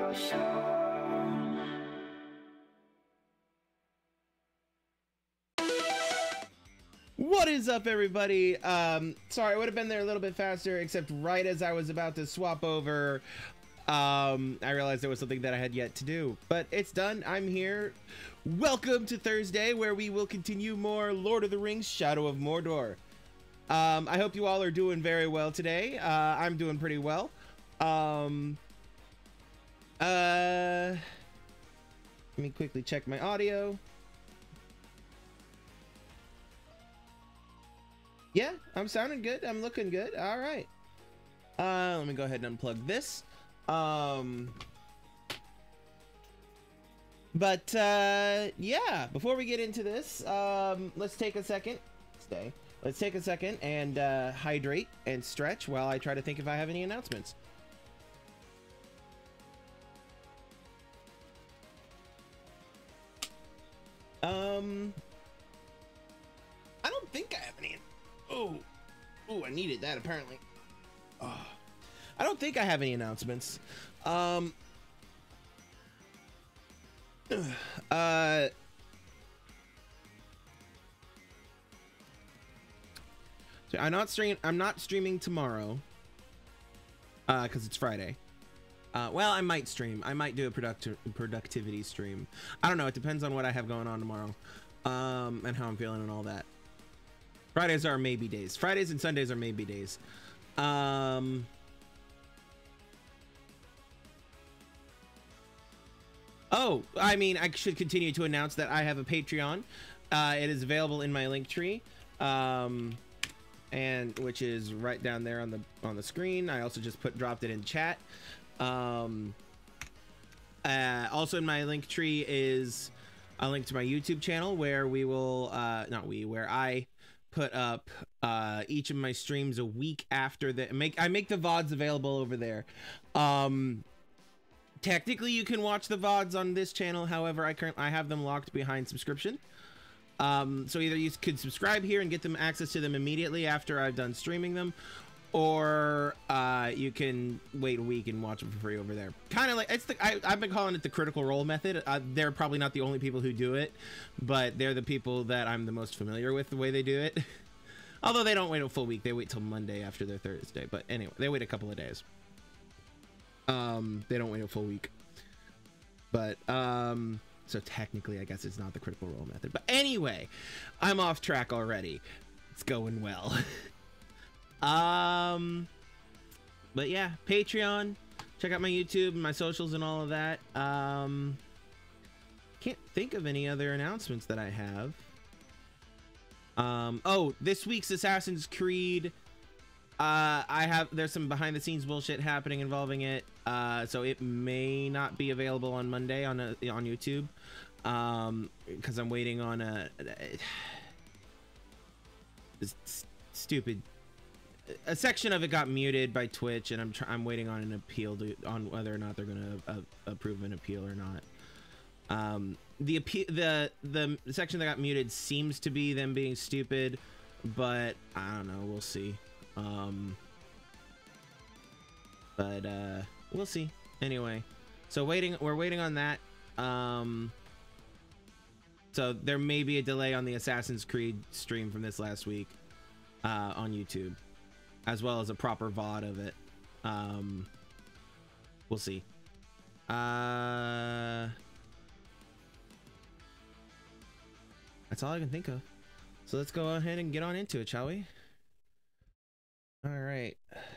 What is up, everybody? Sorry, I would have been there a little bit faster, except right as I was about to swap over, I realized there was something that I had yet to do, but it's done. I'm here. Welcome to Thursday, where we will continue more Lord of the Rings Shadow of Mordor. I hope you all are doing very well today. I'm doing pretty well. Let me quickly check my audio. Yeah, I'm sounding good. I'm looking good. All right. Let me go ahead and unplug this. Yeah, before we get into this, let's take a second. Let's take a second and hydrate and stretch while I try to think if I have any announcements. I don't think I have any. Oh, I needed that apparently. Oh, I don't think I have any announcements. So I'm not streaming tomorrow because it's Friday. Well, I might stream. I might do a productivity stream. I don't know. It depends on what I have going on tomorrow, and how I'm feeling and all that. Fridays are maybe days. Fridays and Sundays are maybe days. Oh, I mean, I should continue to announce that I have a Patreon. It is available in my link tree, and which is right down there on the screen. I also just dropped it in chat. Also in my link tree is a link to my YouTube channel where we will where I put up each of my streams a week after I make the VODs available over there. Technically you can watch the VODs on this channel, however I have them locked behind subscription. So either you could subscribe here and get them access to them immediately after I've done streaming them, or you can wait a week and watch them for free over there. Kind of like I've been calling it the Critical Role method. They're probably not the only people who do it, but they're the people that I'm the most familiar with the way they do it. Although they don't wait a full week, they wait till Monday after their Thursday. But anyway, they wait a couple of days. They don't wait a full week. But so technically I guess it's not the Critical Role method. But anyway, I'm off track already. It's going well. But yeah, Patreon, check out my YouTube and my socials and all of that. Can't think of any other announcements that I have. Oh, this week's Assassin's Creed, there's some behind the scenes bullshit happening involving it, so it may not be available on Monday on YouTube, because I'm waiting on a section of it got muted by Twitch, and I'm waiting on an appeal on whether or not they're gonna approve an appeal or not. The section that got muted seems to be them being stupid, but I don't know. We'll see. We'll see. Anyway, so we're waiting on that. So there may be a delay on the Assassin's Creed stream from this last week on YouTube, as well as a proper VOD of it. We'll see. That's all I can think of. So let's go ahead and get on into it, shall we? All right.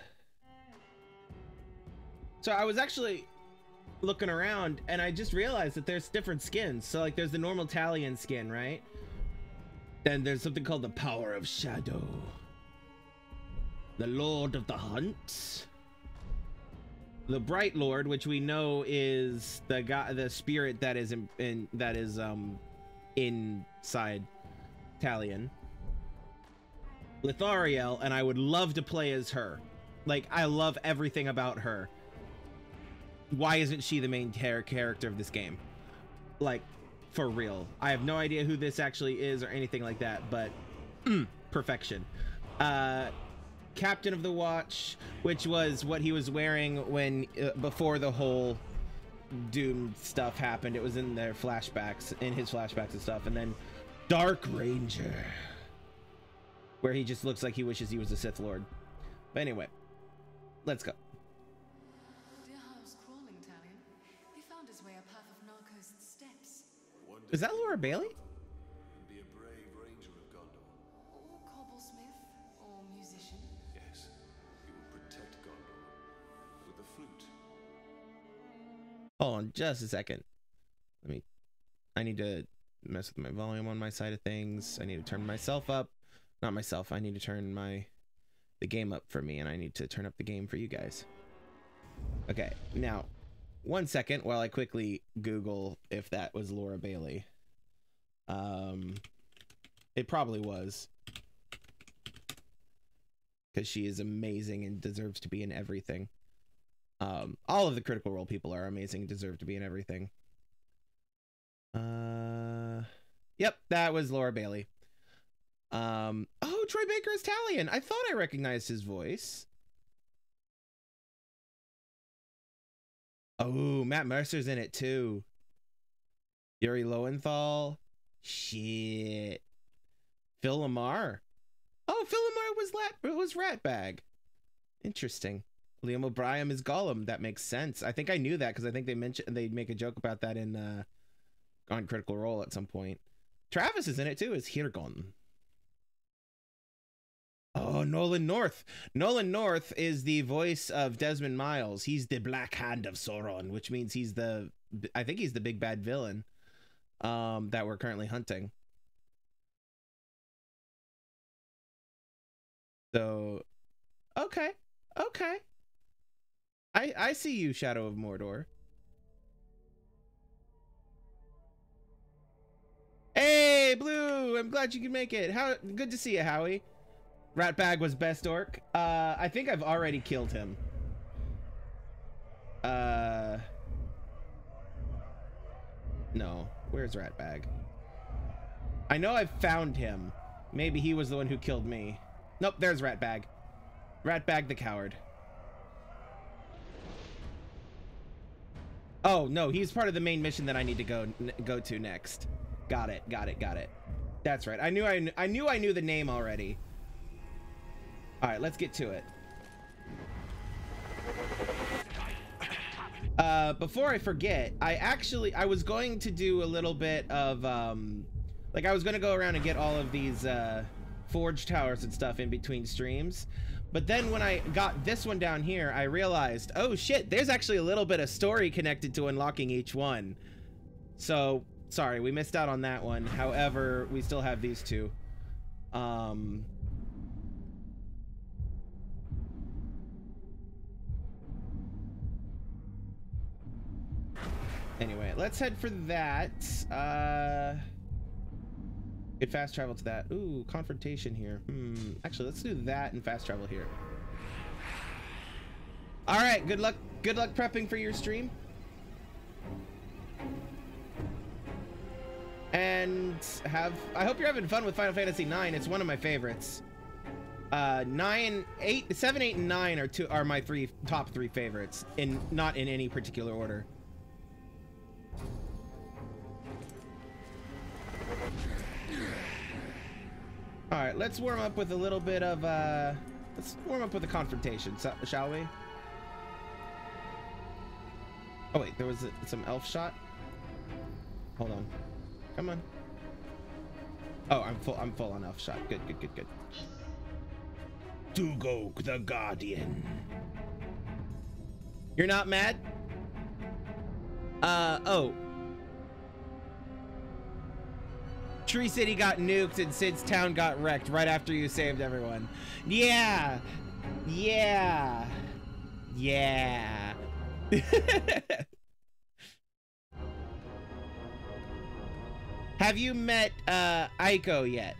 So I was actually looking around and I just realized that there's different skins. So like there's the normal Talion skin, right? Then there's something called the Power of Shadow. The Lord of the Hunt. The Bright Lord, which we know is the spirit that is inside Talion. Lithariel, and I would love to play as her. Like, I love everything about her. Why isn't she the main character of this game? Like, for real. I have no idea who this actually is or anything like that, but perfection. Captain of the Watch, which was what he was wearing when before the whole Doom stuff happened. It was in their flashbacks, in his flashbacks and stuff. And then Dark Ranger, where he just looks like he wishes he was a Sith Lord. But anyway, let's go. Dear house crawling Italian. He found his way up half of Narcos' steps. Is that Laura Bailey? Be a brave ranger of Gondor. Or cobblesmith, or musician. Yes, he will protect Gondor with the flute. Hold on just a second. I need to mess with my volume on my side of things. I need to turn myself up. Not myself. I need to turn the game up for me, and I need to turn up the game for you guys. Okay, now, 1 second while I quickly Google if that was Laura Bailey. It probably was, because she is amazing and deserves to be in everything. All of the Critical Role people are amazing and deserve to be in everything. Yep, that was Laura Bailey. Oh, Troy Baker is Talion. I thought I recognized his voice. Oh, Matt Mercer's in it too. Yuri Lowenthal. Shit. Phil Lamar. Oh, Phil Lamar was Ratbag. Interesting. Liam O'Brien is Gollum. That makes sense. I think I knew that because I think they make a joke about that in on Critical Role at some point. Travis is in it too, is Hirgon. Oh, Nolan North. Nolan North is the voice of Desmond Miles. He's the Black Hand of Sauron, which means I think he's the big bad villain that we're currently hunting. So, okay. I see you, Shadow of Mordor. Hey, Blue! I'm glad you can make it. Good to see you, Howie. Ratbag was best orc. I think I've already killed him. No. Where's Ratbag? I know I've found him. Maybe he was the one who killed me. Nope, there's Ratbag. Ratbag the coward. Oh, no, he's part of the main mission that I need to go to next. Got it. That's right. I knew I knew the name already. All right, let's get to it. Before I forget, I was going to do a little bit of like I was going to go around and get all of these forge towers and stuff in between streams. But then when I got this one down here, I realized, oh shit, there's actually a little bit of story connected to unlocking each one. So, sorry, we missed out on that one. However, we still have these two. Anyway, let's head for that. Get fast travel to that. Ooh, confrontation here. Actually, let's do that and fast travel here. All right, good luck prepping for your stream. And I hope you're having fun with Final Fantasy IX. It's one of my favorites. 7, 8, and 9 are my top three favorites, not in any particular order. All right, let's warm up with a little bit of let's warm up with a confrontation, shall we? Oh wait, there was some elf shot. Hold on, come on. Oh, I'm full on elf shot. Good. Dugok the Guardian. You're not mad? Oh. Tree City got nuked and Sid's town got wrecked right after you saved everyone. Yeah. Have you met Aiko yet?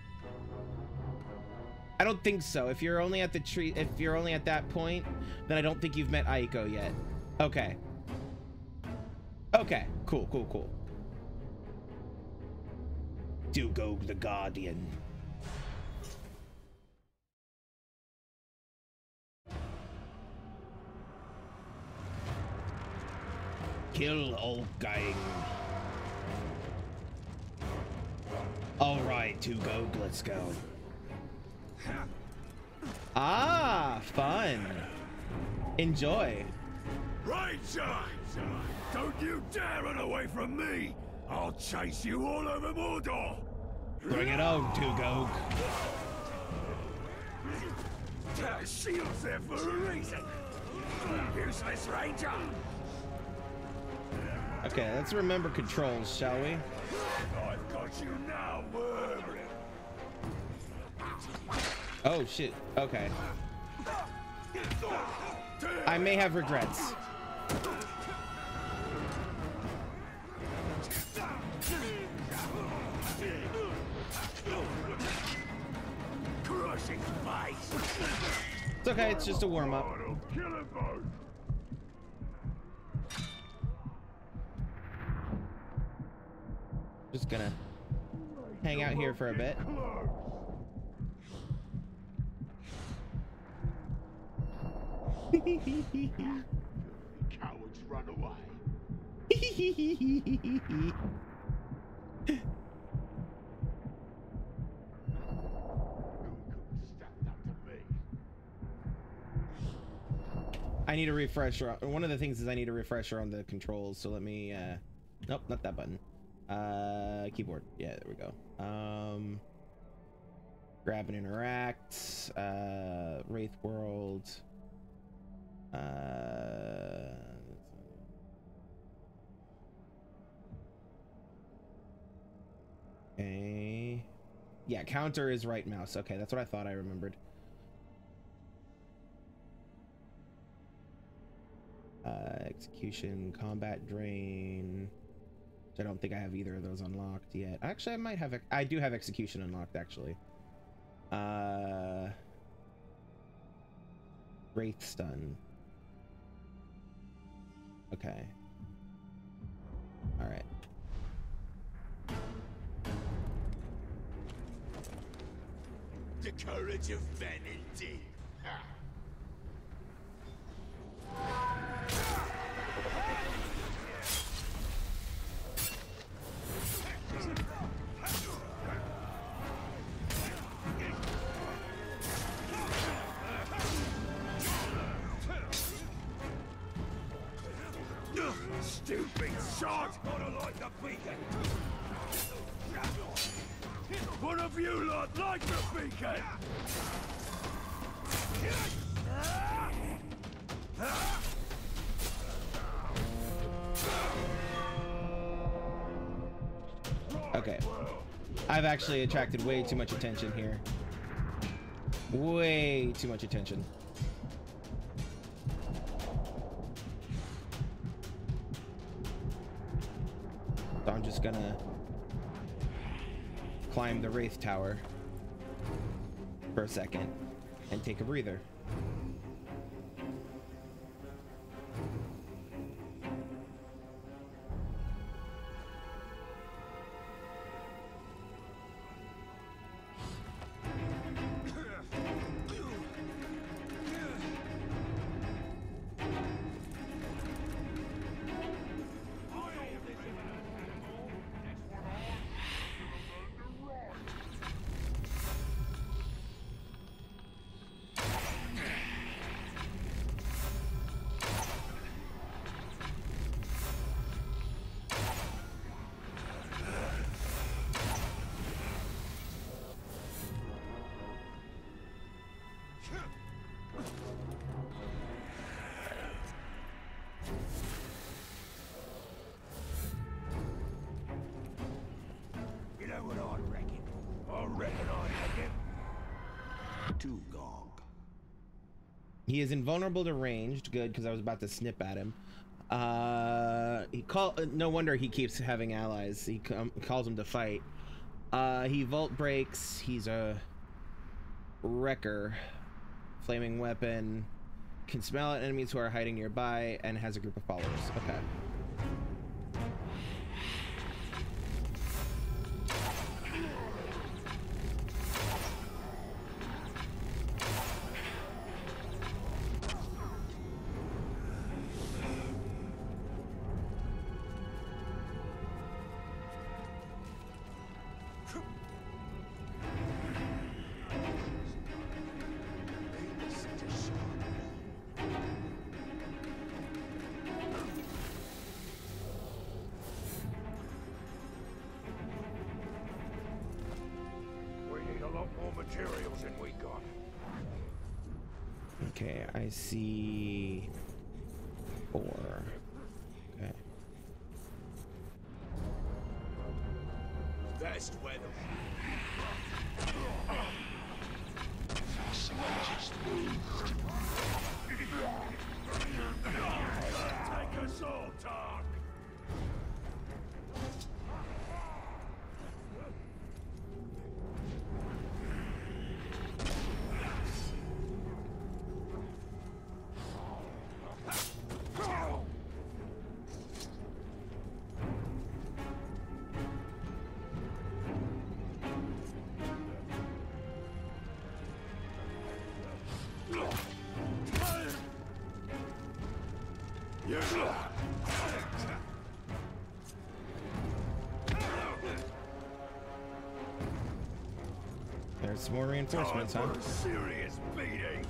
I don't think so. If you're only at that point, then I don't think you've met Aiko yet. Okay. Okay. Cool. Dugok the Guardian. Kill all gang. All right, to go. Let's go. Ah, fun. Enjoy. Right side! Don't you dare run away from me! I'll chase you all over Mordor! Bring it on, Tugog. Shield's there for a reason! Useless ranger! Okay, let's remember controls, shall we? I've got you now, worm! Oh, shit. Okay. I may have regrets. Crushing face! It's okay, it's just a warm-up. Kill them both! Just gonna hang out here for a bit. Cowards run away! I need a refresher. One of the things is I need a refresher on the controls, so let me nope, not that button. Keyboard. Yeah, there we go. Grab and interact. Wraith World. Okay. Yeah, counter is right mouse. Okay, that's what I thought I remembered. Execution, combat drain. I don't think I have either of those unlocked yet. Actually, I might have. I do have execution unlocked, actually. Wraith stun. Okay. All right. The courage of men indeed. Stupid shot! Gotta like the beacon! One of you lot like the beacon! Okay. I've actually attracted way too much attention here. Way too much attention. So I'm just gonna climb the Wraith Tower for a second and take a breather. He is invulnerable to ranged. Good, because I was about to snip at him. No wonder he keeps having allies. He calls them to fight. He vault breaks. He's a wrecker. Flaming weapon. Can smell out enemies who are hiding nearby, and has a group of followers. Okay. materials and we got. Okay, I see 4. Okay. Best weather. Take us all, Tark. There's some more reinforcements, huh? A serious beating.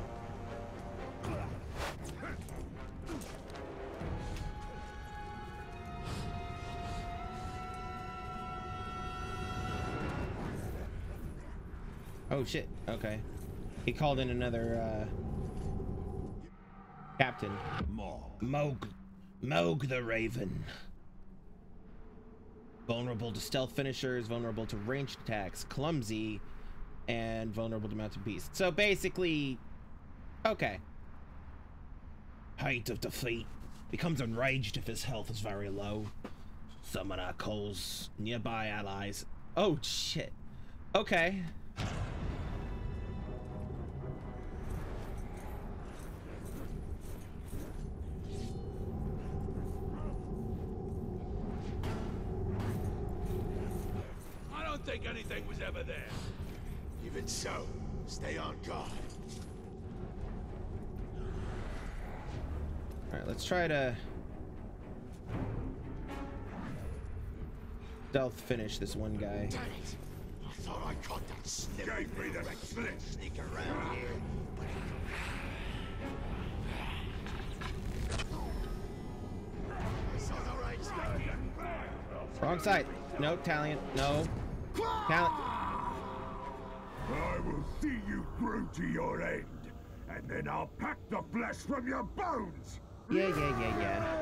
Oh shit, okay. He called in another captain. Moog the Raven. Vulnerable to stealth finishers, vulnerable to ranged attacks, clumsy, and vulnerable to mounted beasts. So basically, okay. Height of defeat. Becomes enraged if his health is very low. Summoner calls nearby allies. Oh shit. Okay. I don't think anything was ever there. Even so, stay on guard. Alright, let's try to stealth finish this one guy. Damn it! I thought I caught that snip. Gave me the slip. Sneak around here. It's on the right side. Wrong side. No, Talion. No. Talion. I will see you through to your end, and then I'll pack the flesh from your bones! Yeah, yeah, yeah, yeah.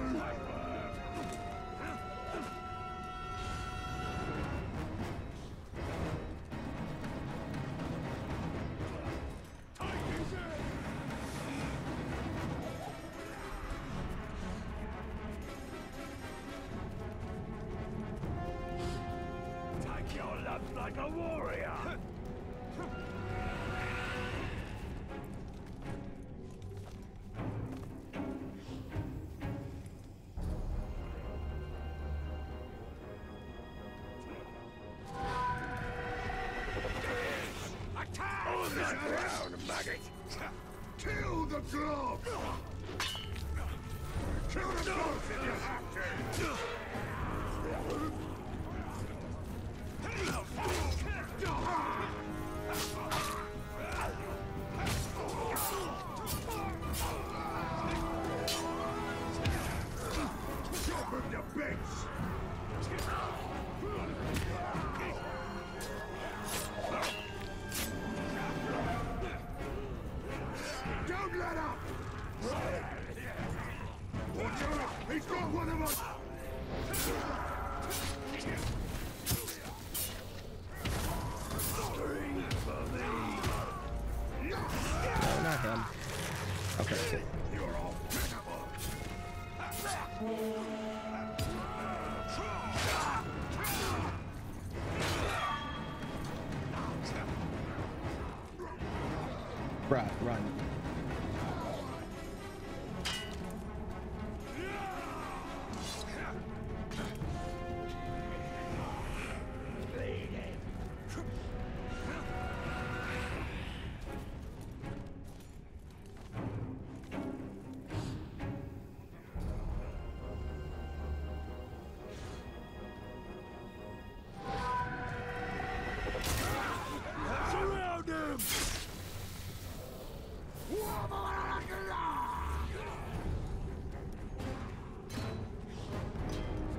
Take your lumps like a warrior! On the ground, maggot! Kill the glove! Kill them both if you have to! Chop him to bits! Don't let up! Watch out! He's got one of us! Scream for me! No, not him. Okay, good. You're all pickable! Right, run. Surround him!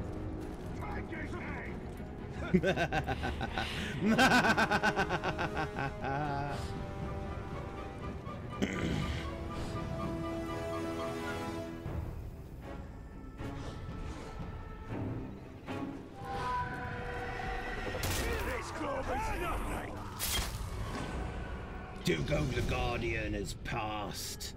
Take his name! This club is nothing. Dugo the Guardian is past.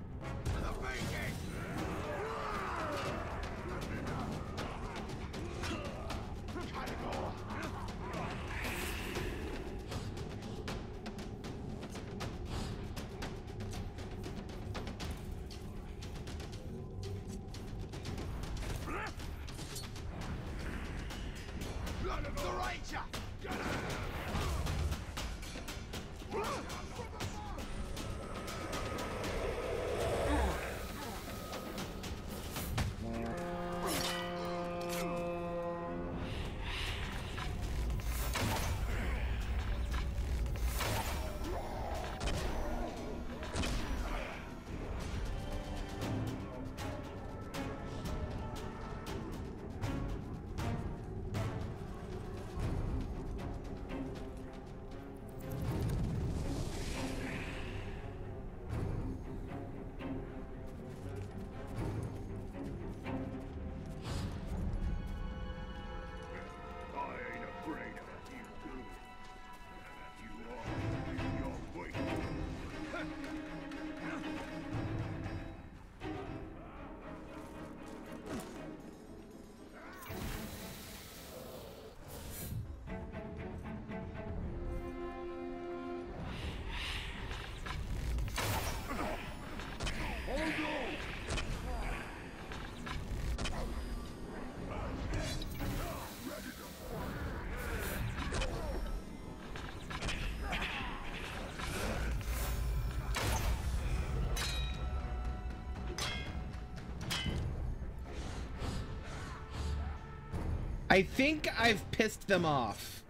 I think I've pissed them off.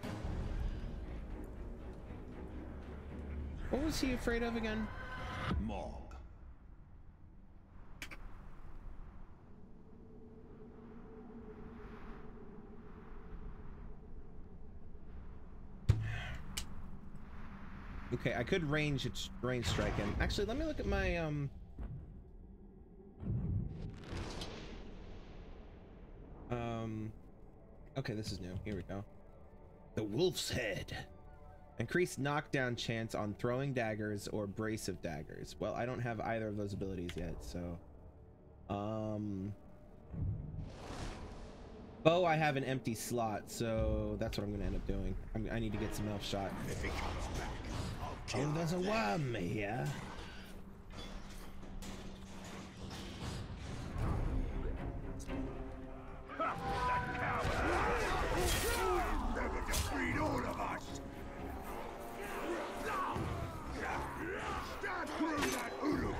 What was he afraid of again? Mog. Okay, I could range strike him. Actually, let me look at my okay, this is new. Here we go. The Wolf's Head. Increased knockdown chance on throwing daggers or abrasive daggers. Well, I don't have either of those abilities yet, so bow, I have an empty slot, so that's what I'm gonna end up doing. I need to get some elf shot. If he comes back, I'll kill him. Oh, there's a worm here. Never defeat all of us. Stab through that Ulu.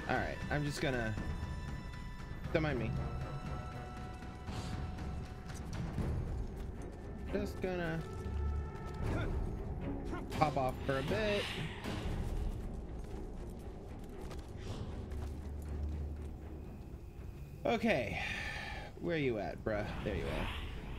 All right, I'm just gonna. Don't mind me. Just gonna pop off for a bit. Okay, where you at, bruh? There you are.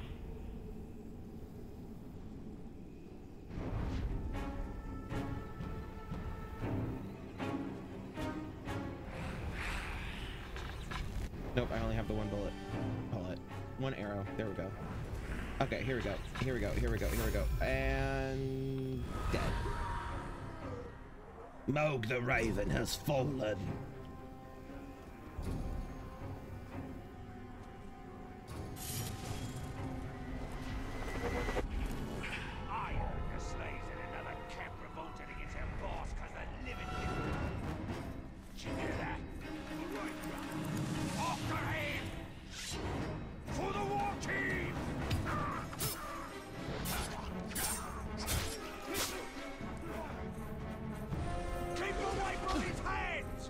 Nope, I only have the one bullet. One arrow. There we go. Okay, here we go. Here we go. Here we go. Here we go. And dead. Moog the Raven has fallen. I heard the slaves in another camp revolted against their boss because the living didn't. Did you hear that? All right, after him! For the war team! Keep away from his hands!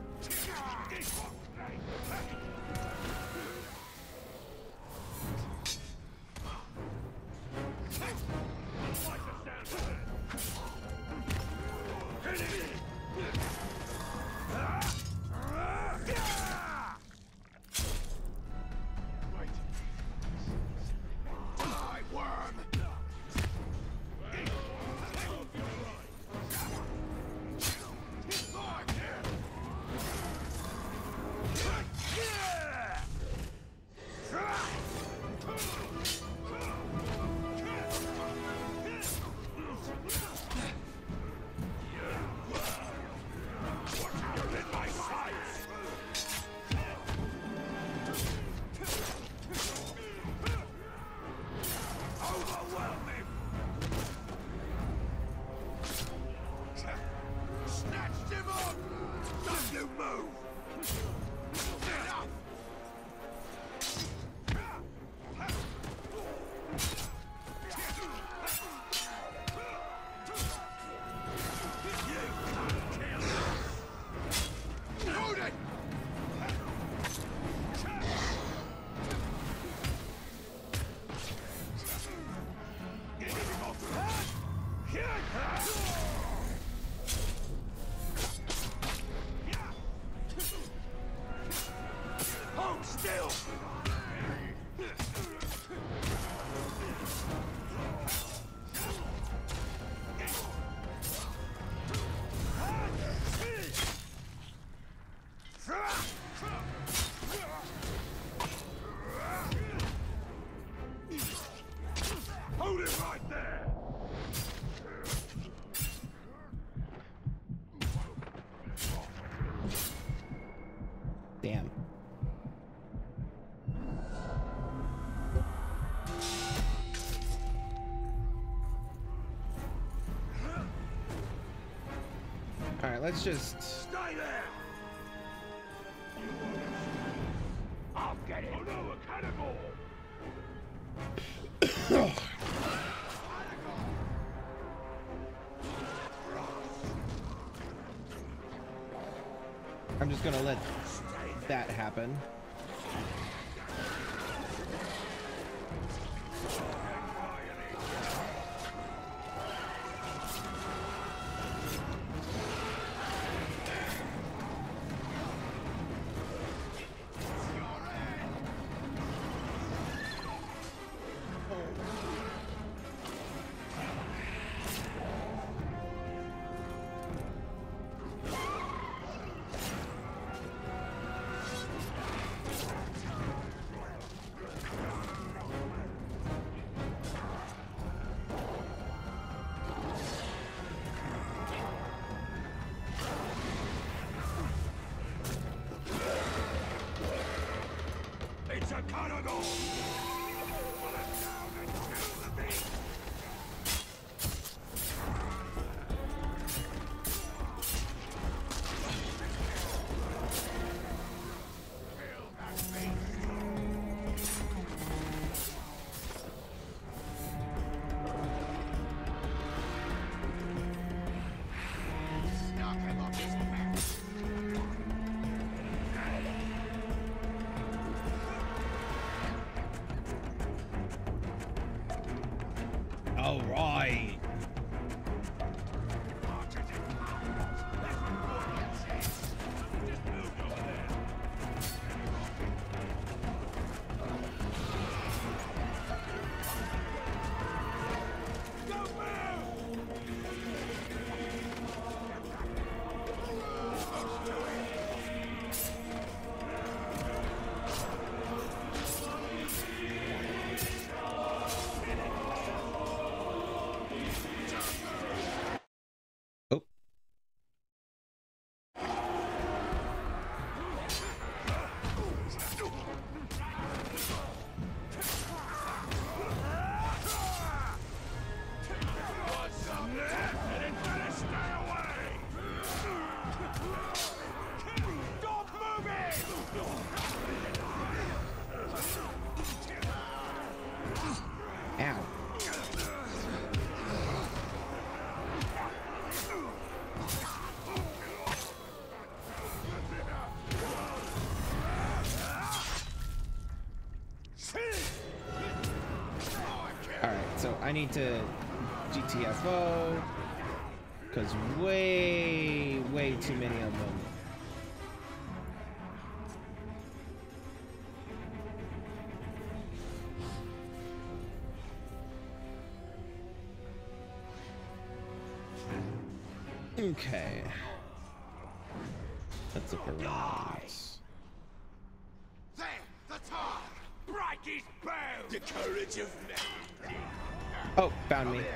Hold it right there! Damn. All right, let's just Stay there! I'll get it! Oh no, a cannibal! I'm just gonna let that happen. It's a cannibal! Pull it down and kill the beast! Kill that beast! Knock him off his back! All right. Oh. Ow. Alright, so I need to GTFO because way too many of them. Okay. Let's look around. There, the top! Break his bones! The courage of man! Oh, found me.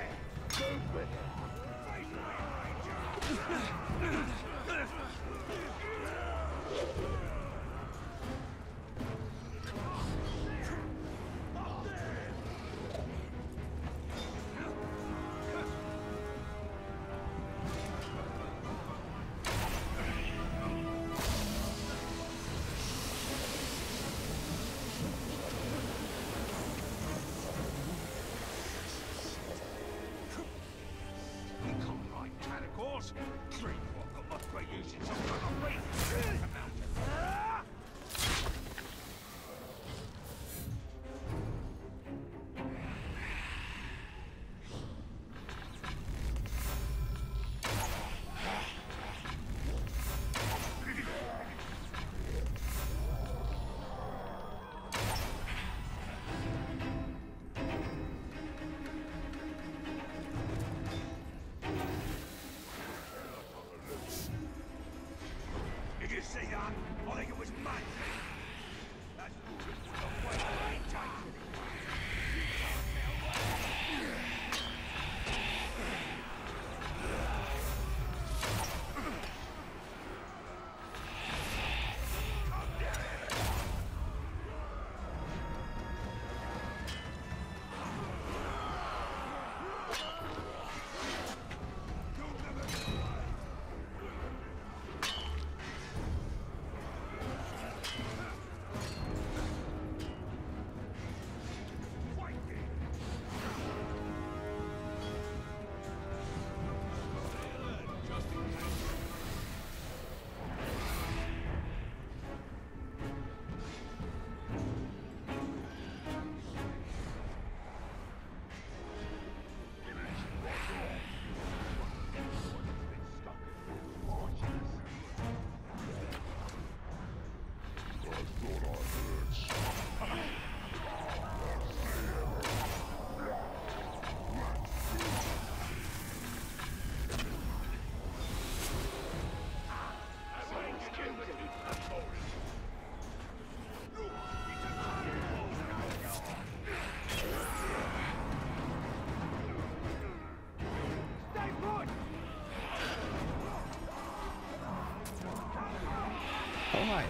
Did you see that? I think it was mad. That's the way I take it. Oh hi.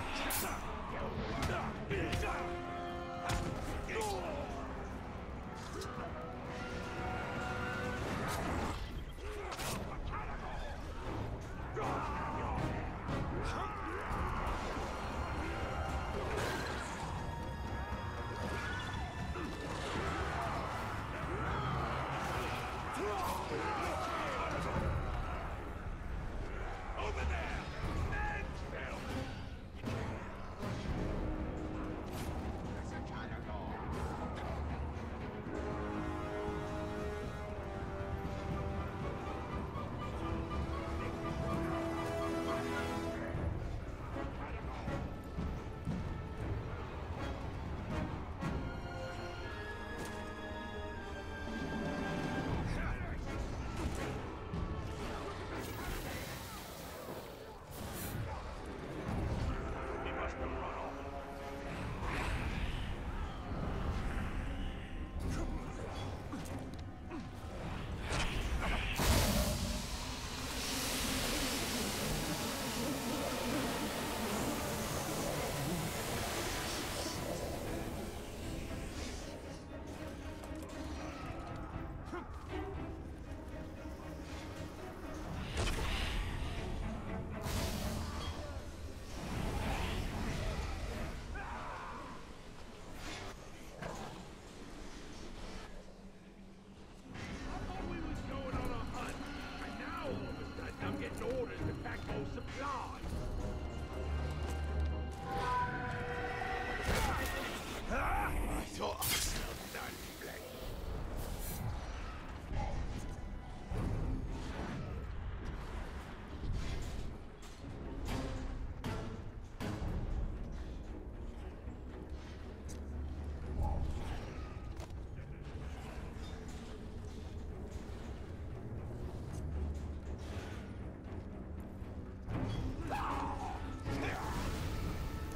Over there!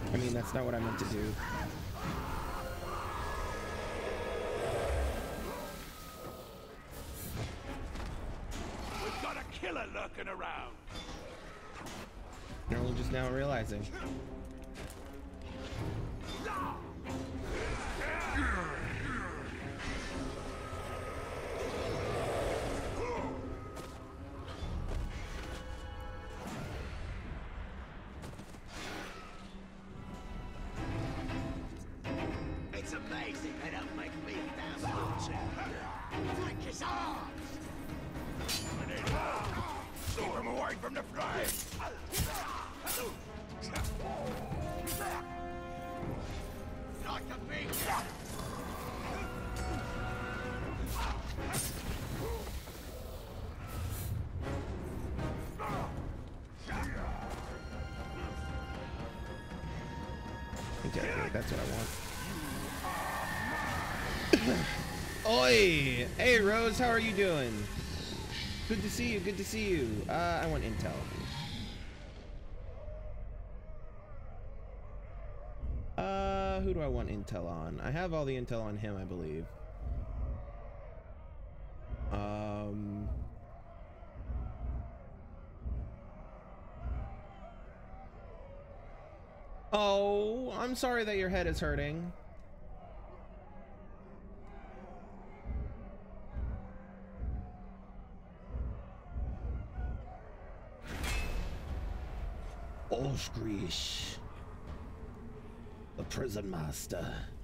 I mean, that's not what I meant to do. We've got a killer lurking around. You're only just now realizing. It's amazing they don't make me a damn butcher. Take his arms. Keep him away from the flame. Like a big. Okay, that's what I want. Oi! Hey Rose, how are you doing? Good to see you, good to see you. I want intel. Who do I want intel on? I have all the intel on him, I believe. Oh, I'm sorry that your head is hurting. Oshgrish, the prison master.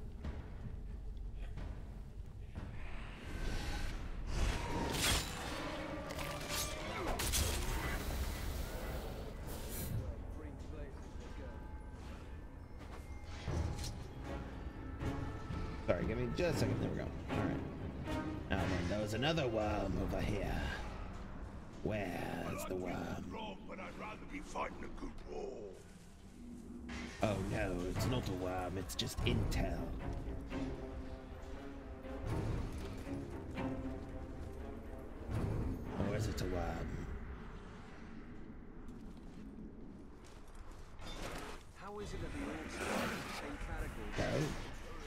Sorry, give me just a second. There we go. All right. Now then, there was another worm over here. Where's the worm? Wrong, but I'd rather be fighting a good war. Oh no, it's not a worm, it's just intel. Or is it a worm? How is it that the orcs are the same category? No.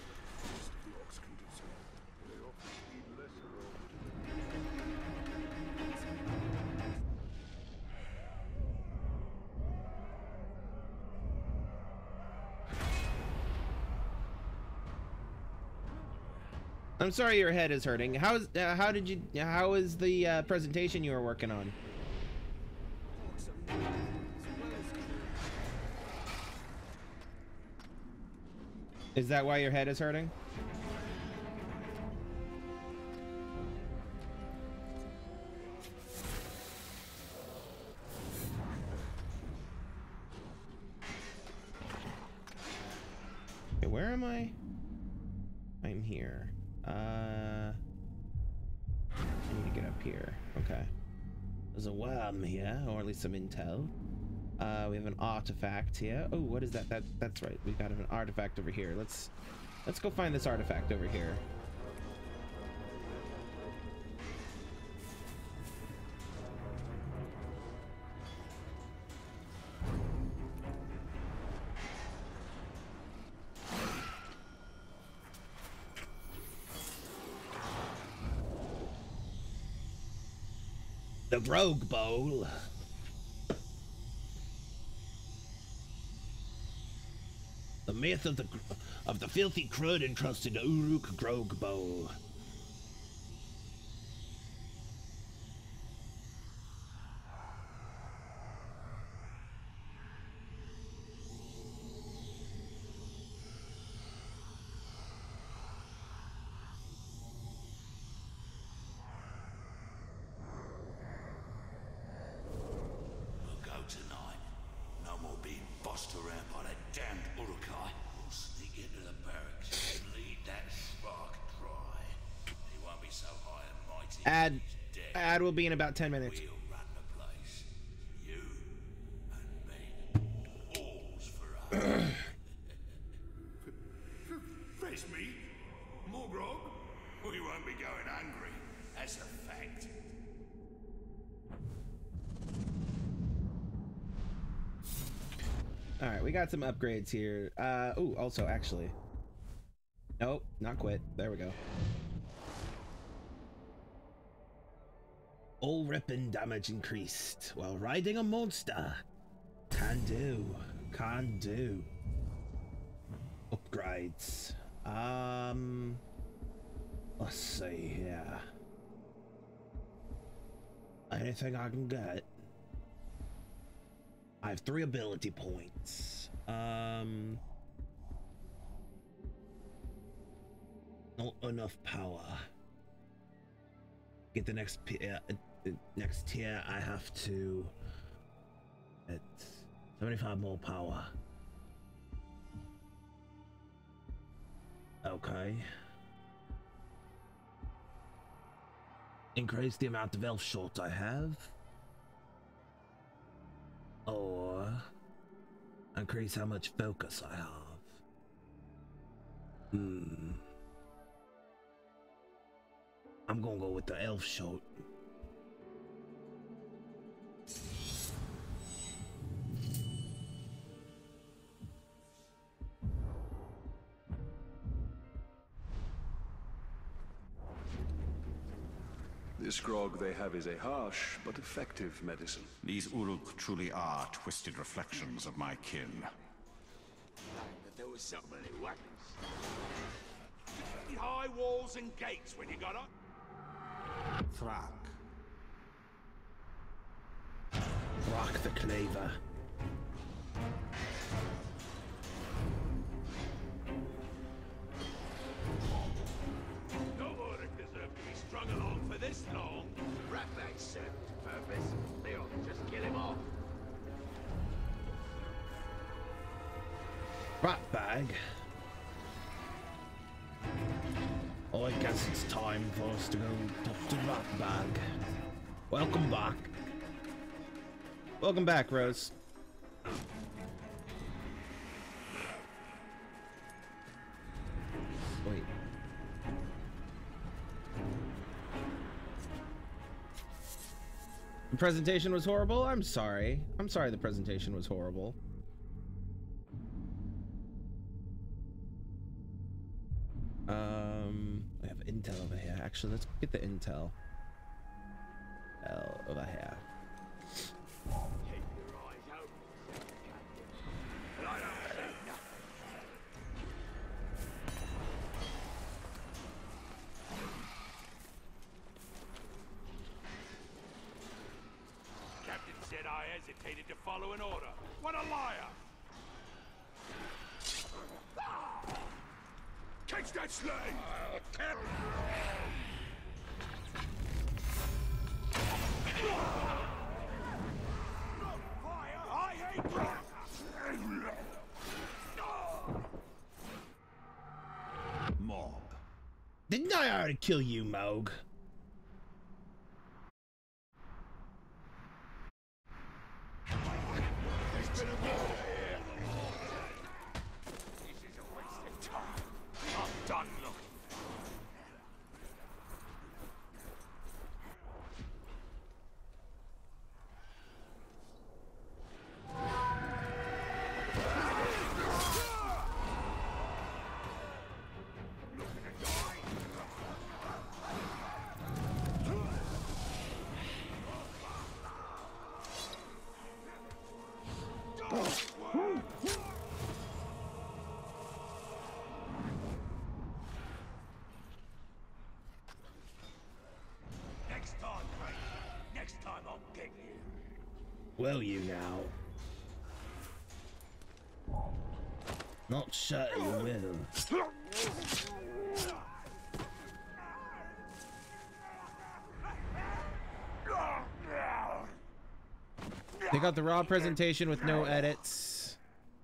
I'm sorry your head is hurting. How is the presentation you were working on? Is that why your head is hurting? Okay, where am I? I'm here. I need to get up here. Okay. There's a worm here, or at least some intel. We have an artifact here. Oh, what is that? That's right. We've got an artifact over here. Let's go find this artifact over here. The Rogue Bowl. The myth of the filthy crud entrusted to Uruk Grog Bowl. Tonight. No more being bossed around by that damned Urukai. We'll sneak into the barracks and lead that spark dry. He won't be so high and mighty. Ad will be in about 10 minutes. We'll run the place. You and me. All's for us. Face me? More grog? We won't be going hungry. That's a fact. All right, we got some upgrades here. Oh, also, actually. Nope, not quit. There we go. All weapon damage increased while riding a monster. Can do. Can do. Upgrades. Let's see here. Anything I can get? I have 3 ability points. Not enough power. Get the next tier. I have to get 75 more power. Okay. Increase the amount of elf shot I have. Or increase how much focus I have. I'm gonna go with the elf shot. This grog they have is a harsh but effective medicine. These Uruk truly are twisted reflections of my kin. But there was so many weapons. High walls and gates when you got up. Thrak. Rock the claver. No Uruk deserve to be strung along for this long. Rat bag served its purpose. They ought to just kill him off. Rat bag. Oh, I guess it's time for us to go talk to Rat Bag. Welcome back. Welcome back, Rose. Wait. The presentation was horrible? I'm sorry. I'm sorry the presentation was horrible. We have intel over here. Actually, let's get the intel. Over here. Keep your eyes open, but I don't see nothing. Captain said I hesitated to follow an order. What a liar! Catch that slave! Fire! I hate fire! Mob. Didn't I already kill you, Moog? There's been a war here. This is a waste of time. I'm done looking. Next time, mate. Next time I'll get you. Will you now? Not sure you will. They got the raw presentation with no edits.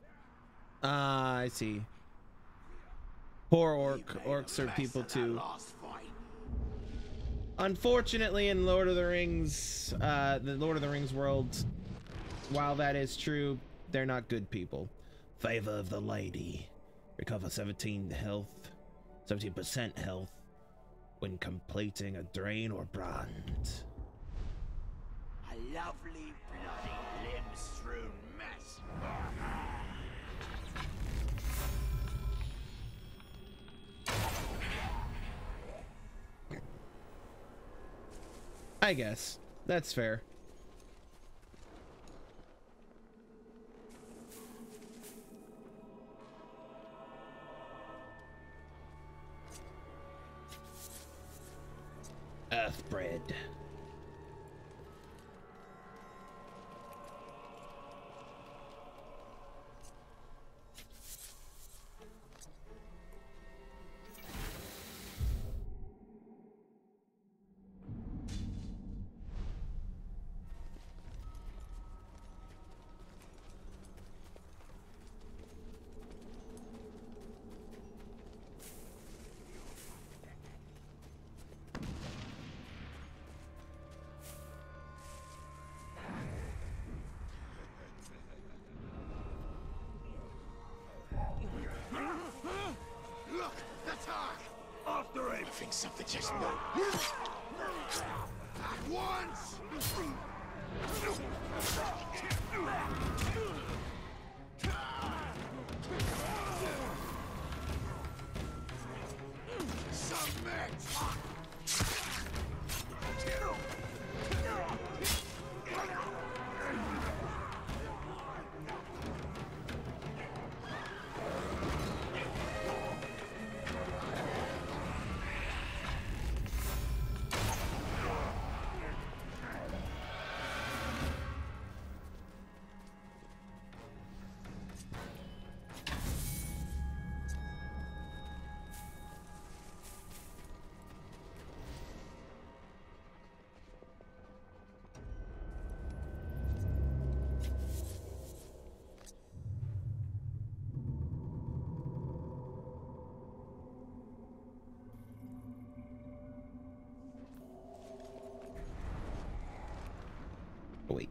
I see. Poor orc. Orcs are people too. Unfortunately, in Lord of the Rings, the Lord of the Rings world, while that is true, they're not good people. Favor of the Lady. Recover 17% health when completing a drain or brand. A lovely bloody limb-strewn mess. I guess that's fair. Earthbread. After him! I think something just moved. At once! Submit! Wait.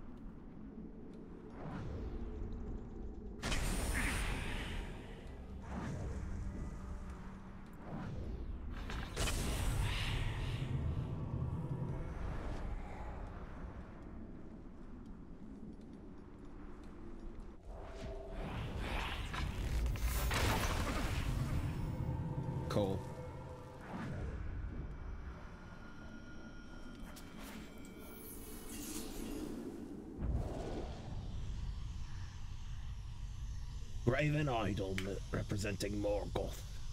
Cool. Graven idol representing Morgoth.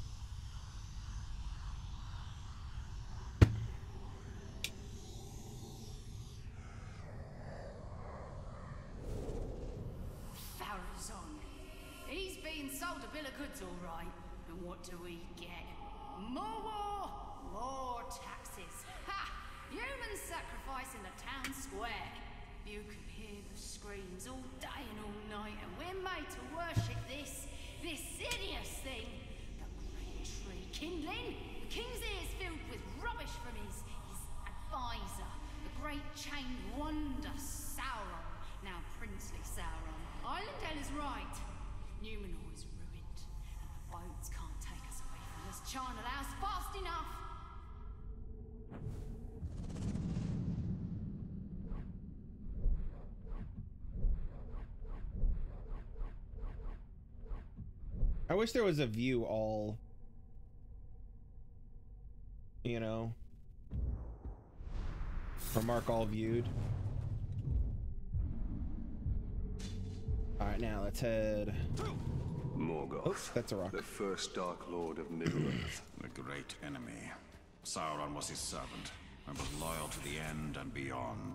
Farazon. He's being sold a bill of goods, all right. And what do we get? More war, more taxes. Ha! Humans sacrificing the town square. You can hear the screams all day and all night, and we're made to worship this hideous thing. The great tree kindling. The king's ears filled with rubbish from his advisor. The great chained wonder, Sauron. Now princely Sauron. Islandel is right. Numenor is ruined, and the boats can't take us away from this charnel house fast enough. I wish there was a view all, you know, for mark all viewed. All right, now let's head. Morgoth. Oh, that's a rock. The first Dark Lord of Middle-earth. The great enemy. Sauron was his servant, and was loyal to the end and beyond.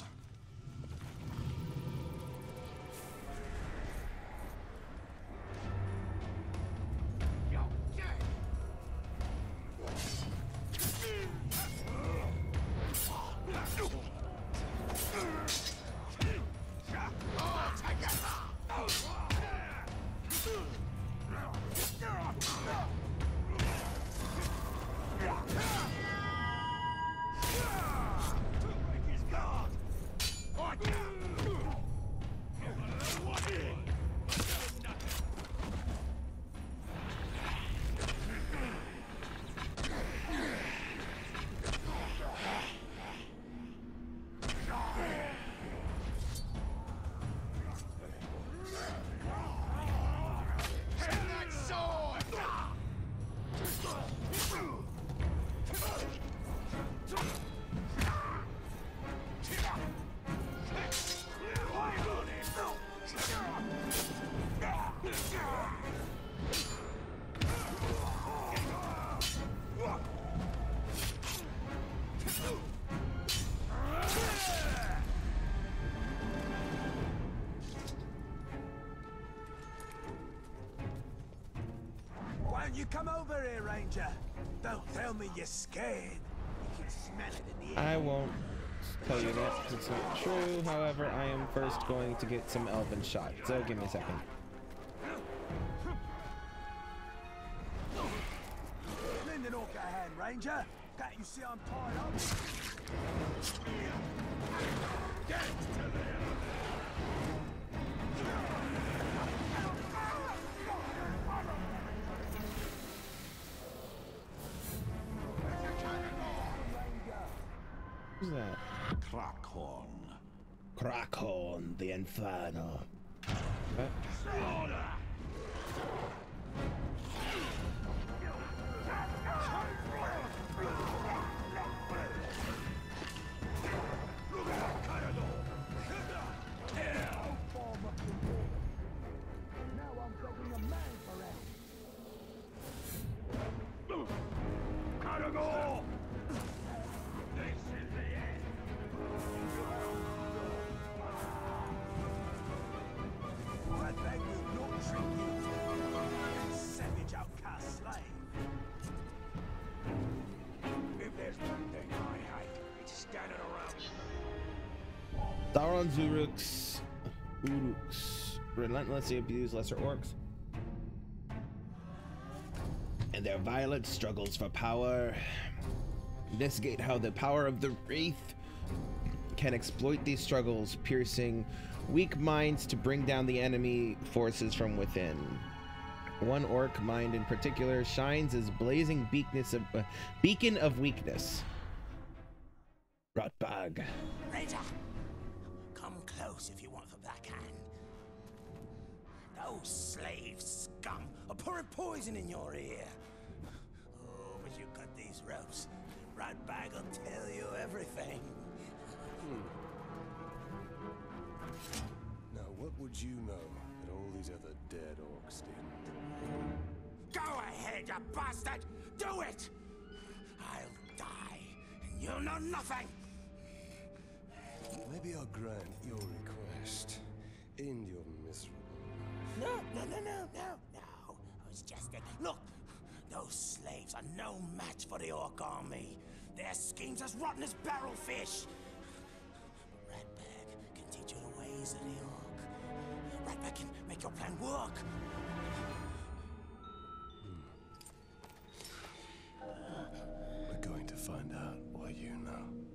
don't you come over here, Ranger. Don't tell me you're scared. You can smell it in the air. I won't tell you that 'cause it's not true. However, I am first going to get some elven shot. So give me a second. Lend an orc a hand, Ranger. Can't you see I'm tied up? Get to there. Who's that? Crackhorn. Crackhorn, the Inferno. What? Sauron's Uruks relentlessly abuse lesser orcs and their violent struggles for power. Investigate how the power of the Wraith can exploit these struggles, piercing weak minds to bring down the enemy forces from within. One orc mind in particular shines as blazing beacon of weakness. Rotbag. Ranger, come close if you want the backhand. Those slave scum are pouring poison in your ear. Oh, but you cut these ropes. Rotbag will tell you everything. Now, what would you know that all these other dead orcs didn't? Go ahead, you bastard! Do it! I'll die, and you'll know nothing! Maybe I'll grant your request. End your miserable No. I was just look, those slaves are no match for the orc army. Their schemes as rotten as barrelfish. But Ratbag can teach you the ways of the orc. Ratbag can make your plan work. We're going to find out what you know.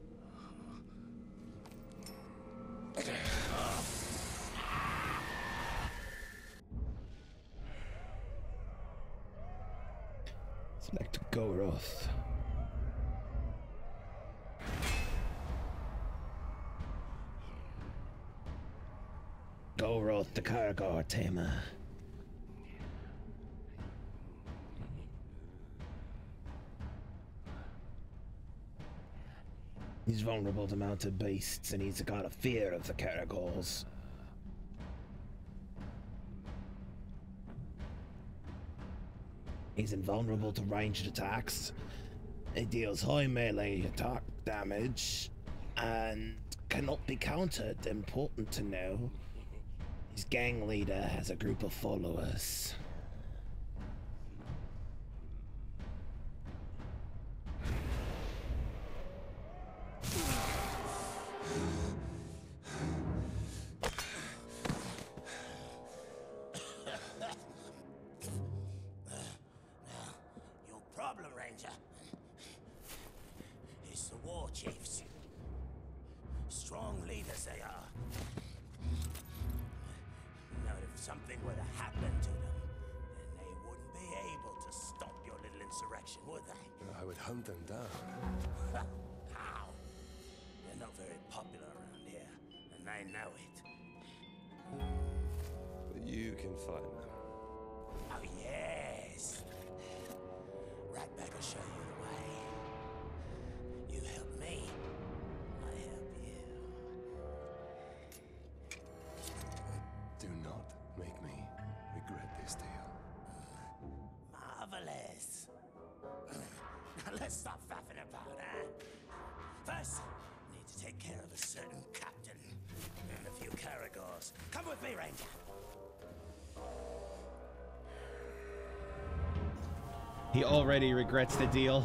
Select Goroth. Goroth the Karagor Tamer. He's vulnerable to mounted beasts, and he's got a fear of the Karagors. He's invulnerable to ranged attacks. He deals high melee attack damage and cannot be countered. Important to know. His gang leader has a group of followers. I would hunt them down. How? They're not very popular around here, and I know it. But you can find them. Oh, yes. Ratbag will show you the way. You help me, I help you. Do not make me regret this deal. Marvelous. Now let's stop faffing about, huh? First, we need to take care of a certain captain and a few Karagors. Come with me, Ranger. He already regrets the deal.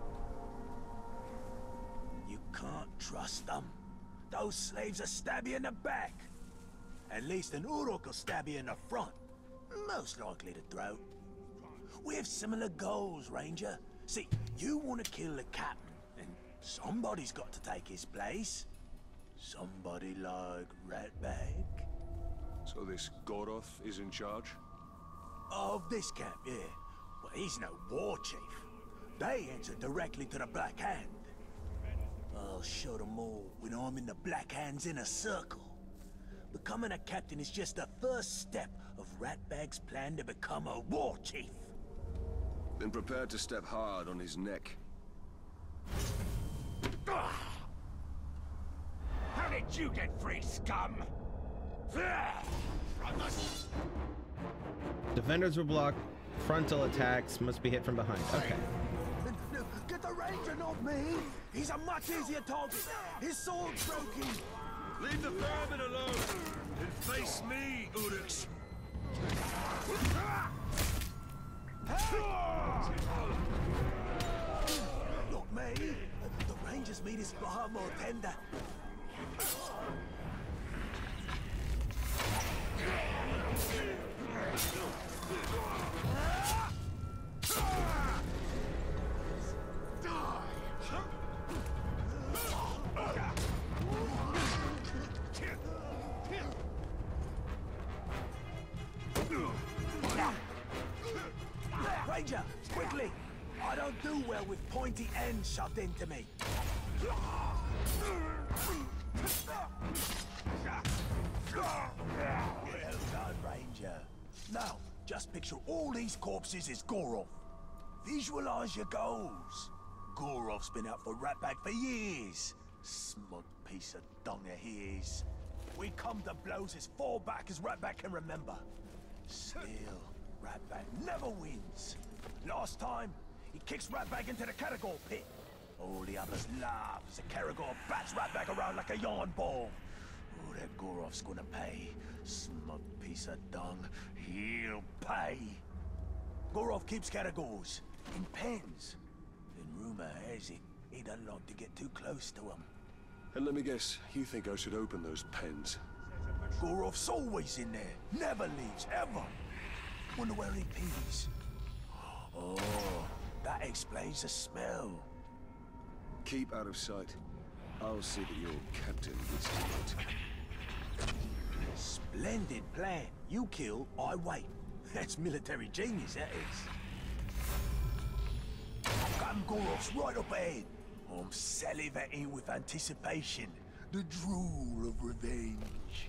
You can't trust them. Those slaves will stab you in the back. At least an Uruk will stab you in the front. Most likely the throat. We have similar goals, Ranger. See, you want to kill the captain, and somebody's got to take his place. Somebody like Ratbag. So this Goroth is in charge? Of this camp, yeah. Well, he's no war chief. They answer directly to the Black Hand. I'll show them all when I'm in the Black Hand's inner circle. Becoming a captain is just the first step of Ratbag's plan to become a war chief. Been prepared to step hard on his neck. How did you get free, scum? Defenders will block frontal attacks, must be hit from behind. Okay. Get the Ranger, not me! He's a much easier target! His sword's broken! Leave the vermin alone and face me, Uruks. Look, me! The Ranger's meat is far more tender. Ranger, quickly! I don't do well with pointy ends shoved into me. Well done, Ranger. Now, just picture all these corpses as Goroth. Visualize your goals. Goroth's been out for Ratbag for years. Smug piece of dung of his. We come to blows as far back as Ratbag can remember. Still, Ratbag never wins. Last time, he kicks Ratbag into the Caragor pit. All the others laugh as the Caragor bats Ratbag around like a yarn ball. Oh, that Goroth's gonna pay. Smug piece of dung. He'll pay. Goroth keeps Caragors in pens. And rumor has it, he doesn't like to get too close to them. And let me guess, you think I should open those pens? Goroth's always in there. Never leaves, ever. Wonder where he pees. Oh, that explains the smell. Keep out of sight. I'll see that your captain gets to it. Splendid plan. You kill, I wait. That's military genius, that is. Gun Goroth's right up ahead. I'm salivating with anticipation. The drool of revenge.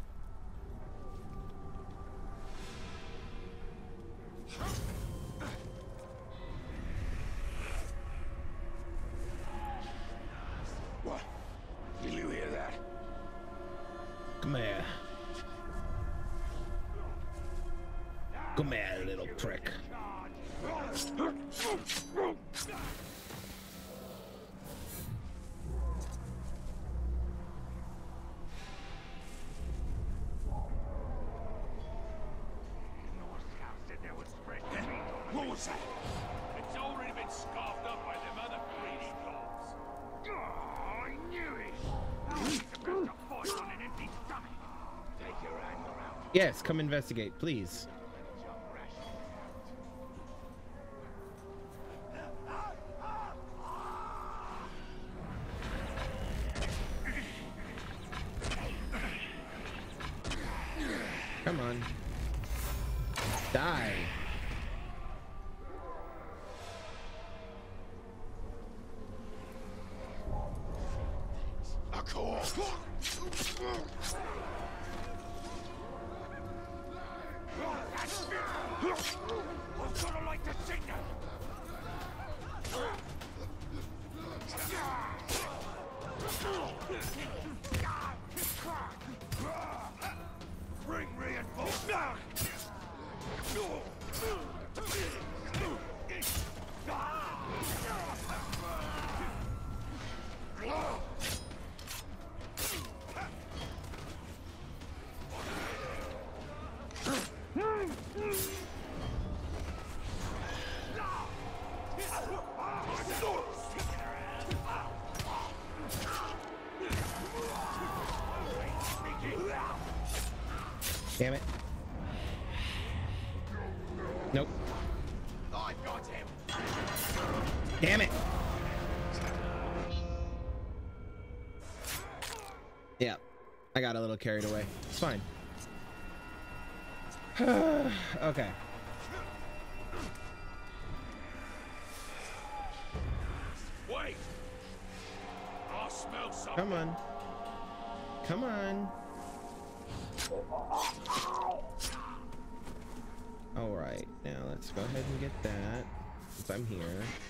What? Did you hear that? Come here. Come here, little prick. What was that? It's already been scarfed up by them other greedy dogs. Oh, I knew it! How is supposed to fight on an empty stomach? Take your anger out. Yes, come investigate, please. Come on. Die. I'm gonna like to sing them. Bring reinforcements. Damn it. Nope. I got him. Damn it. Yeah, I got a little carried away. It's fine. Okay. Wait! I smell something. Come on. Come on. Alright, now let's go ahead and get that. Since I'm here.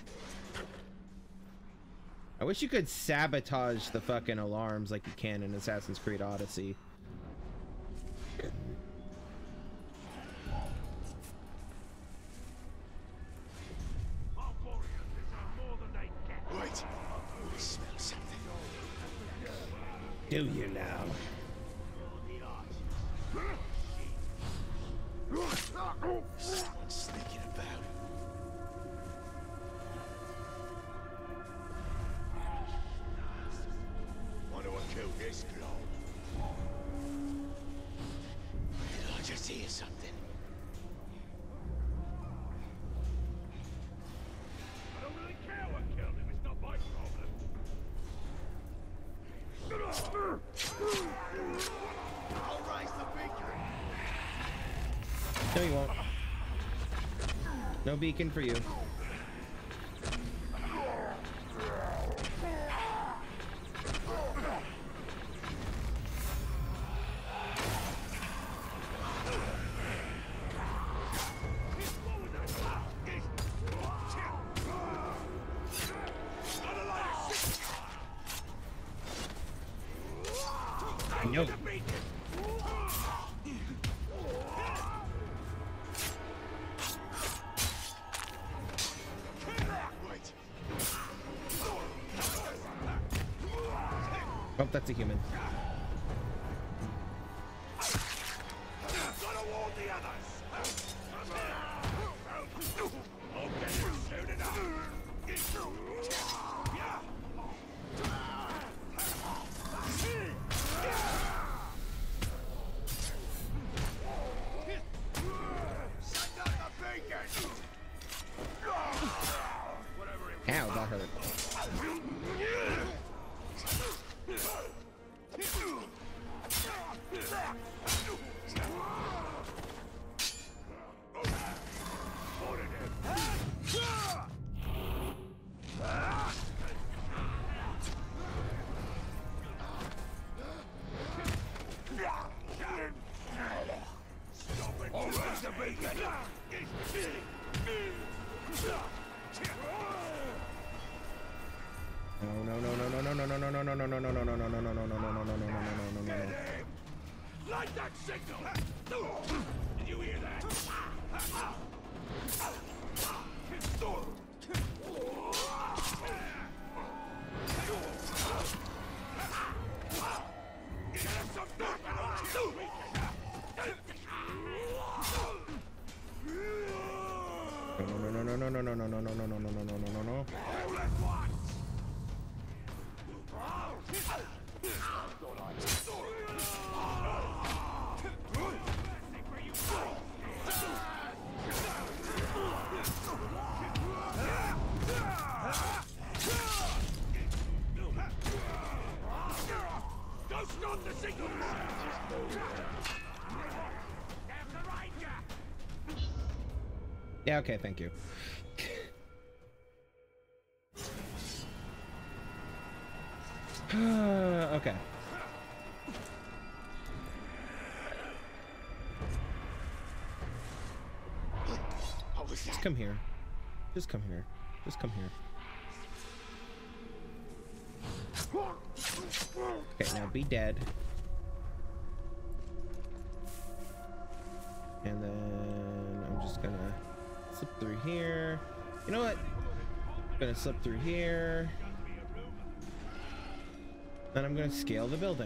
I wish you could sabotage the fucking alarms like you can in Assassin's Creed Odyssey. Wait. I smell something. Do you now? Someone's sneaking about. Wonder what killed this globe. Did I just hear something? I don't really care what killed him. It's not my problem. I'll raise the beacon. No, you won't. No beacon for you. No. Oh, that's a human. Gotta warn the others. I'll get you soon enough. Ow, that hurt. Light that signal! Did you hear that? No. Stop the signal! Yeah, okay, thank you. Okay. Just come here. Just come here. Just come here. Okay, now be dead. And then I'm just gonna slip through here. You know what? I'm gonna slip through here. Then I'm gonna scale the building.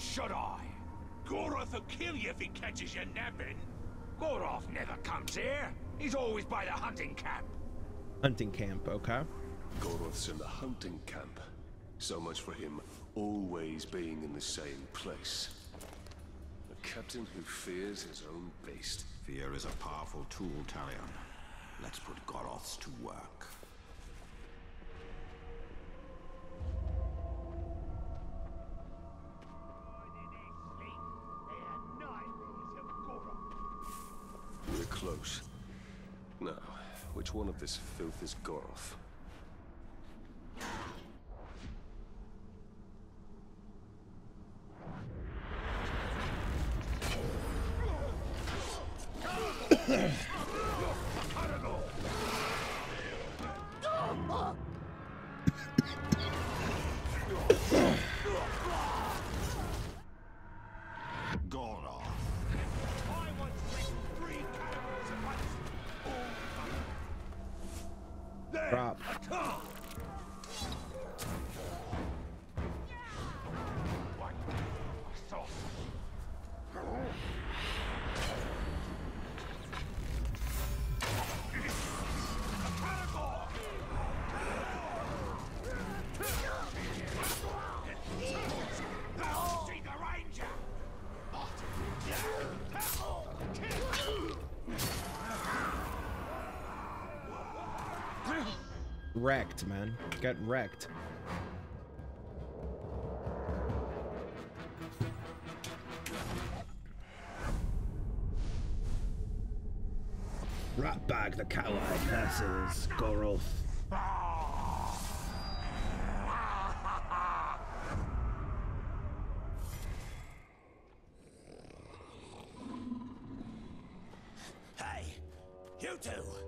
should I? Goroth will kill you if he catches you napping. Goroth never comes here. He's always by the hunting camp. Hunting camp, okay. Goroth's in the hunting camp. So much for him always being in the same place. A captain who fears his own beast. Fear is a powerful tool, Talion. Let's put Goroths to work. We're close. Now, which one of this filth is Goroth? Drop. Wrecked, man. Got wrecked. Right back the cow-eyed passes, Goroth. Hey, you two.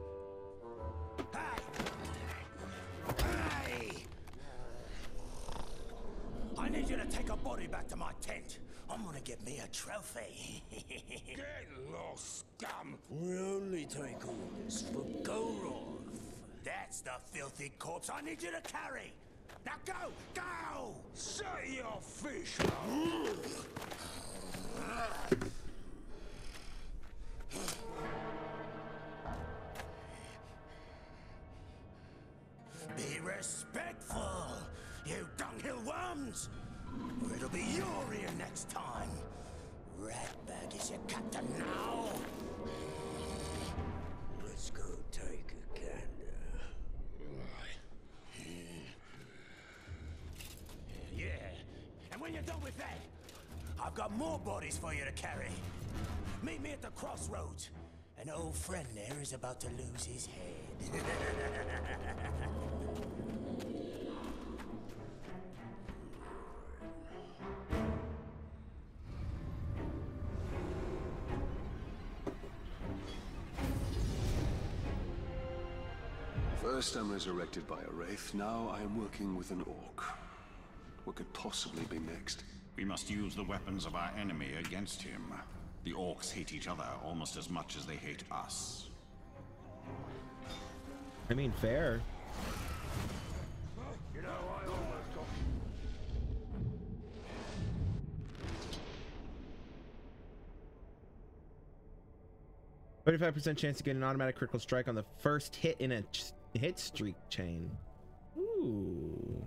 I need you to take a body back to my tent. I'm gonna get me a trophy. Get lost, scum! We only take orders for Goroth. That's the filthy corpse I need you to carry. Now go, go! Say your fish! Be respectful, you dunghill worms! Or it'll be your ear next time. Ratbag is your captain now. Let's go take a gander. Yeah, and when you're done with that, I've got more bodies for you to carry. Meet me at the crossroads. An old friend there is about to lose his head. First I'm resurrected by a wraith, now I am working with an orc. What could possibly be next? We must use the weapons of our enemy against him. The orcs hate each other almost as much as they hate us. I mean, fair. You know, I almost got... 35% chance to get an automatic critical strike on the first hit in a hit streak chain. Ooh.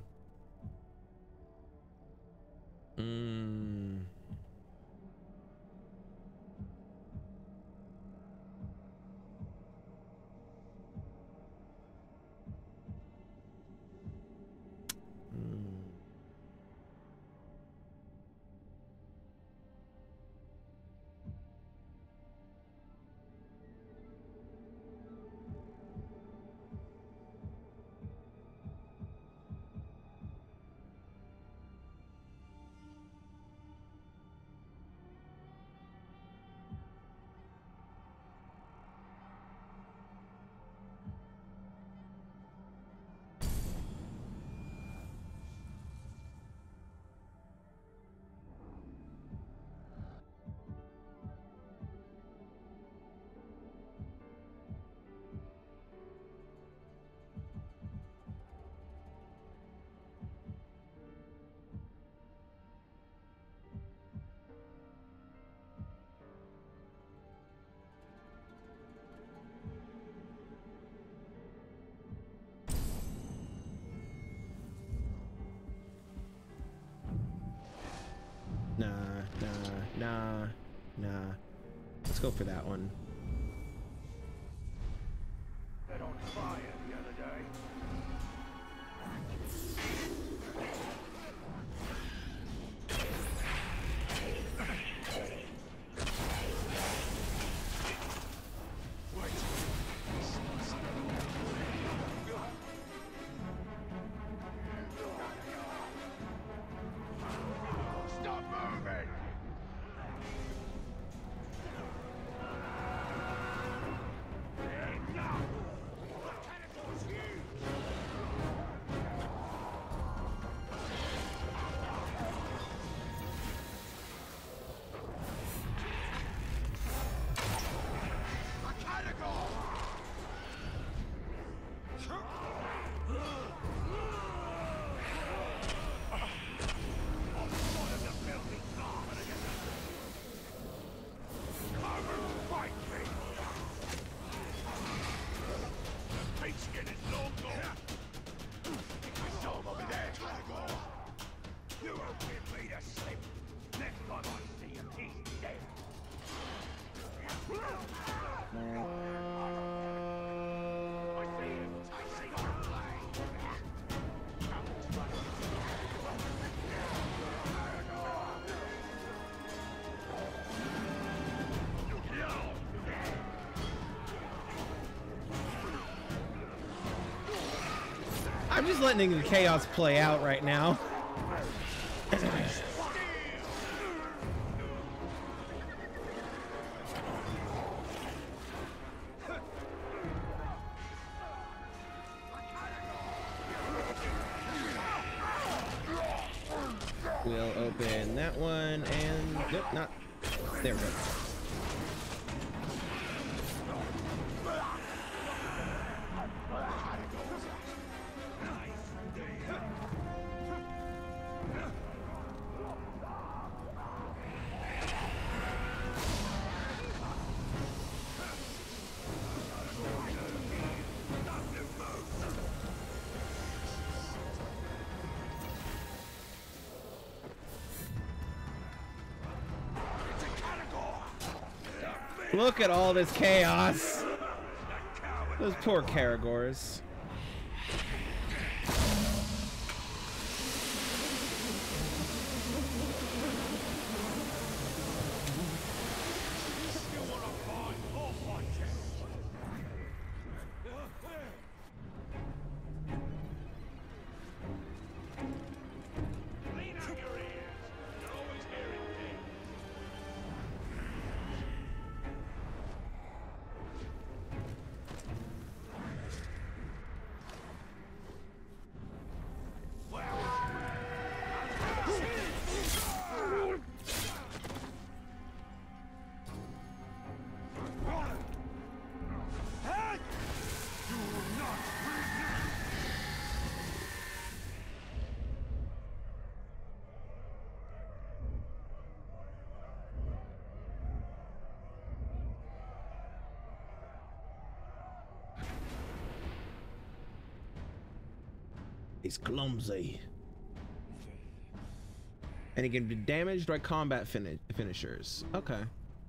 Nah. Let's go for that one. Set on fire the other day. Stop moving! I'm just letting the chaos play out right now. We'll open that one and nope, not there we go. Look at all this chaos. Those poor Caragors. He's clumsy. And he can be damaged by combat finishers. Okay.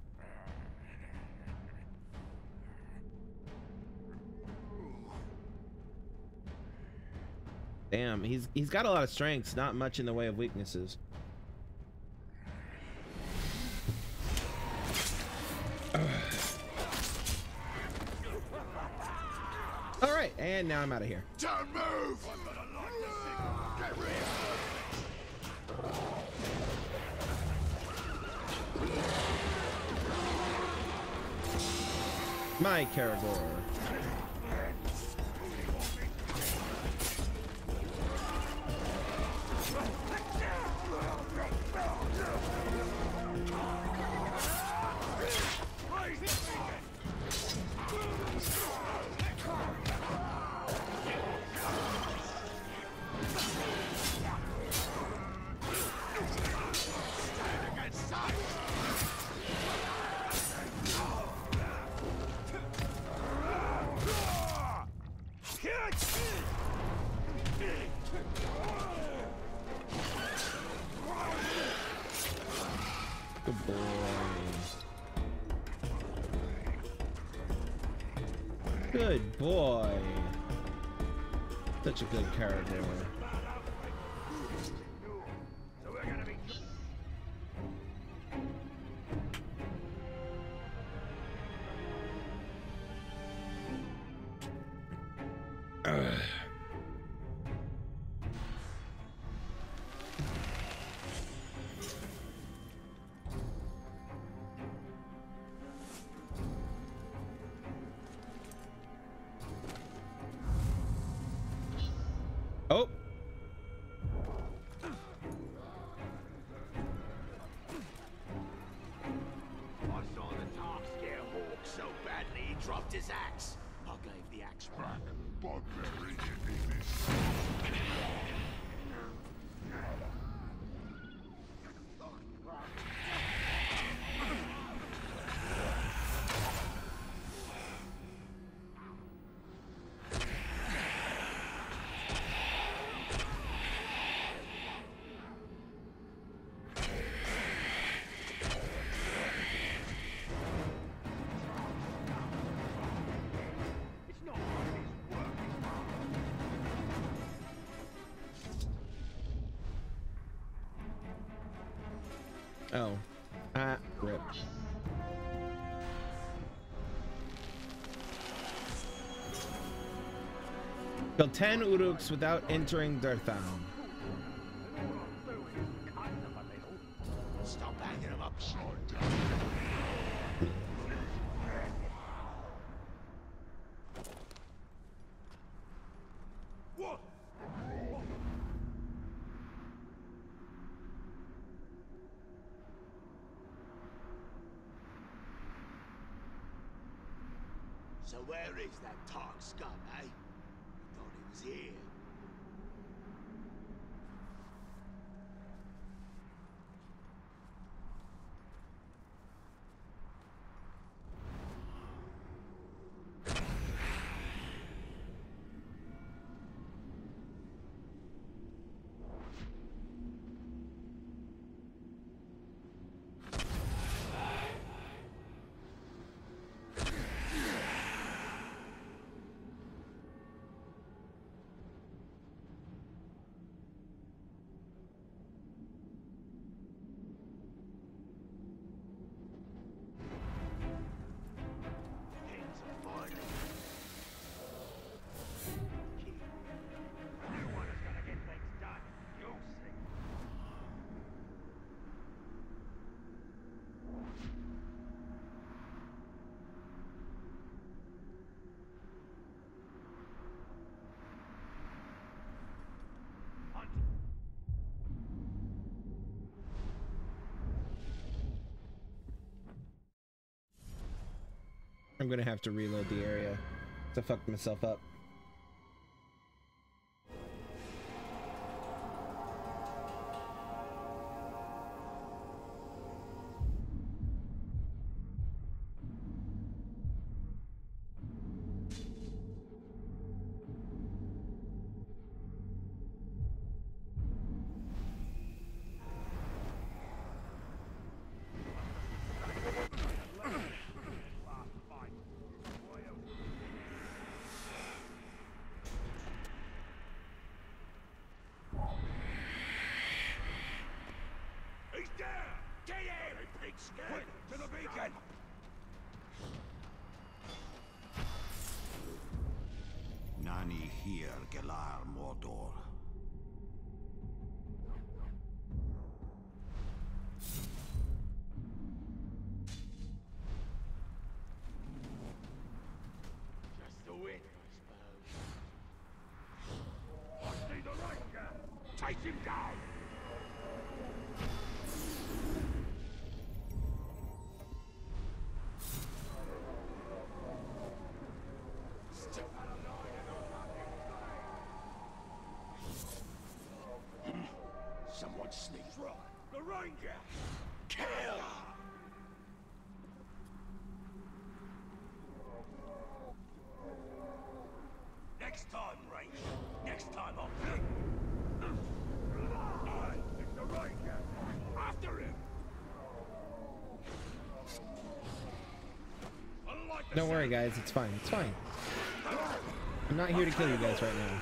Damn, he's got a lot of strengths, not much in the way of weaknesses. All right, and now I'm out of here. Don't move! Get rid My Caragor. boy. Good boy. Such a good character. Oh. I saw the Tark scare Hawk so badly he dropped his axe. I gave the axe back. Oh. Ah, rip. Kill 10 Uruks without entering their town. Stop hanging him upside down. What? So where is that Tark scum, eh? Thought he was here. I'm gonna have to reload the area to fuck myself up. To the beacon! Nani here, Galar Mordor. Just the wind, I suppose. I see the ranger! Take him down! Someone sneaks right. The ranger! Kill! Next time, ranger. Next time I'll pick. Aye, it's the ranger. After him! Don't worry, guys. It's fine. It's fine. I'm not here to kill you guys right now.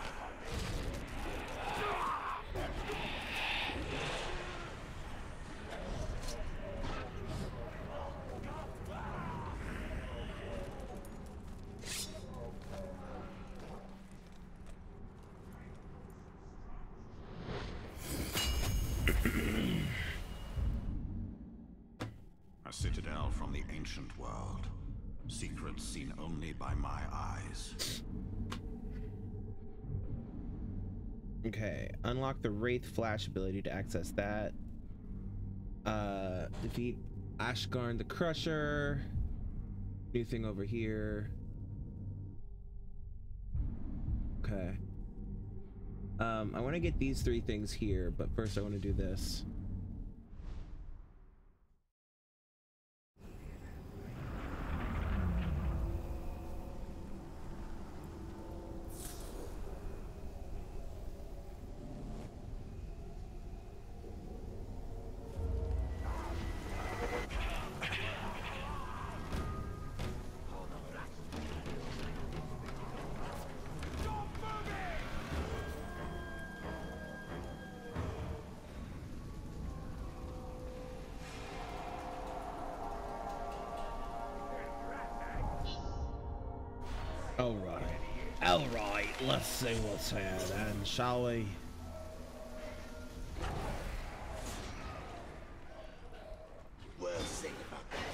A citadel from the ancient world. Secrets seen only by my eyes. Okay, unlock the Wraith Flash ability to access that. Defeat Ashgarn the Crusher. New thing over here. Okay. I want to get these 3 things here, but first I want to do this. Alright, let's see what's here then, shall we? We'll see about that.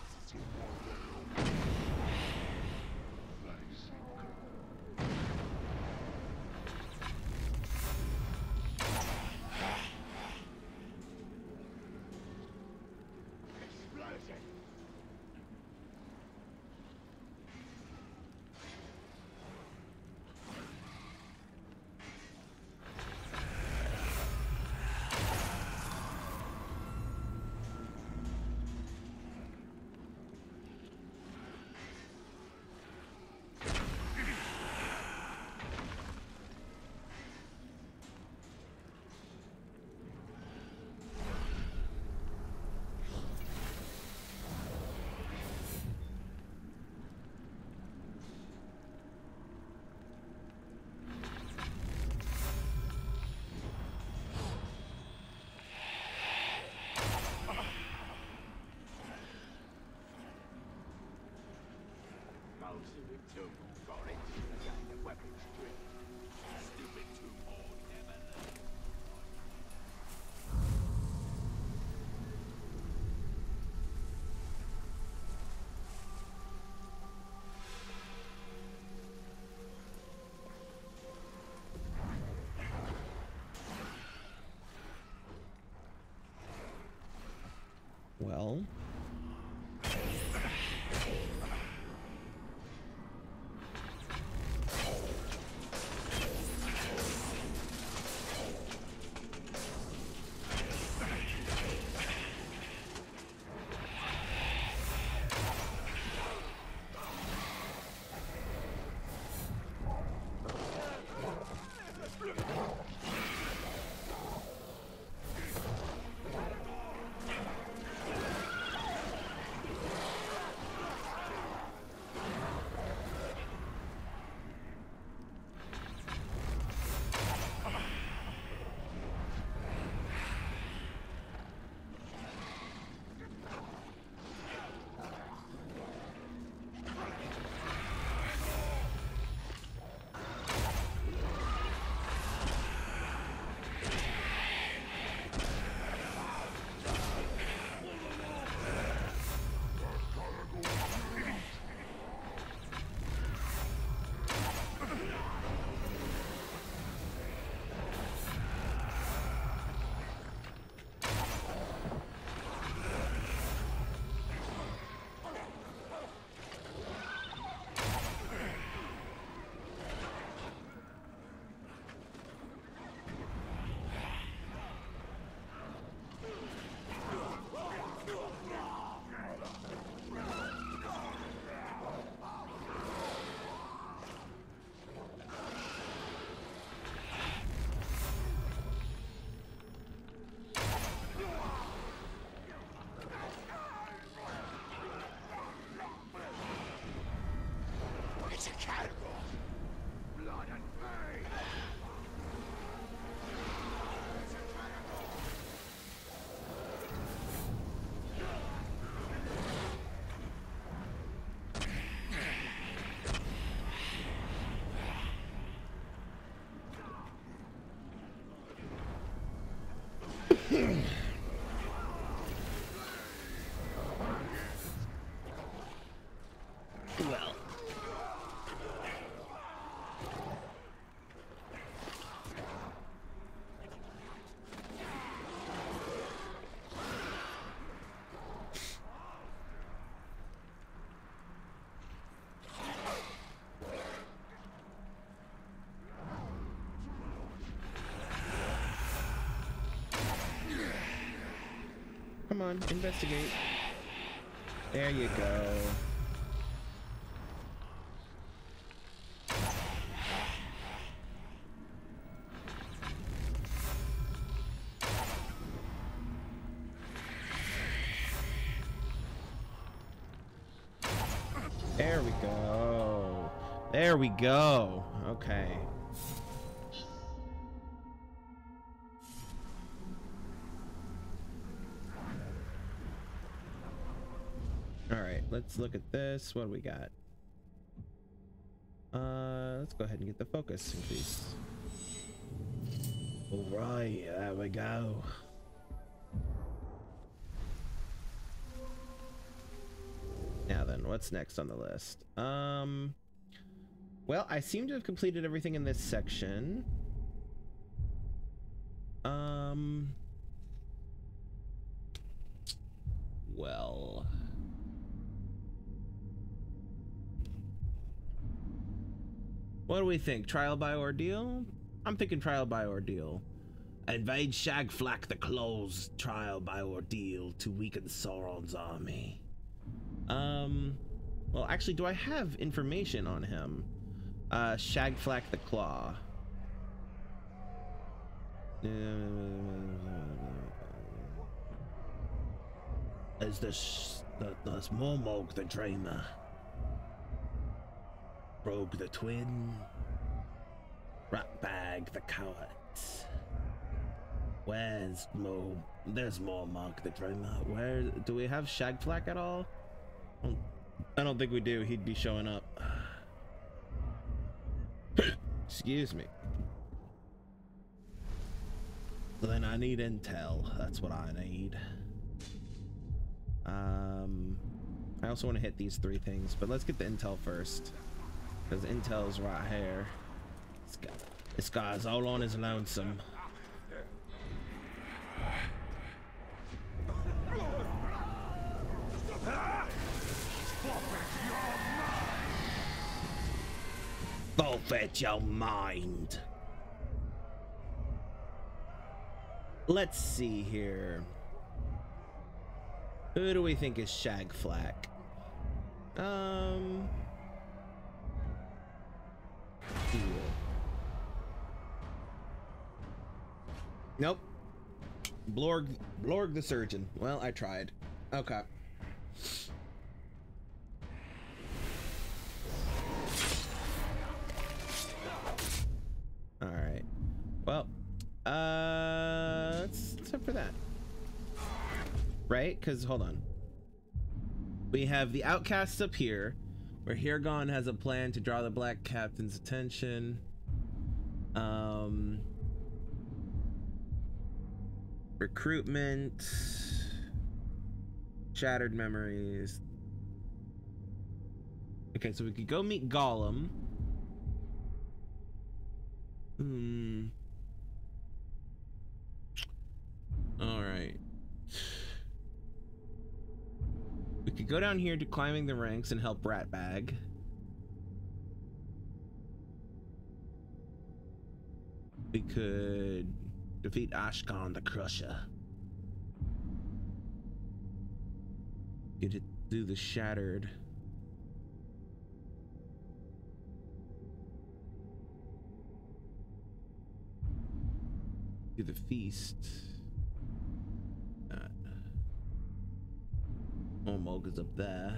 Well, Well. Come on, investigate. There you go. There we go. There we go. Okay. All right, let's look at this. What do we got? Let's go ahead and get the focus increase. All right, there we go. Now then, what's next on the list? Well, I seem to have completed everything in this section. Well. What do we think? Trial by ordeal? I'm thinking trial by ordeal. Invade Shagflack the Claw's trial by ordeal to weaken Sauron's army. Well, actually, do I have information on him? Shagflack the Claw. Is this Mormog the Dreamer? Rogue the Twin? Ratbag the Coward? Where's There's Mormog the Dreamer. Where do we have Shagflack at all? I don't think we do. He'd be showing up. Excuse me. Then I need intel. That's what I need. I also want to hit these 3 things, but let's get the intel first, because intel's right here. This guy's all on his lonesome. Forfeit your mind. Let's see here. Who do we think is Shagflack? Nope. Blorg the surgeon. Well, I tried. Okay. All right. Well, let's hope for that. Right? Because hold on. We have the outcasts up here, where Hirgon has a plan to draw the Black Captain's attention. Recruitment, shattered memories. Okay, so we could go meet Gollum. All right. We could go down here to climbing the ranks and help Ratbag. We could defeat Ashkan the Crusher. Get it through the shattered. Do the feast. Mormog is up there.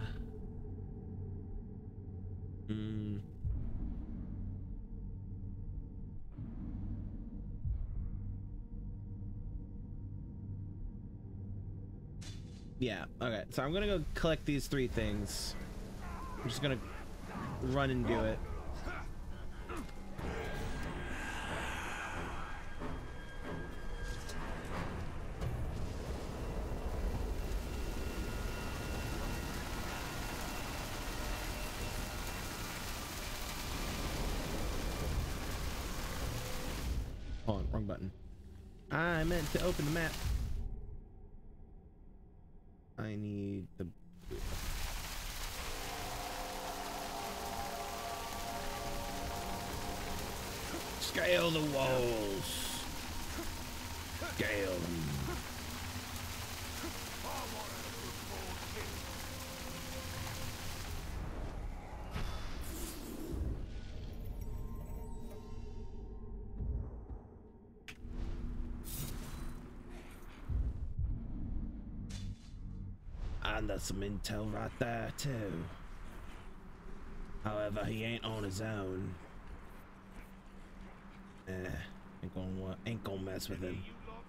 Yeah, okay. So I'm gonna go collect these 3 things. I'm just gonna run and do it. wrong button. I meant to open the map. I need the... Scale the walls. Scale them. And there's some intel right there too. However, he ain't on his own. Ain't gonna mess with him.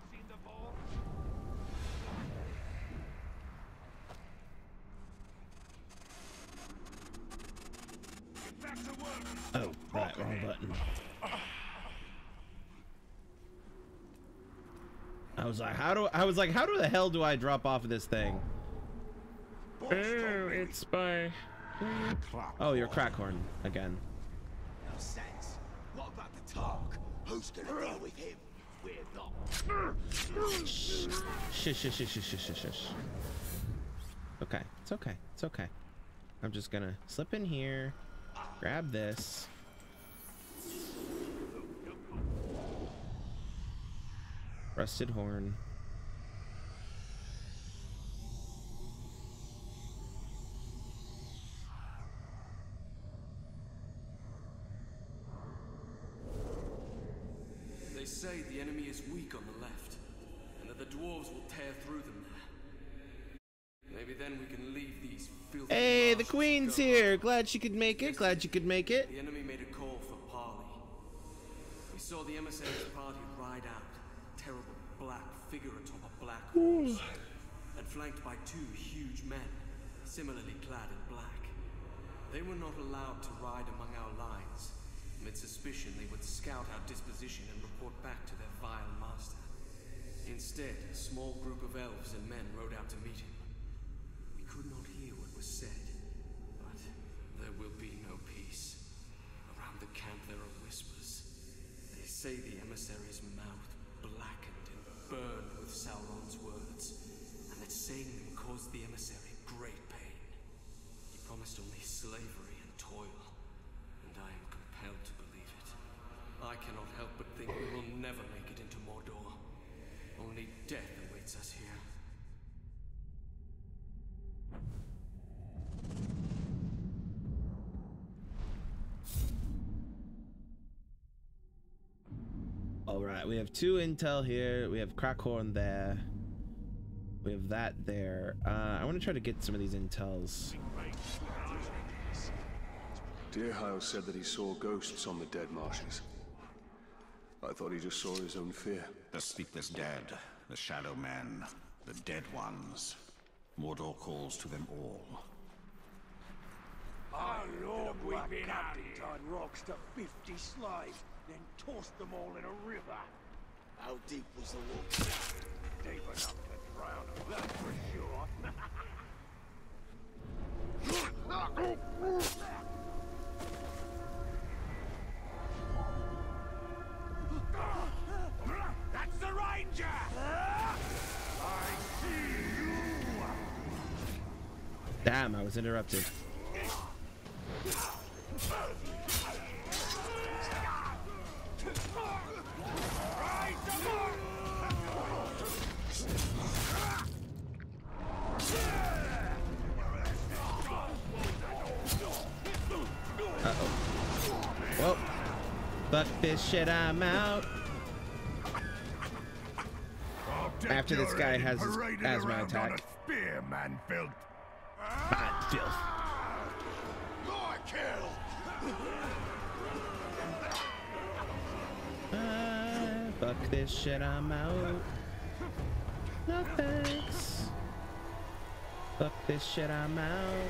Oh, right, wrong button. I was like, how do the hell do I drop off of this thing? Oh, it's by... Oh, you're Crackhorn again. No sense. What about the talk? Who's gonna deal with him? We're not. Shush. Okay, it's okay. It's okay. I'm just gonna slip in here, grab this. Rusted horn. They say the enemy is weak on the left, and that the dwarves will tear through them there. Maybe then we can leave these filthy... Hey, the queen's here! Glad she could make it, glad you could make it. The enemy made a call for parley. We saw the emissary's party ride out, a terrible black figure atop a black horse, and flanked by two huge men, similarly clad in black. They were not allowed to ride among our lines. Amid suspicion, they would scout our disposition and report back to their vile master. Instead, a small group of elves and men rode out to meet him. We could not hear what was said, but there will be no peace. Around the camp there are whispers. They say the emissary's mouth blackened and burned with Sauron's words, and that saying them caused the emissary great pain. He promised only slavery and toil, and I am compelled to believe it. I cannot help but think we will never make it into Mordor. Only death awaits us here. Alright, we have two intel here. We have Crackhorn there. We have that there. I want to try to get some of these intels. Deerhouse said that he saw ghosts on the dead marshes. I thought he just saw his own fear. The sleepless dead, the shadow men, the dead ones. Mordor calls to them all. Our Lord, we've been hunting tied rocks to 50 slaves, then tossed them all in a river. How deep was the water? Deep enough to drown them, that's for sure. That's the ranger! I see you! Damn, I was interrupted. Well, fuck this shit, I'm out. After this guy has his asthma attack. Spear, man filth. Bad filth. My kill! Fuck this shit, I'm out. No thanks. Fuck this shit, I'm out.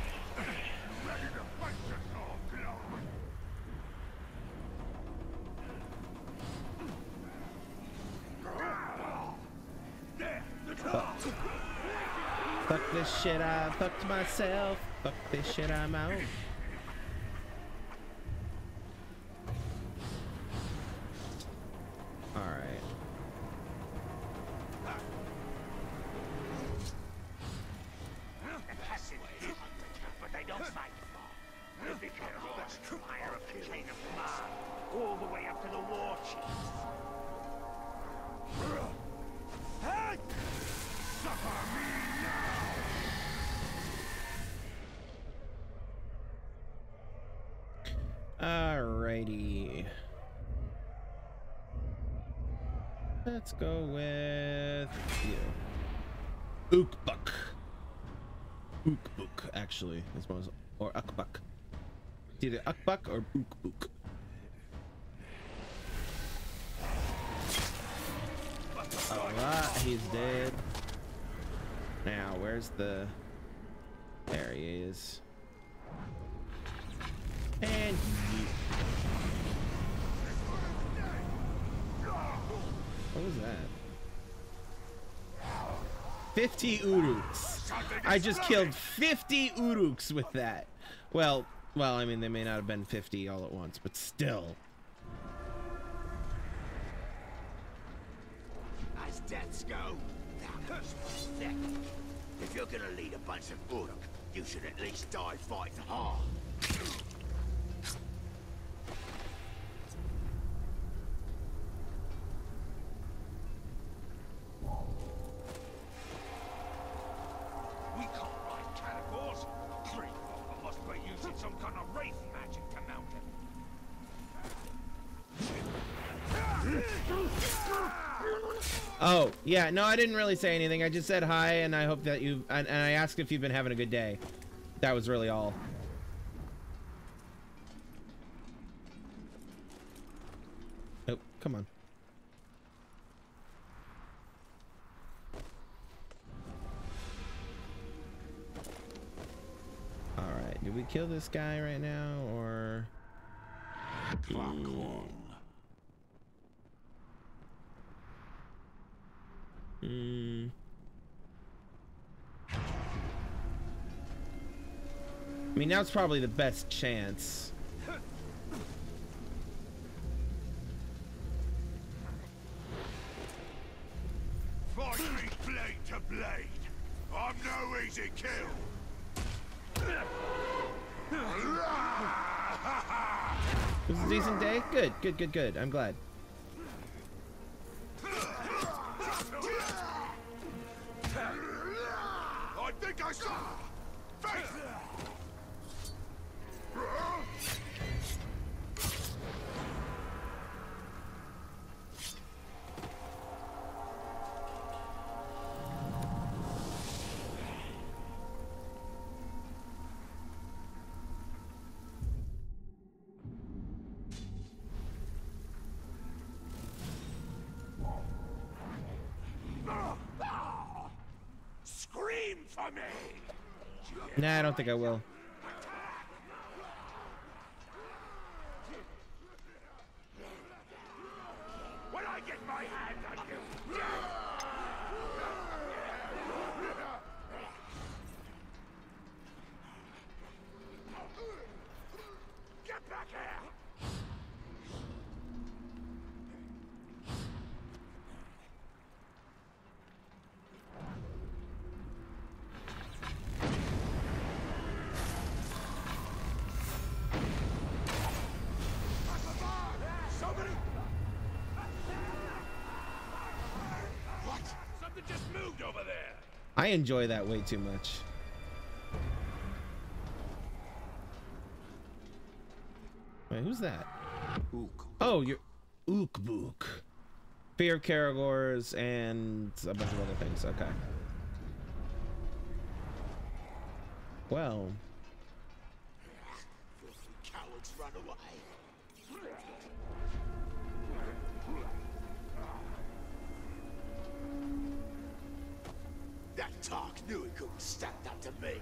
Fuck this shit, I fucked myself. Fuck this shit, I'm out. Alright. Fire a chain of command, all the way up to the war chiefs. Hey! Suffer me now! Alrighty. Let's go with you. Ukbuk. Ukbuk, actually. I suppose. Or Ukbuk. It's either Ukbuk or Ukbuk. Alright, he's dead. Now, where's the... There he is. And what was that? 50 Uruks. I just killed 50 Uruks with that. Well, I mean, they may not have been 50 all at once, but still. As deaths go, thou must protect. If you're gonna lead a bunch of Uruk, you should at least die fighting hard. We can't ride cannibals. Greenwalker must be using some kind of wraith magic to mount him. Oh, yeah, no, I didn't really say anything. I just said hi, and I hope that you... And I asked if you've been having a good day. That was really all. Oh, come on. Alright, do we kill this guy right now, or... I mean, now's probably the best chance. Fight me blade to blade. I'm no easy kill. It was a decent day? Good. I'm glad. I think I saw. Face. Scream for me. Nah, I don't think I will. When I get my hand on you. Get back here. Somebody. What? Something just moved over there. I enjoy that way too much. Wait, who's that? Oh, you're Ukbuk. Fear of Karagors and a bunch of other things. Okay. Well. Cowards run away. That Tark knew he couldn't stand up to me.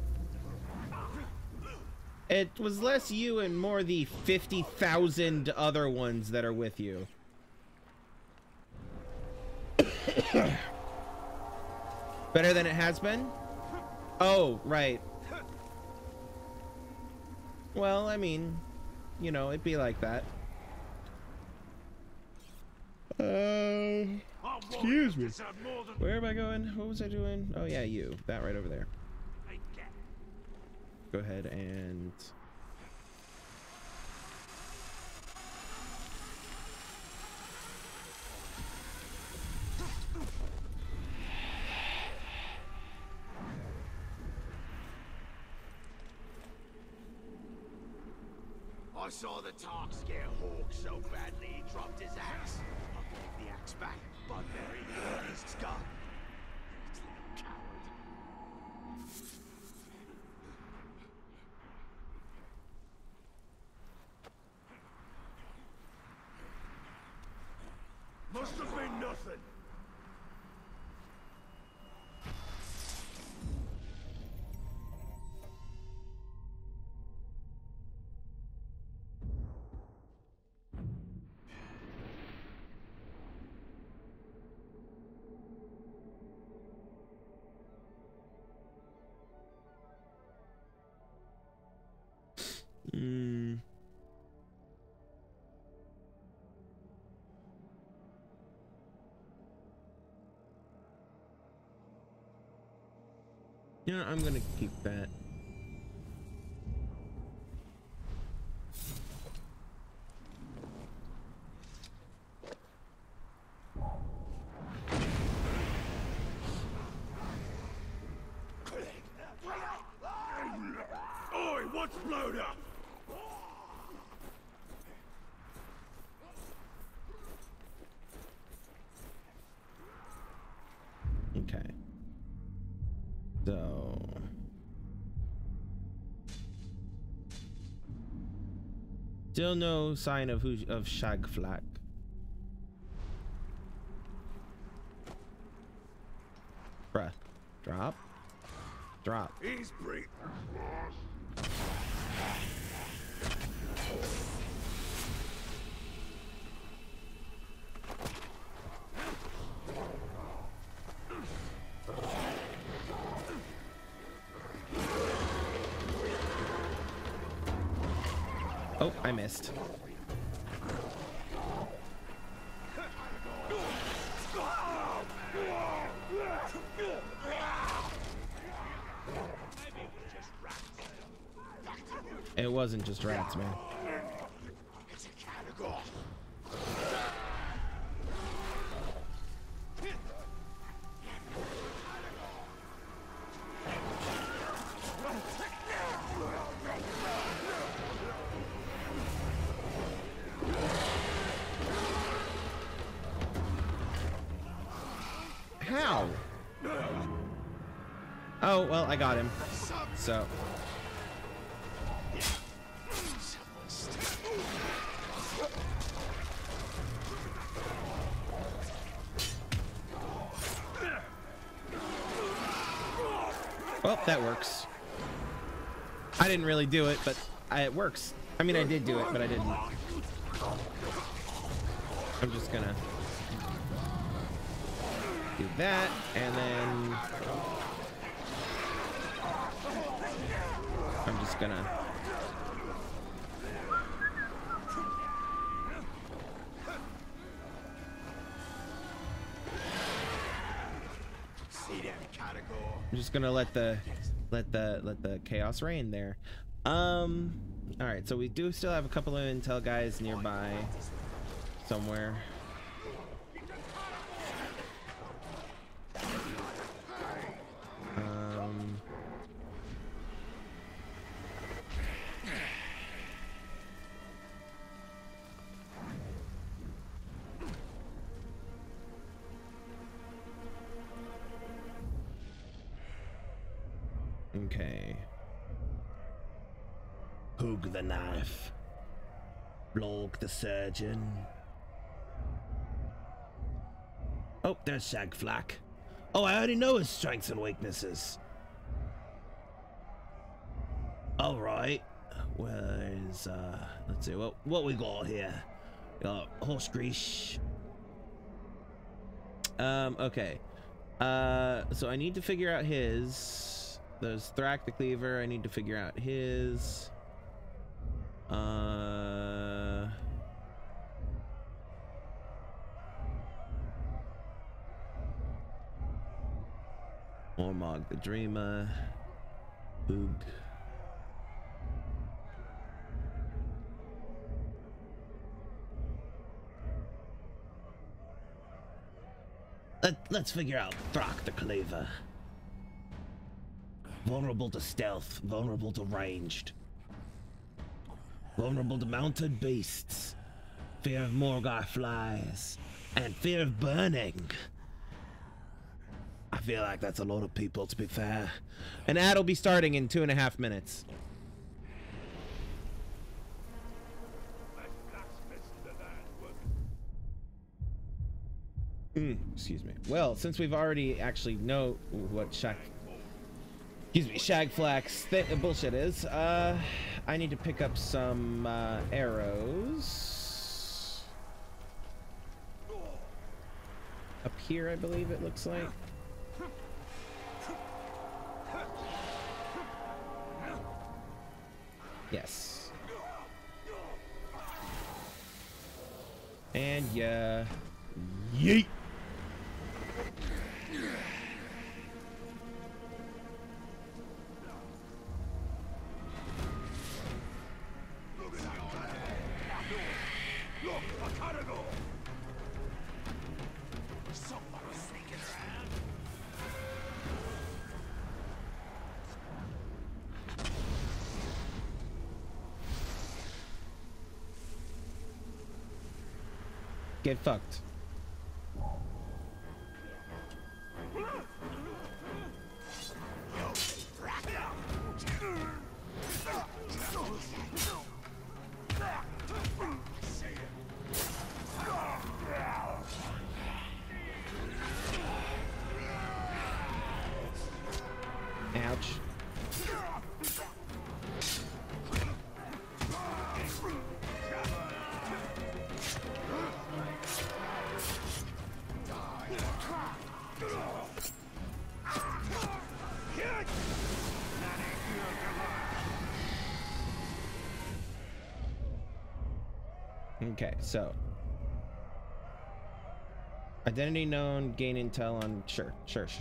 It was less you and more the 50,000 other ones that are with you. Better than it has been? Oh, right. Well, I mean, you know, it'd be like that. Excuse me. Where am I going? What was I doing? Oh yeah, you. That right over there. Go ahead and I saw the Tark scare Hawk so badly he dropped his axe. I gave the axe back, but there he is, his gun. Coward. Must have been nothing. Yeah, I'm gonna keep that. Oi, what's blowed up? Okay. So still no sign of Shagflack. Bruh. Drop. Drop. He's pretty. Oh, I missed. It wasn't just rats, man. It's a category. How? Oh, well, I got him. So. Well, that works. I didn't really do it, but it works. I mean, I did do it, but I didn't. I'm just gonna do that, and then I'm just gonna let the chaos reign there. All right, so we do still have a couple of intel guys nearby somewhere. Okay. Hug the knife. Blog the surgeon. Oh, there's Shagflack. Oh, I already know his strengths and weaknesses. All right. Where's let's see what we got here. Got horse grease. Okay. So I need to figure out his. There's Thrak the Cleaver. I need to figure out his. Ormog the Dreamer. Boog. Let's figure out Thrak the Cleaver. Vulnerable to stealth, vulnerable to ranged. Vulnerable to mounted beasts. Fear of Morgar flies. And fear of burning. I feel like that's a lot of people, to be fair. An ad will be starting in 2.5 minutes. Excuse me. Well, since we've already actually know what Shagflax bullshit is, I need to pick up some arrows. Up here, I believe it looks like. Yes. And yeah. Yeet. Get fucked. Ouch. Okay, so identity known, gain intel on sure.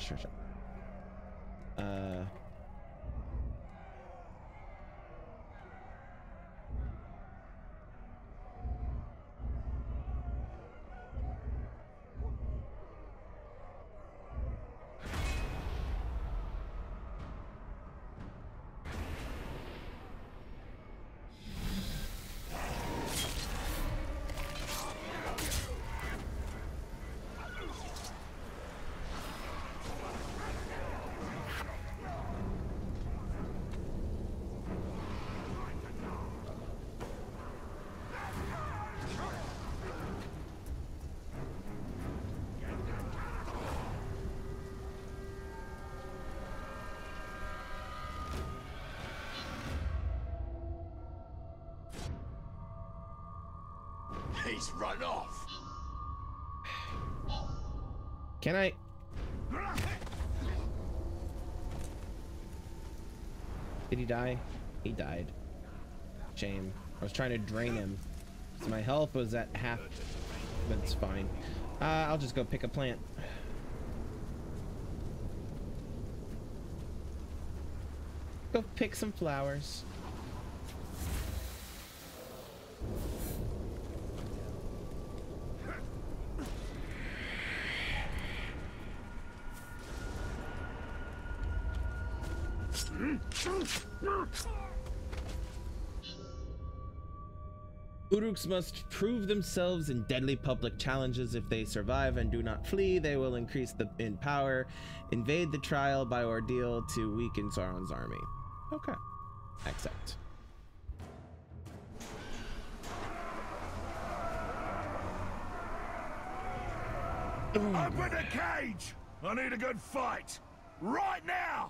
He's run off. Can I? Did he die? He died. Shame. I was trying to drain him. So my health was at half, but it's fine. I'll just go pick a plant. Go pick some flowers. Uruks must prove themselves in deadly public challenges. If they survive and do not flee, they will increase in power, invade the trial by ordeal to weaken Sauron's army. Okay. Accept. Open the cage! I need a good fight! Right now!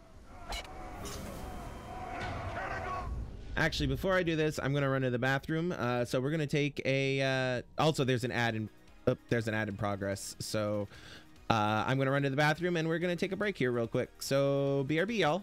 Actually, before I do this, I'm gonna run to the bathroom. So we're gonna take a. Also, there's an ad in. Oh, there's an ad in progress. So I'm gonna run to the bathroom, and we're gonna take a break here real quick. So BRB, y'all.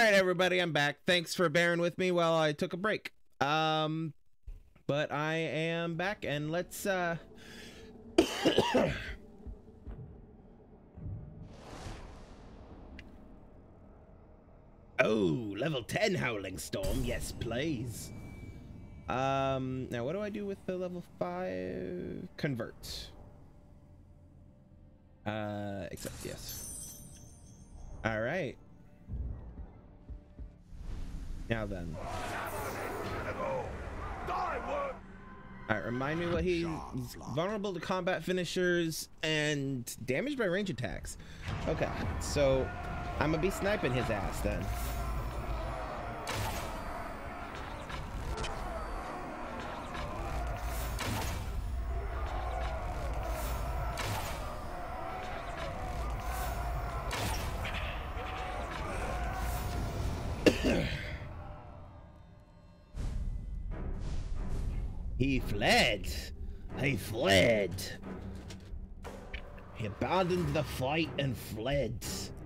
right, everybody, I'm back. Thanks for bearing with me while I took a break. But I am back, and let's Oh, level 10 Howling Storm. Yes, please. Now what do I do with the level 5? Convert. Accept, yes. All right. Now then. Alright, remind me what he's vulnerable to combat finishers and damaged by range attacks. Okay, so I'm gonna be sniping his ass then. He fled. He fled. He abandoned the fight and fled.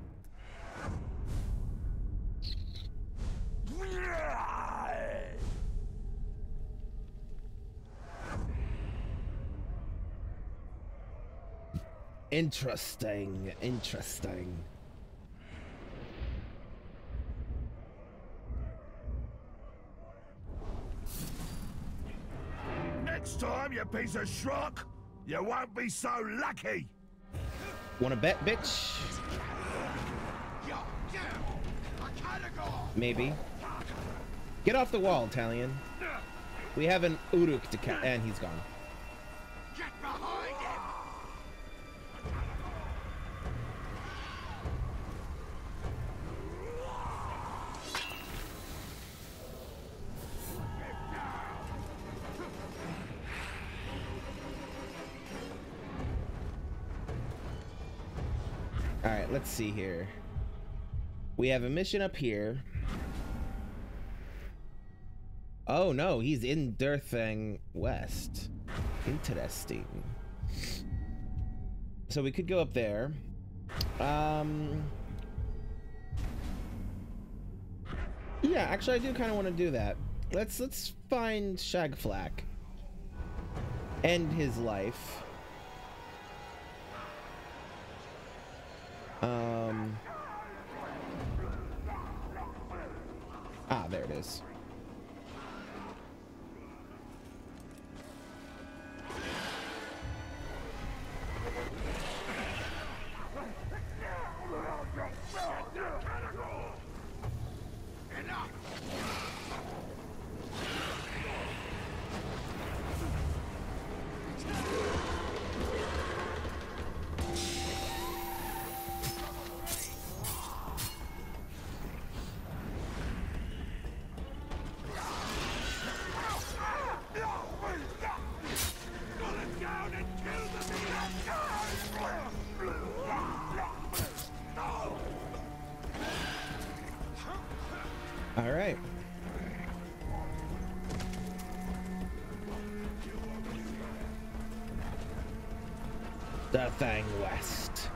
Interesting. Interesting. Next time, you piece of schrock, you won't be so lucky. Wanna bet, bitch? Maybe. Get off the wall, Talion. We have an Uruk to catch, and he's gone. Get behind him. All right, let's see here. We have a mission up here. Oh no, he's in Durthang West. Interesting. So we could go up there. Yeah, actually I do kind of want to do that. Let's find Shagflak. End his life. There it is. All right. Durthang West.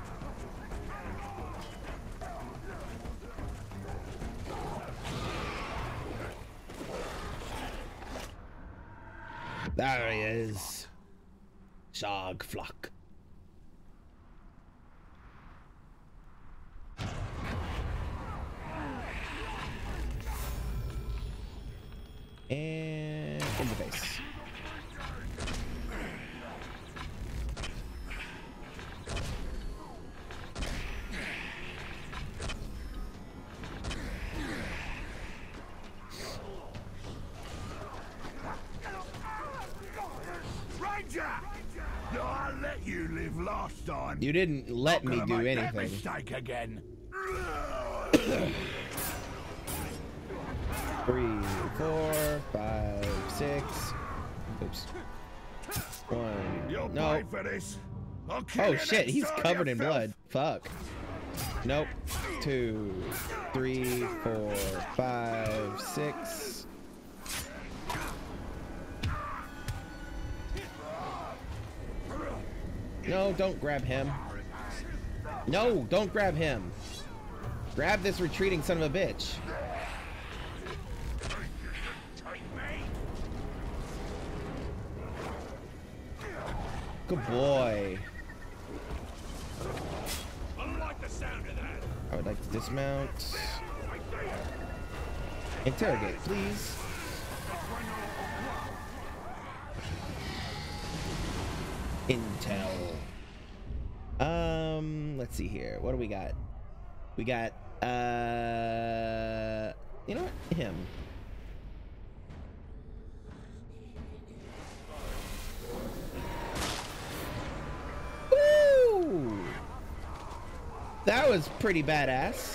There he is. Shagflak. And in the face. Ranger! I let you live last time. You didn't let me do Make that anything. mistake again. 3, 4, 5, 6. Oops. 1. You'll No. pay for this. I'll kill Oh you shit, next he's time, covered you in filth. blood. Fuck. Nope. 2, 3, 4, 5, 6. No, don't grab him. No, don't grab him. Grab this retreating son of a bitch. Good boy. I don't like the sound of that. I would like to dismount. Interrogate, please. Intel. Let's see here. What do we got? We got, you know what? Him. Woo! That was pretty badass.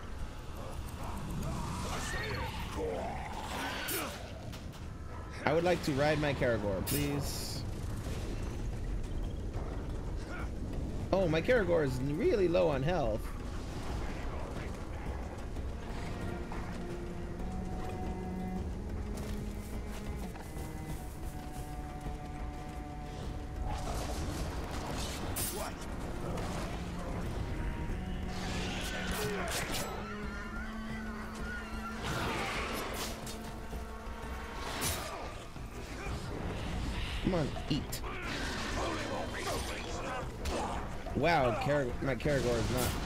I would like to ride my Karagor, please. Oh, my Karagor is really low on health. Come on, eat. Wow, my Karagor is not.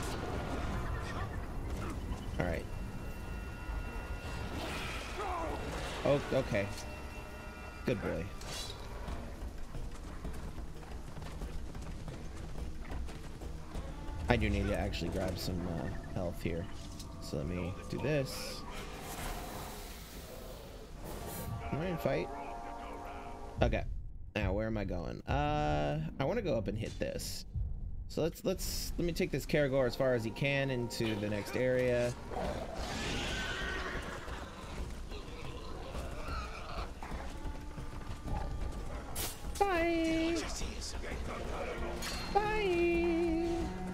Alright. Oh, okay. Good boy. I do need to actually grab some health here. So let me do this. Am I in fight? Okay. Now where am I going? I want to go up and hit this. So let me take this Karagor as far as he can into the next area. Bye. Bye.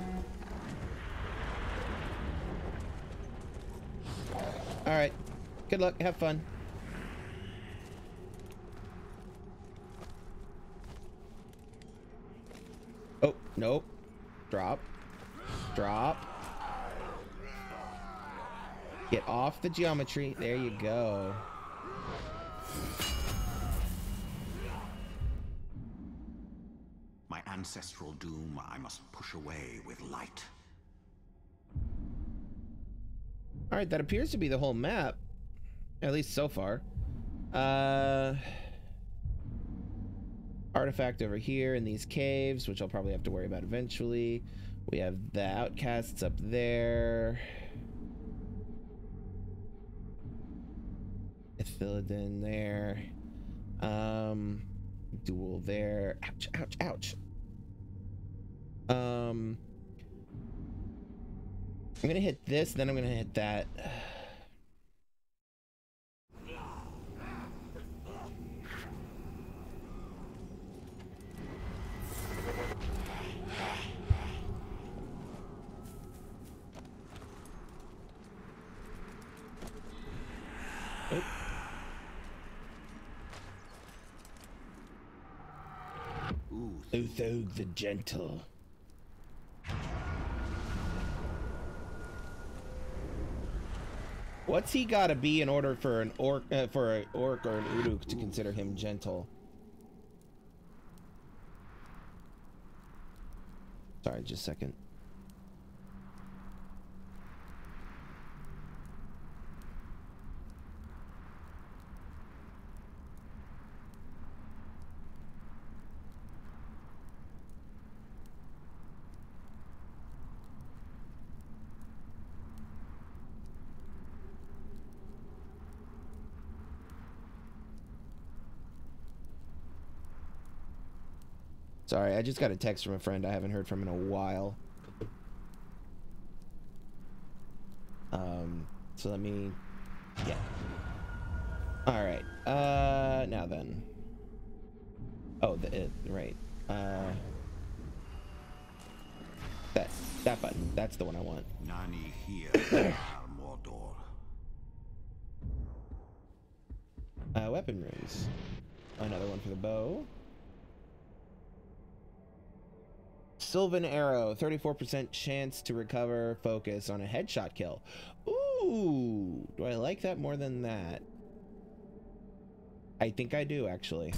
All right. Good luck. Have fun. Oh, nope. Drop. Drop. Get off the geometry. There you go. My ancestral doom I must push away with light. Alright, that appears to be the whole map. At least so far. Artifact over here in these caves, which I'll probably have to worry about eventually. We have the outcasts up there. Ithildan there. Duel there. Ouch, ouch, ouch. I'm gonna hit this, then I'm gonna hit that. Uthog the Gentle. What's he gotta be in order for an orc, or an Uruk to consider him gentle? Sorry, just a second. Sorry, I just got a text from a friend I haven't heard from in a while. So let me, yeah. All right, now then. Oh, right. That button, that's the one I want. Nani here, Mordor. Weapon runes. Another one for the bow. Sylvan Arrow, 34% chance to recover focus on a headshot kill. Ooh, do I like that more than that? I think I do, actually.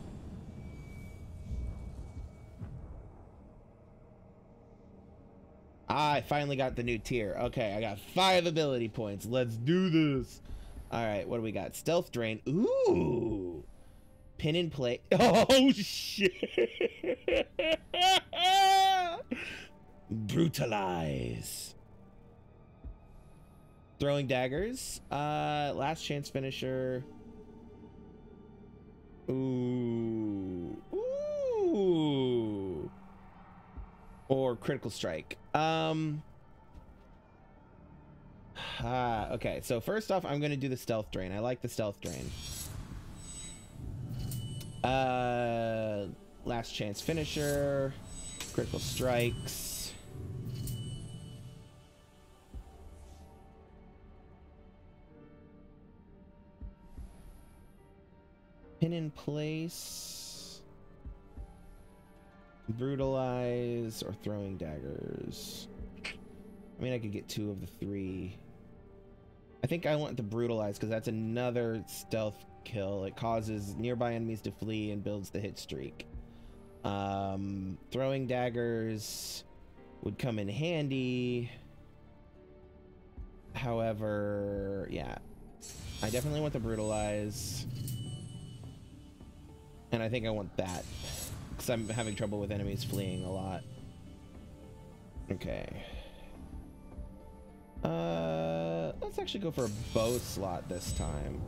I finally got the new tier. Okay, I got 5 ability points. Let's do this. All right, what do we got? Stealth Drain. Ooh. Pin and play. Oh, shit. Brutalize. Throwing daggers. Last chance finisher. Ooh. Ooh. Or critical strike. Okay, so first off, I'm going to do the stealth drain. I like the stealth drain. Last chance finisher. Critical strikes. Pin in place. Brutalize or throwing daggers. I mean, I could get 2 of the 3. I think I want the brutalize because that's another stealth kill. It causes nearby enemies to flee and builds the hit streak. Throwing daggers would come in handy. However, yeah, I definitely want the brutalize. And I think I want that because I'm having trouble with enemies fleeing a lot. Okay. Let's actually go for a bow slot this time.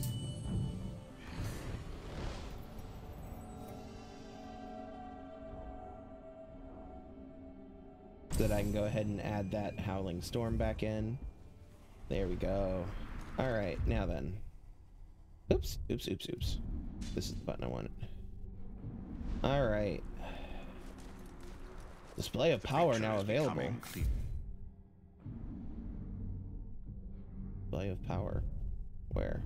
So that I can go ahead and add that Howling Storm back in. There we go. All right, now then. Oops, oops, oops, oops. This is the button I wanted. All right. Display of power now available. Display of power. Where?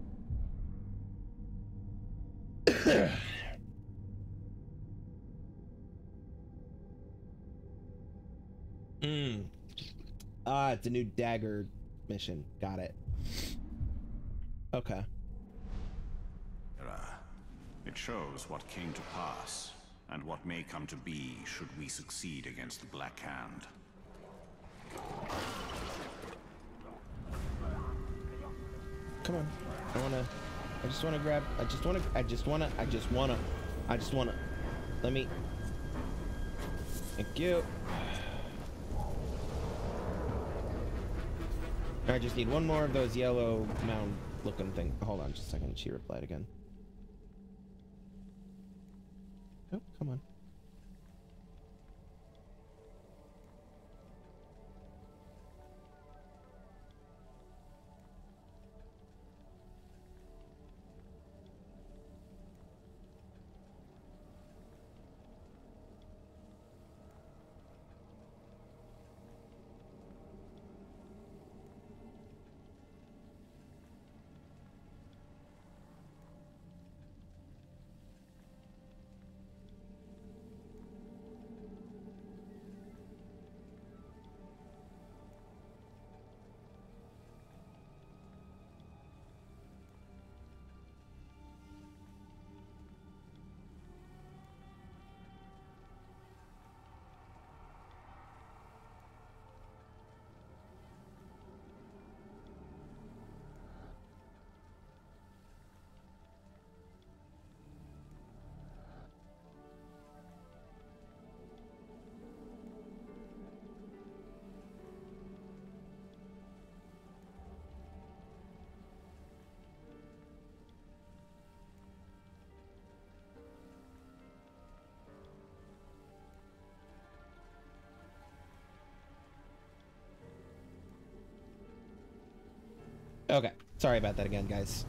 Ah, it's a new dagger mission. Got it. Okay. It shows what came to pass, and what may come to be should we succeed against the Black Hand. Come on. I just wanna. Let me. Thank you. I just need one more of those yellow mound looking thing. Hold on just a second. She replied again. Oh, come on. Okay, sorry about that again, guys.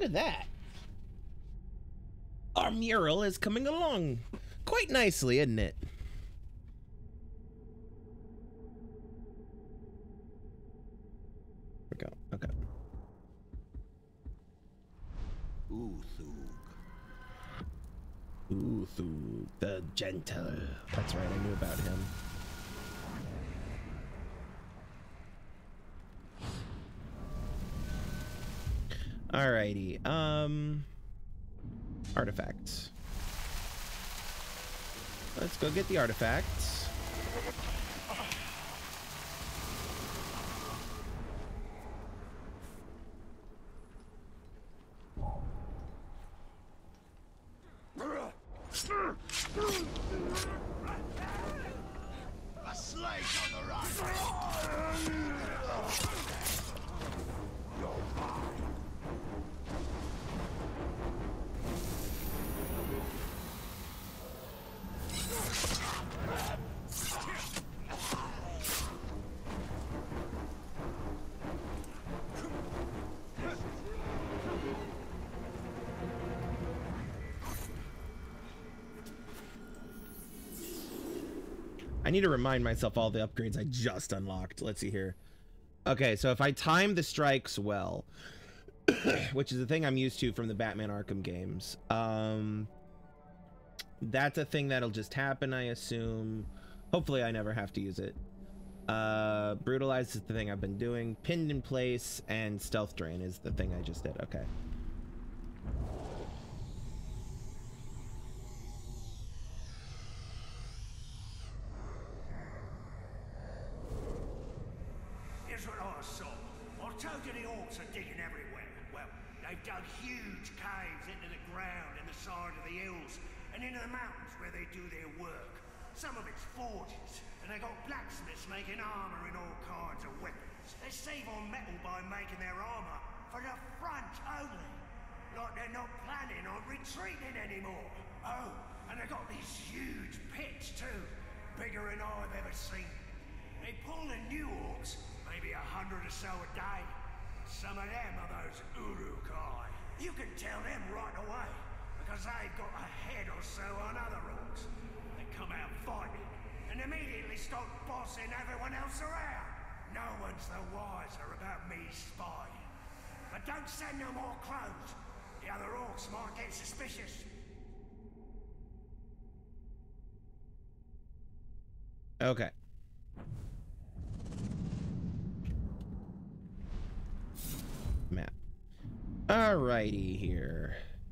at that. Our mural is coming along quite nicely, isn't it? There we go. Okay. Uthug, the Gentle. That's right, I knew about him. Alrighty, artifacts. Let's go get the artifacts. A slave on the right. I need to remind myself all the upgrades I just unlocked. Let's see here. Okay, so if I time the strikes well, which is the thing I'm used to from the Batman Arkham games, that's a thing that'll just happen, I assume. Hopefully I never have to use it. Brutalize is the thing I've been doing. Pinned in place and stealth drain is the thing I just did. Okay. Here's what I saw. I told you the orcs are digging everywhere. Well, they've dug huge caves into the ground in the side of the hills and into the mountains where they do their work. Some of it's forges, and they got blacksmiths making armor and all kinds of weapons. They save on metal by making their armor for the front only. Like they're not planning on retreating anymore. Oh, and they got these huge pits too. Bigger than I've ever seen. They pull in new orcs, maybe 100 or so a day. Some of them are those Urukai. You can tell them right away, because they've got a head or so on other orcs. They come out fighting, and immediately start bossing everyone else around. No one's the wiser about me spying. But don't send no more crows. The other orcs might get suspicious. Okay. Map. Alrighty here.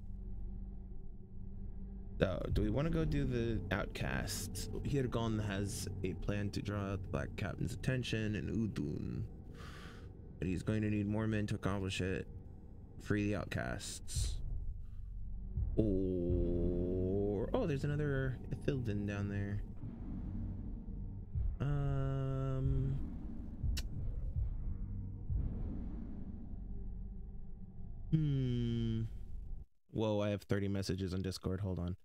So, do we want to go do the outcasts? Hirgon has a plan to draw out the Black Captain's attention in Udun. But he's going to need more men to accomplish it. Free the outcasts. Or... oh, there's another Ithilden down there. Whoa, I have 30 messages on Discord. Hold on.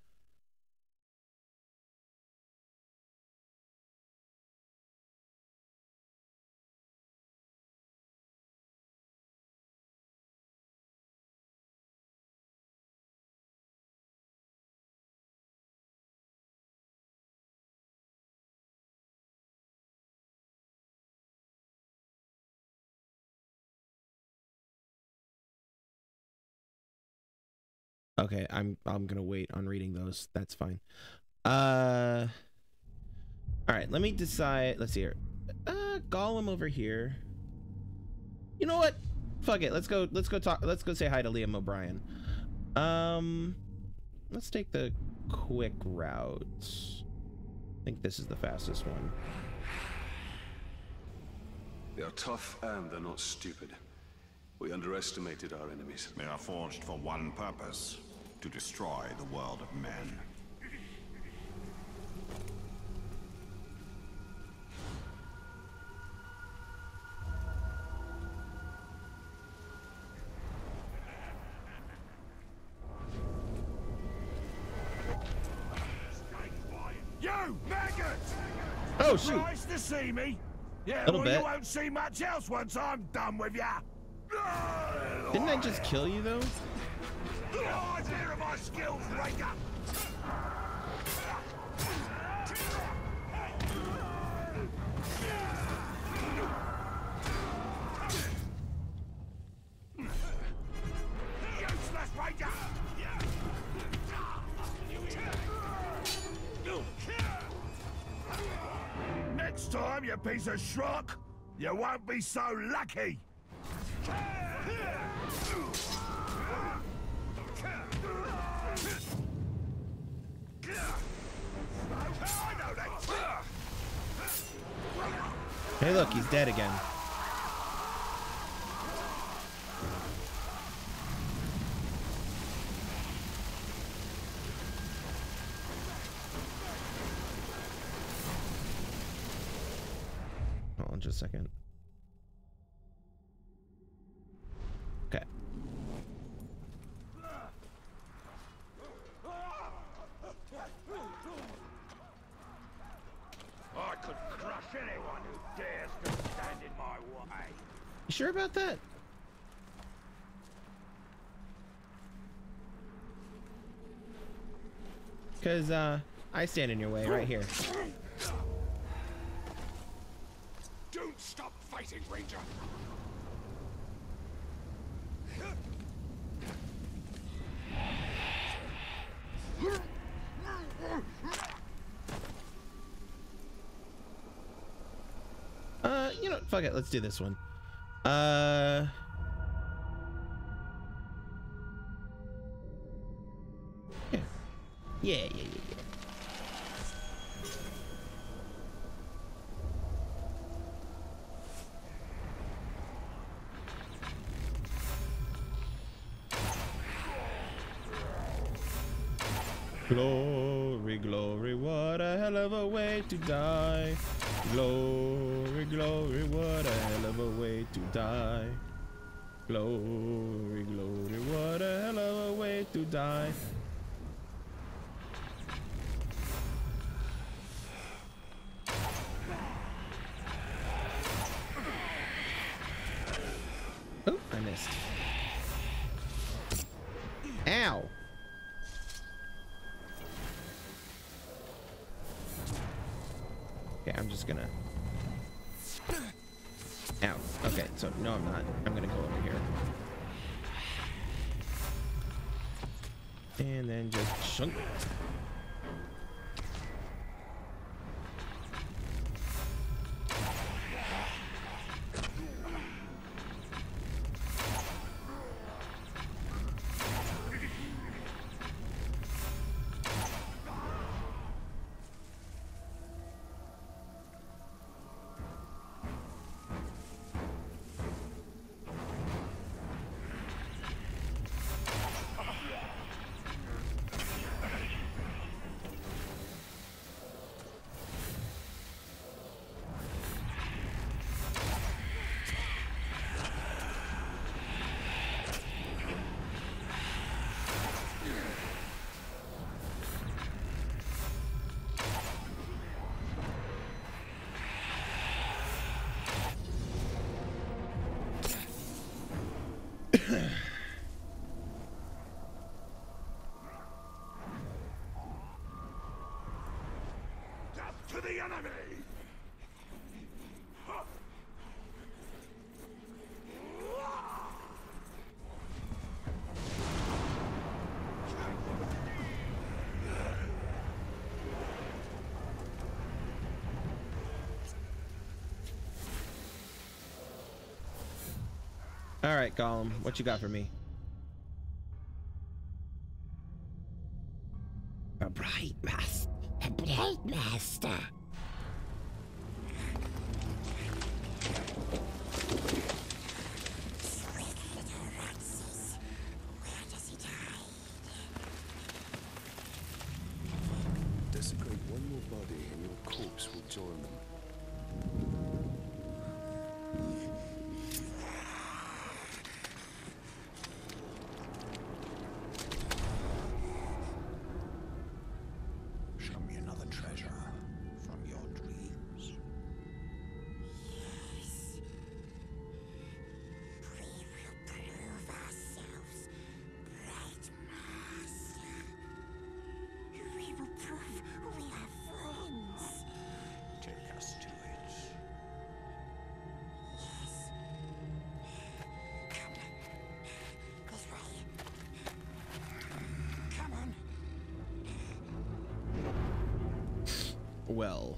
Okay, I'm gonna wait on reading those. That's fine. All right, let me decide. Let's see here. Gollum over here. You know what? Fuck it. Let's go talk. Let's go say hi to Liam O'Brien. Let's take the quick route. I think this is the fastest one. They are tough and they're not stupid. We underestimated our enemies. They are forged for one purpose: to destroy the world of men. You, maggot! Oh shoot! Surprised to see me? Yeah, Little well, bit. you won't see much else once I'm done with ya. Didn't I just kill you though? Oh, there are my skills, Ranger! Useless, Ranger! Next time, you piece of schrock, you won't be so lucky! Hey, look, he's dead again. Hold on just a second. Okay. I could crush anyone who dares to stand in my way. You sure about that? Because, I stand in your way right here. Don't stop fighting, Ranger! You know, fuck it, let's do this one. Yeah. Glory, glory, what a hell of a way to die. Glory, glory, what a hell of a way to die. Glory, glory, what a hell of a way to die. Oh, I missed. Ow. Okay, I'm just gonna... Ow. Okay, so no, I'm not. I'm gonna go over here. And then just shunk. To the enemy! All right, Gollum, what you got for me? A bright master. A bright master. Sweet little Ratses. Where does he hide? Desecrate one more body and your corpse will join them. Show me another treasure from your dreams. Yes. We will prove our well.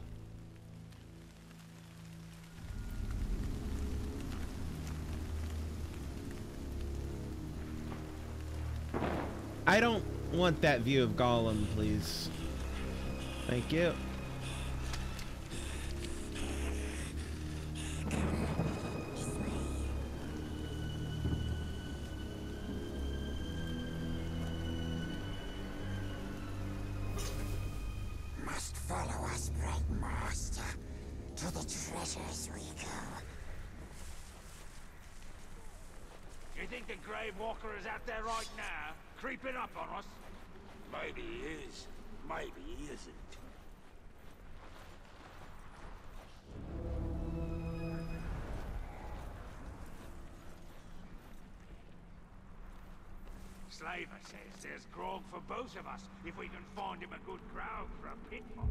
I don't want that view of Gollum, please. Thank you. Must follow us, bright master, to the treasures we go. You think the Grave Walker is out there right now, creeping up on us? Maybe he is. Maybe he isn't. Slaver says there's grog for both of us if we can find him a good crowd for a pitfall.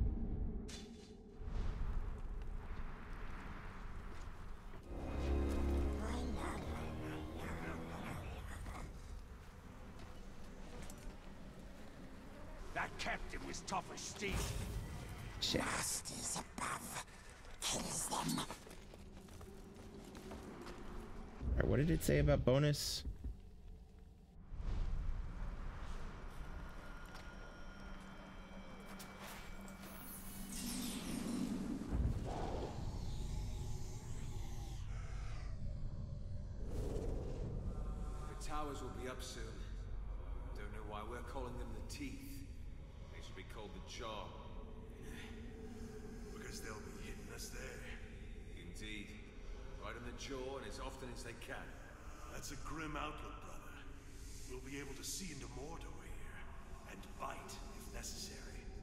That captain was tough as steel. Shit. Masters above kills them. Alright, what did it say about bonus? The towers will be up soon. Don't know why we're calling them the Teeth. They should be called the Jaw. Because they'll be hitting us there. Indeed. Right in the jaw and as often as they can. That's a grim outlook, brother. We'll be able to see into Mordor here, and bite if necessary.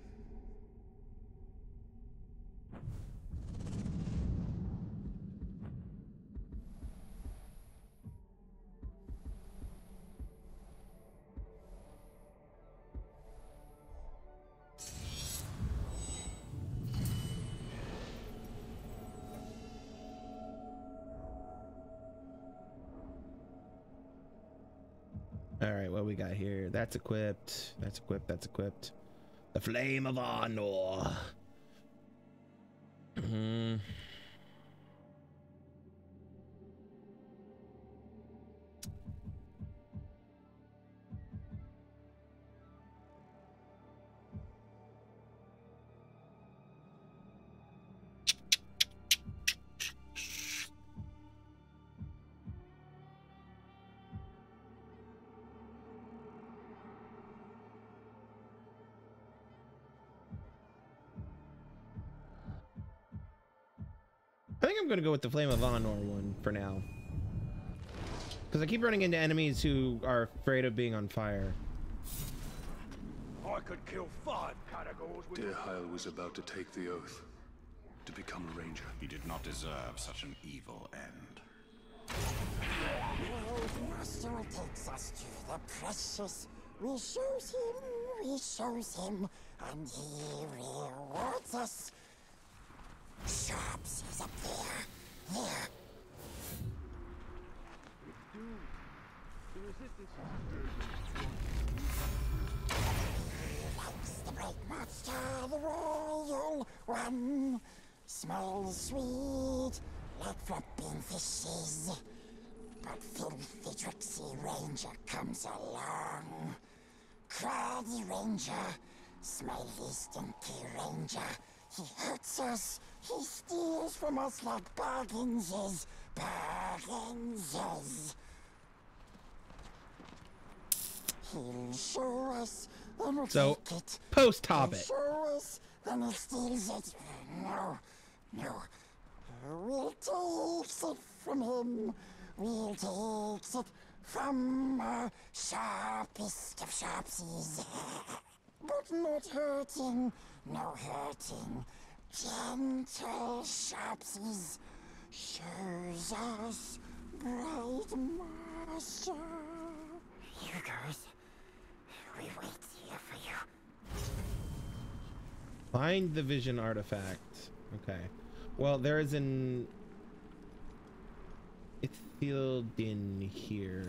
All right, what we got here? That's equipped. That's equipped. That's equipped. The Flame of Honor. I think I'm gonna go with the Flame of Honor one for now, because I keep running into enemies who are afraid of being on fire. I could kill 5 categories with Dirheil was about to take the oath to become a ranger. He did not deserve such an evil end. The old master takes us to the precious. We shows him, and he rewards us. Shops is up there. Here. He likes the bright monster, the royal one. Smells sweet, like flopping fishes. But filthy tricksy ranger comes along. Craggy ranger, smelly stinky ranger. He hurts us, he steals from us like bargainses. He'll show us, then we'll So, take it. post He'll Hobbit. show us, then he steals it. No. We'll take it from him. We'll take it from our sharpest of sharpsies. But not hurting, no hurting. Gentle sharpsies shows us bright master. You guys, we wait here for you. Find the vision artifact. Okay. Well, there is an Ithildin here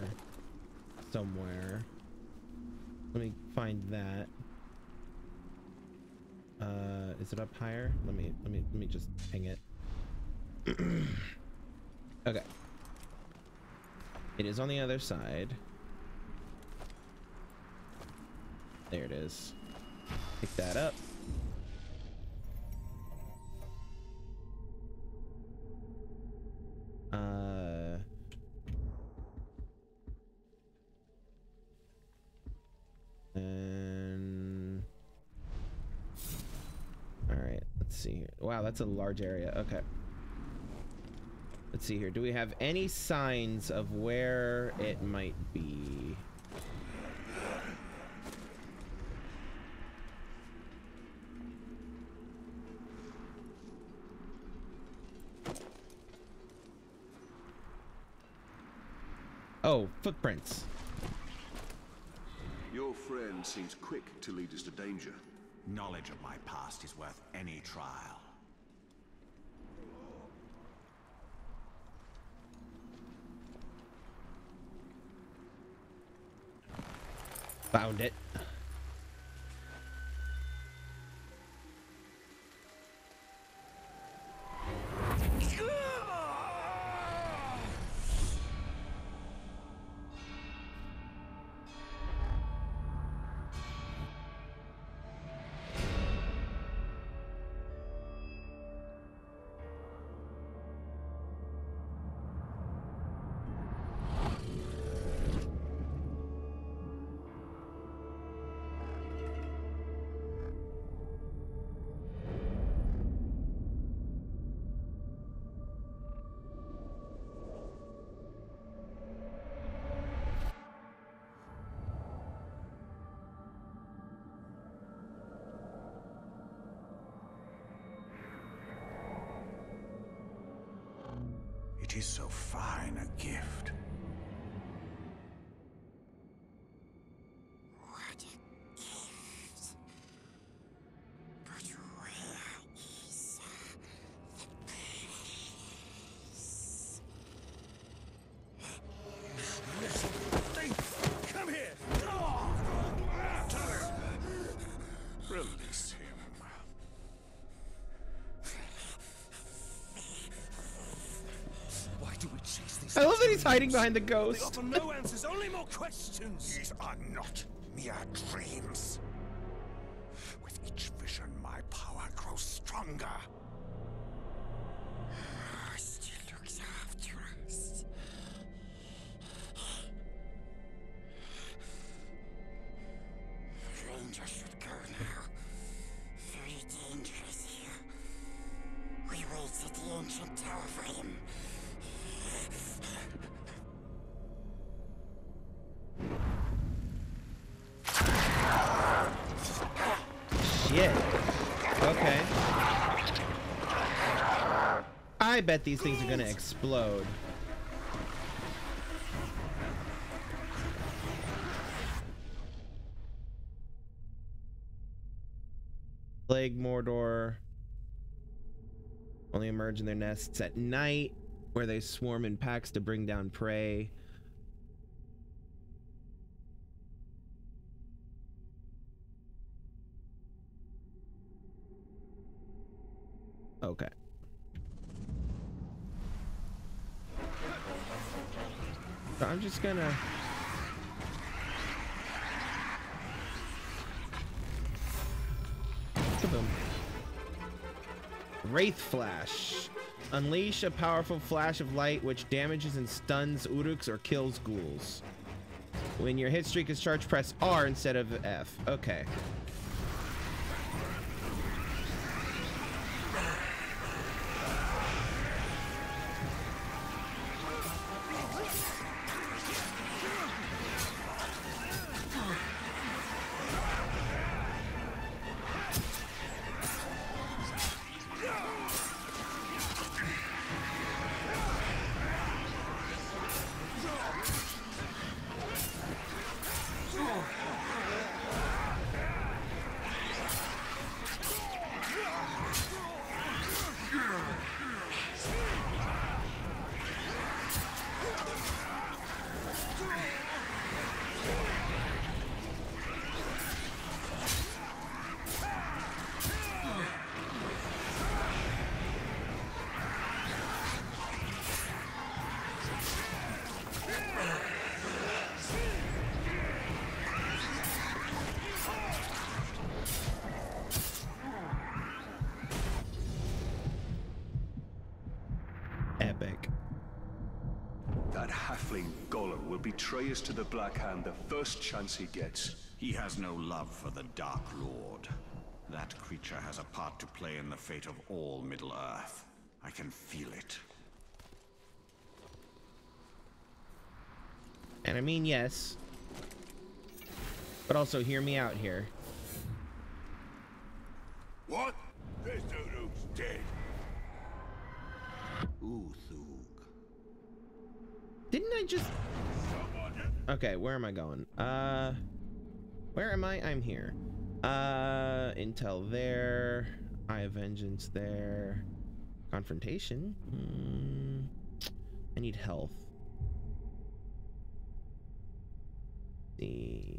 somewhere. Let me find that. Is it up higher? Let me just ping it. Okay. It is on the other side. There it is. Pick that up. And all right, let's see here. Wow, that's a large area. Okay. Let's see here. Do we have any signs of where it might be? Oh, footprints. Your friend seems quick to lead us to danger. Knowledge of my past is worth any trial. Found it. It is so fine a gift. What a gift. But where is the place? Come here! Release him. Why do we chase these? I love that he's hiding behind the They ghost. offer no answers, only more questions. These are not mere dreams. With each vision, my power grows stronger. Still looks after us. Ranger should go now. Very dangerous here. We wait at the ancient tower for him. Shit. Okay. I bet these things are gonna explode. Plague Mordor only emerge in their nests at night, where they swarm in packs to bring down prey. Okay. So I'm just gonna kaboom. Wraith Flash. Unleash a powerful flash of light which damages and stuns Uruks or kills ghouls. When your hit streak is charged, press R instead of F. Okay. halfling Gollum will betray us to the Black Hand the first chance he gets. He has no love for the Dark Lord. That creature has a part to play in the fate of all Middle-earth. I can feel it. And I mean, yes. But also, hear me out here. What? This Uruk's dead. Uthug. Didn't I just... Okay, where am I going? Where am I? I'm here. Intel there. Eye of Vengeance there. Confrontation. I need health. Let's see.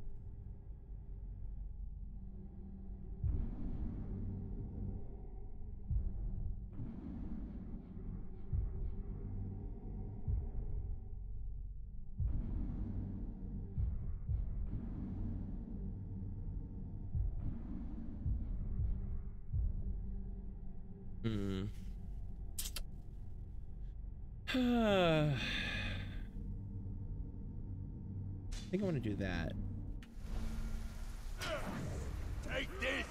I think I want to do that. Take this.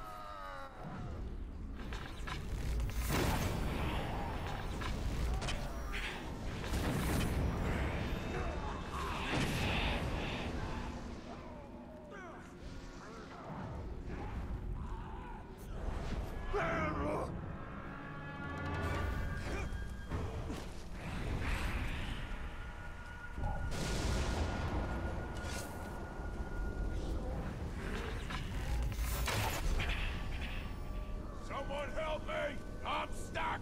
Someone help me! I'm stuck!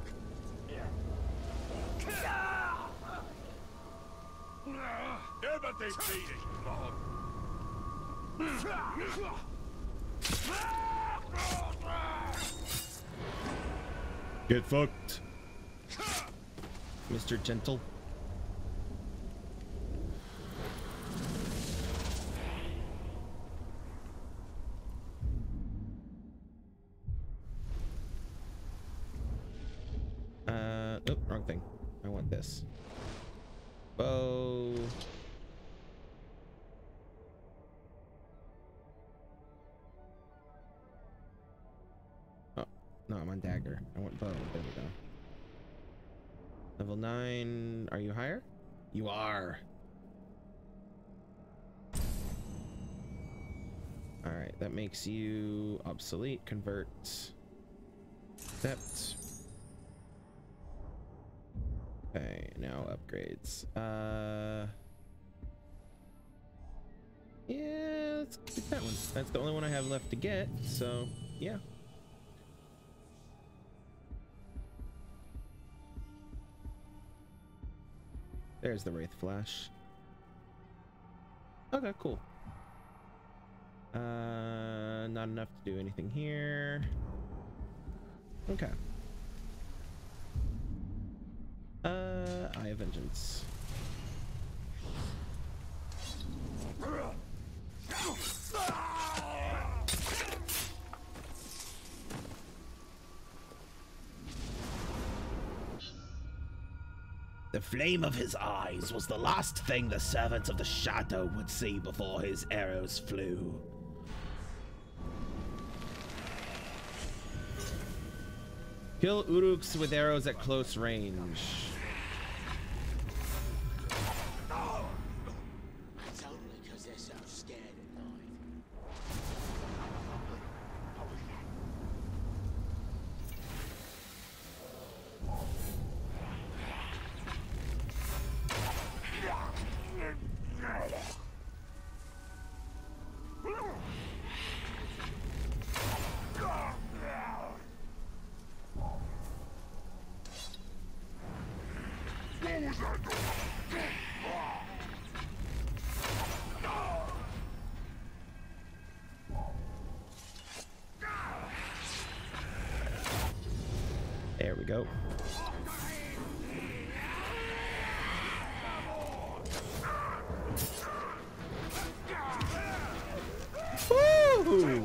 Never defeated, Lord. Get fucked, Mr. Gentle. Oh, wrong thing. I want this. Bow. Oh, no, I'm on dagger. I want bow. There we go. Level 9. Are you higher? You are. Alright, that makes you obsolete. Convert. Accept. Okay, now upgrades. Yeah, let's get that one. That's the only one I have left to get, so yeah. There's the Wraith Flash. Okay, cool. Not enough to do anything here. Okay. Eye of Vengeance. The flame of his eyes was the last thing the servants of the Shadow would see before his arrows flew. Kill Uruks with arrows at close range. It's only because they're so scared at night. There we go. Woo!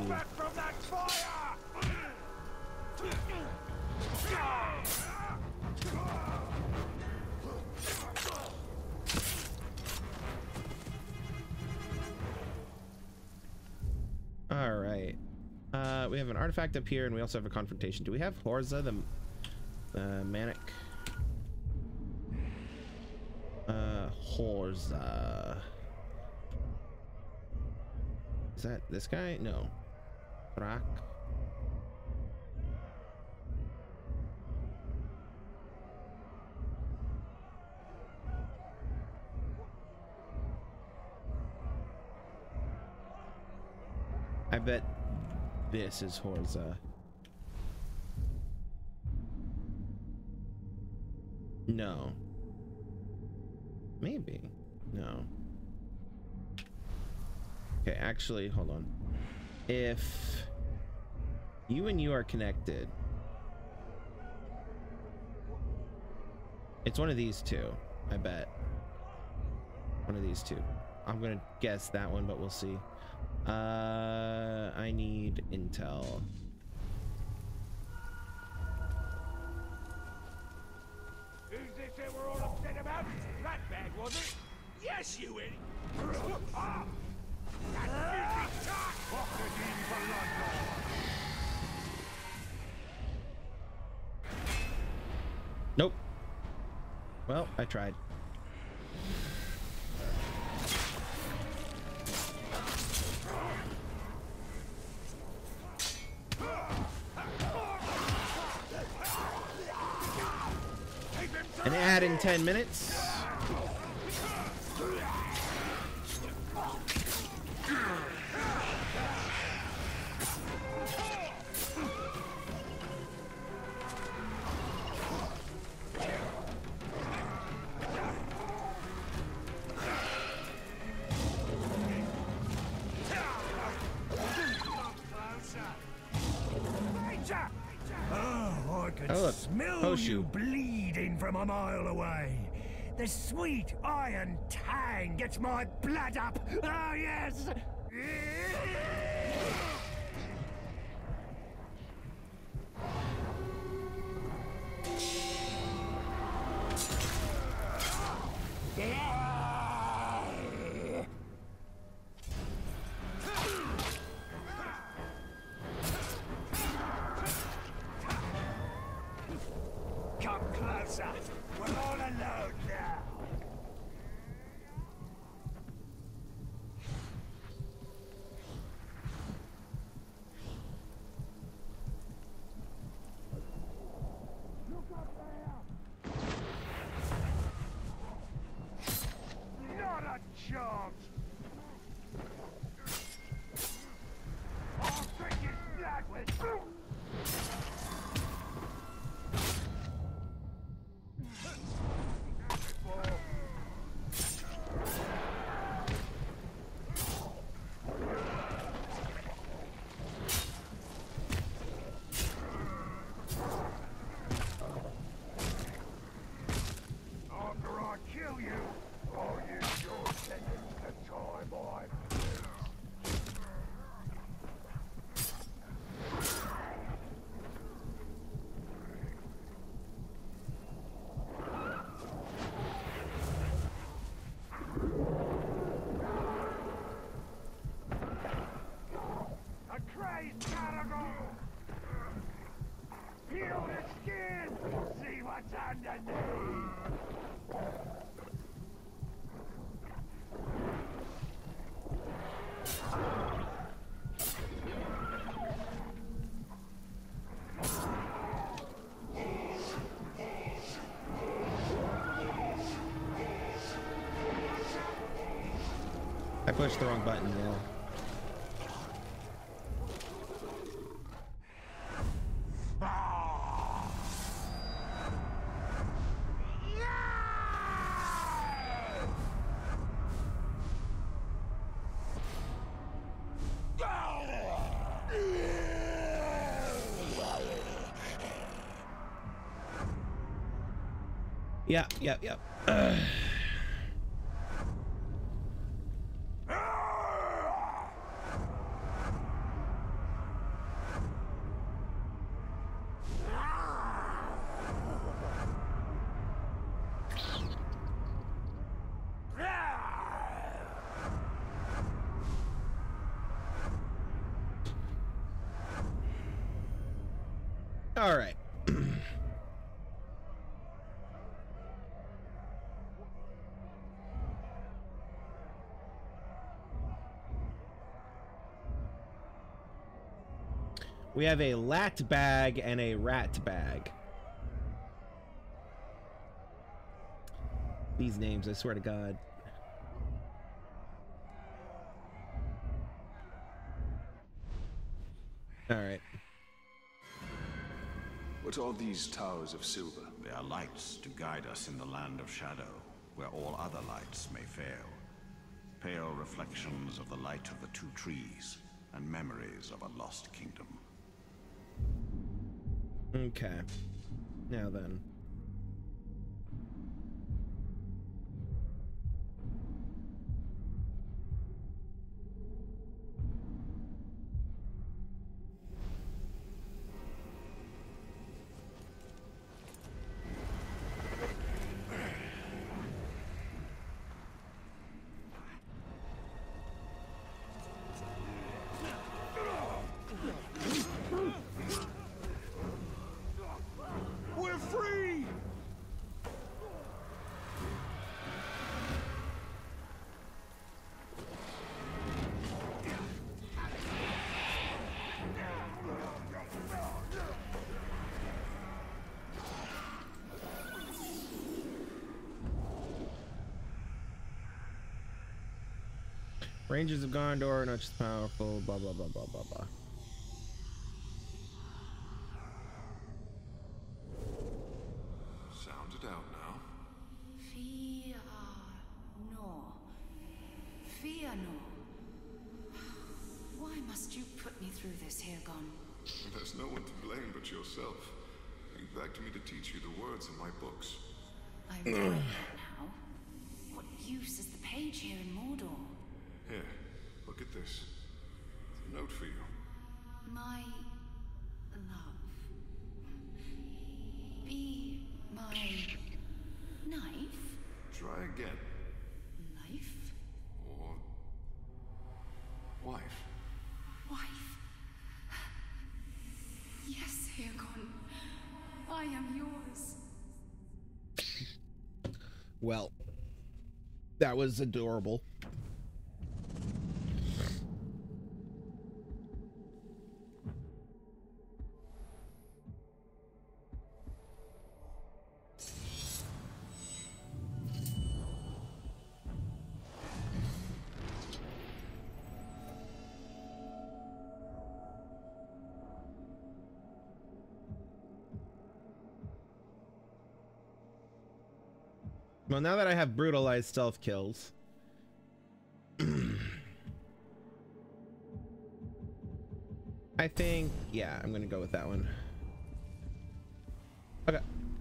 We have an artifact up here, and we also have a confrontation. Do we have Horza, the manic? Horza. Is that this guy? No. Brak. I bet this is Horza. No. Maybe. No. Okay, actually, hold on. If you and you are connected, it's one of these two, I bet. One of these two. I'm gonna guess that one, but we'll see. I need intel. Who's this that we're all upset about? That bad, was it? Yes, you idiot! Nope. Well, I tried. And add in 10 minutes. Oh, I can smell you bleeding from a mile away. The sweet iron tang gets my blood up. Oh, yes. Come closer. We're all alone now. Look up there. Not a chance. I'll drink his blood with. After I kill you, I'll use your sentence to tie my a crazed carnival! Peel the skin! See what's underneath! I pushed the wrong button, yeah. Yep. All right. We have a lat bag and a rat bag. These names, I swear to God. All right. What are these towers of silver? They are lights to guide us in the land of shadow, where all other lights may fail. Pale reflections of the light of the two trees, and memories of a lost kingdom. Okay. Now then. We're free! Rangers of Gondor, not just powerful, blah, blah, blah, blah, blah, blah. Sound it out now. Fear no. Fear no. Why must you put me through this, Hirgon? There's no one to blame but yourself. You begged me to teach you the words in my books. I read that now. What use is the page here in Mordor? Here, look at this. It's a note for you. My love. Be my knife? Try again. Life? Or... wife. Wife? Yes, Hirgon. I am yours. Well, that was adorable. Well, now that I have brutalized stealth kills, I think, yeah, I'm gonna go with that one. Okay.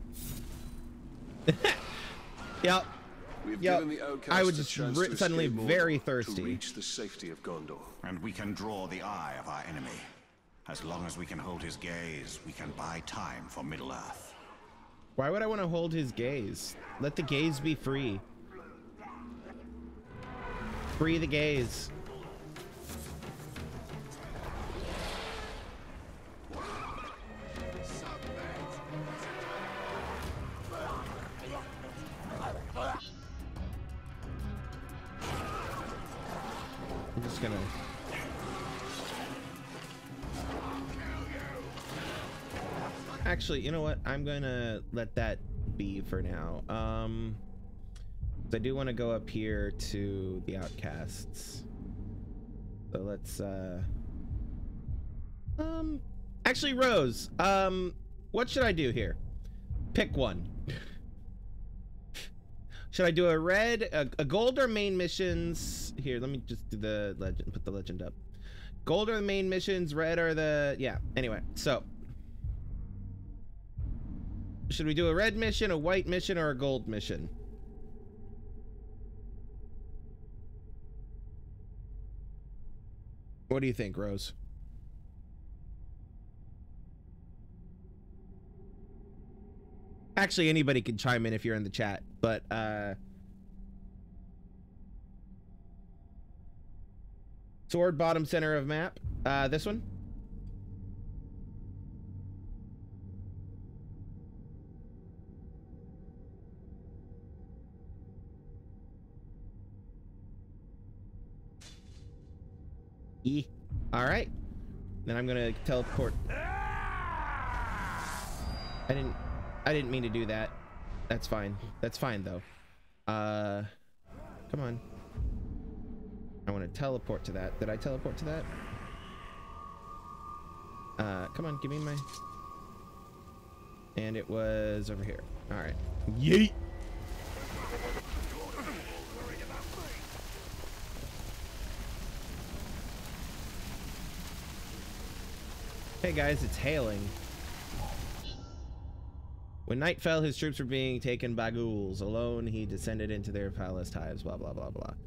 Yep. We've Yep. given the outcasts I was a just chance to suddenly escape Mordor, very to thirsty. reach the safety of Gondor. And we can draw the eye of our enemy. As long as we can hold his gaze, we can buy time for Middle-earth. Why would I want to hold his gaze? Let the gaze be free. Free the gaze. I'm just gonna... Actually, you know what? I'm gonna let that be for now. I do want to go up here to the outcasts. So let's actually, Rose, what should I do here? Pick one. Should I do a red, a gold or main missions? Here, let me just do the legend, put the legend up. Gold are the main missions, red are the, yeah, anyway, so. Should we do a red mission, a white mission, or a gold mission? What do you think, Rose? Actually, anybody can chime in if you're in the chat, but sword bottom center of map. This one. All right. Then I'm gonna teleport. I didn't mean to do that. That's fine. That's fine though. Come on. I want to teleport to that. Did I teleport to that? Come on, give me my... And it was over here. All right. Yeet! Hey guys, it's hailing. When night fell, his troops were being taken by ghouls. Alone, he descended into their palace hives. Blah, blah, blah, blah.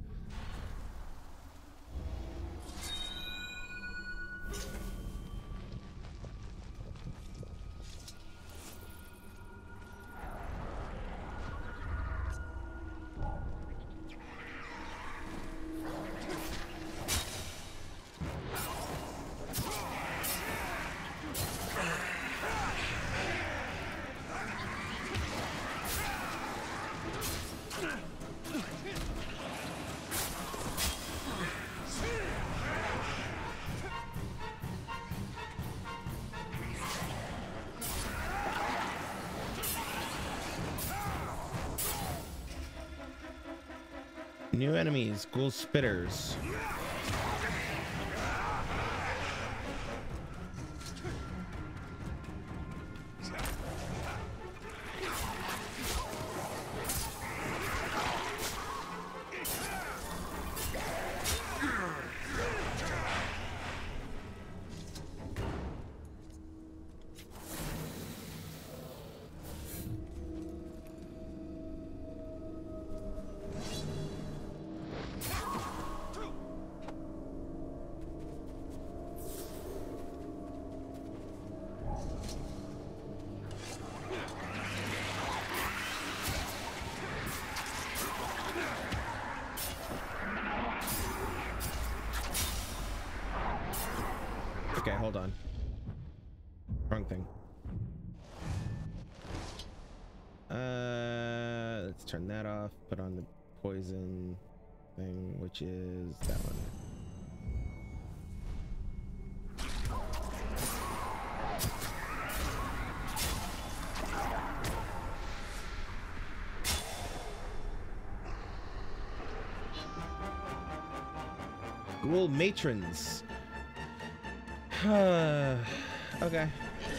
New enemies, ghoul spitters. Okay, hold on. Wrong thing. Let's turn that off. Put on the poison thing, which is that one. Ghoul matrons. Okay.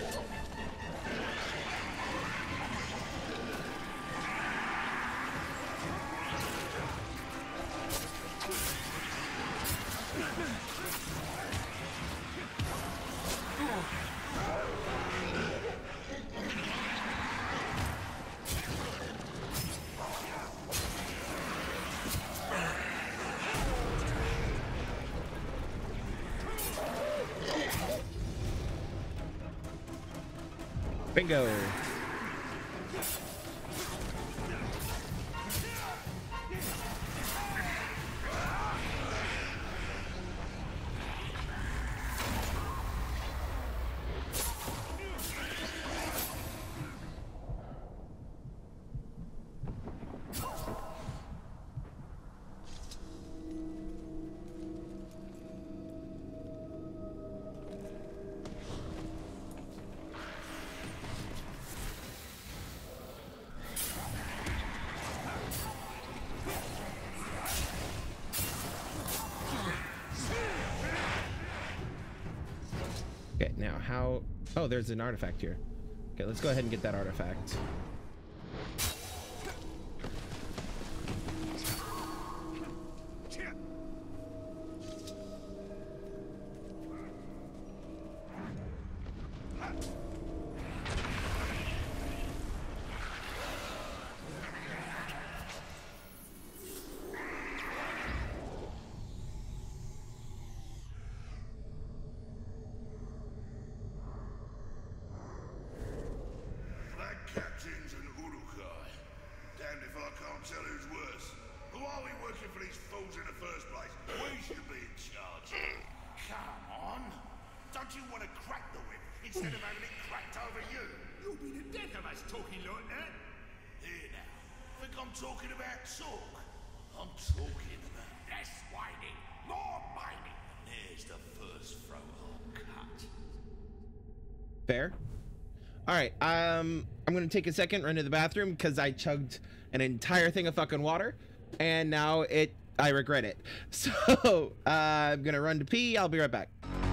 Bingo. Okay, now how... Oh, there's an artifact here. Okay, let's go ahead and get that artifact. Captains and Urukai. Damned if I can't tell who's worse. Who are we working for these fools in the first place? We should be in charge. Come on. Don't you want to crack the whip instead of having it cracked over you? You'll be the death of us talking like that. Here now. Think I'm talking about talk? I'm talking about Less whining, more mining. there's the Fair. All right. I'm gonna take a second, run to the bathroom because I chugged an entire thing of fucking water, and now I regret it. So I'm gonna run to pee. I'll be right back.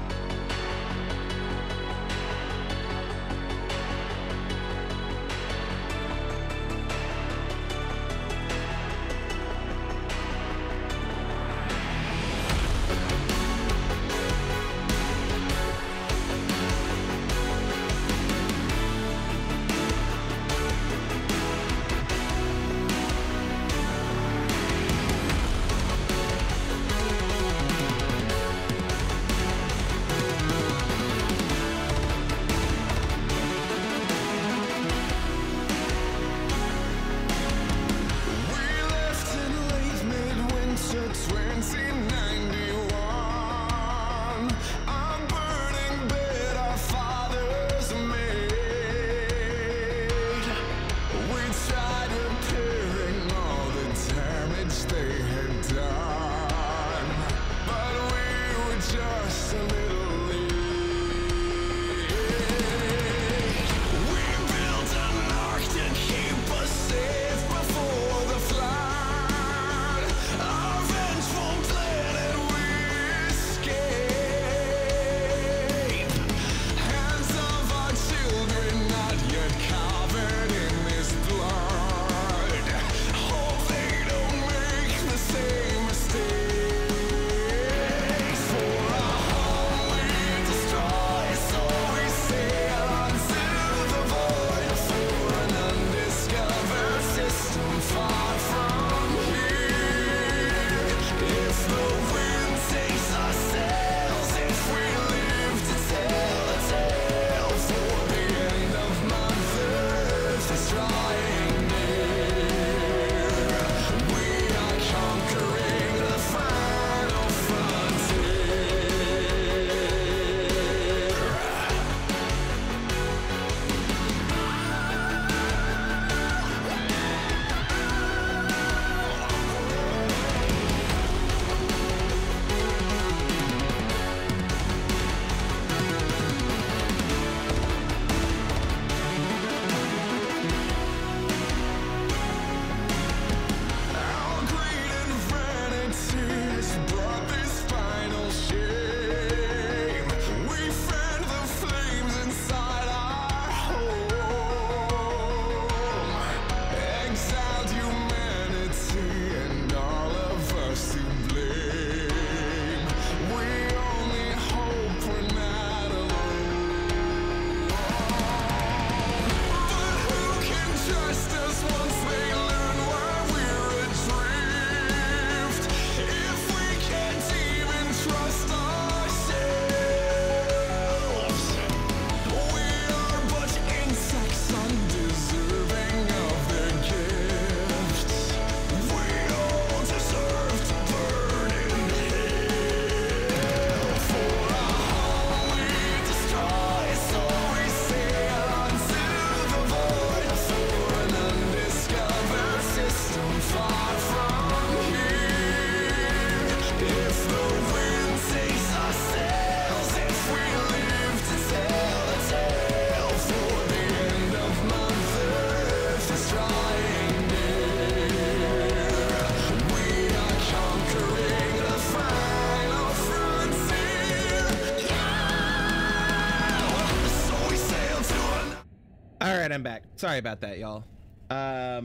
I'm back. Sorry about that, y'all. All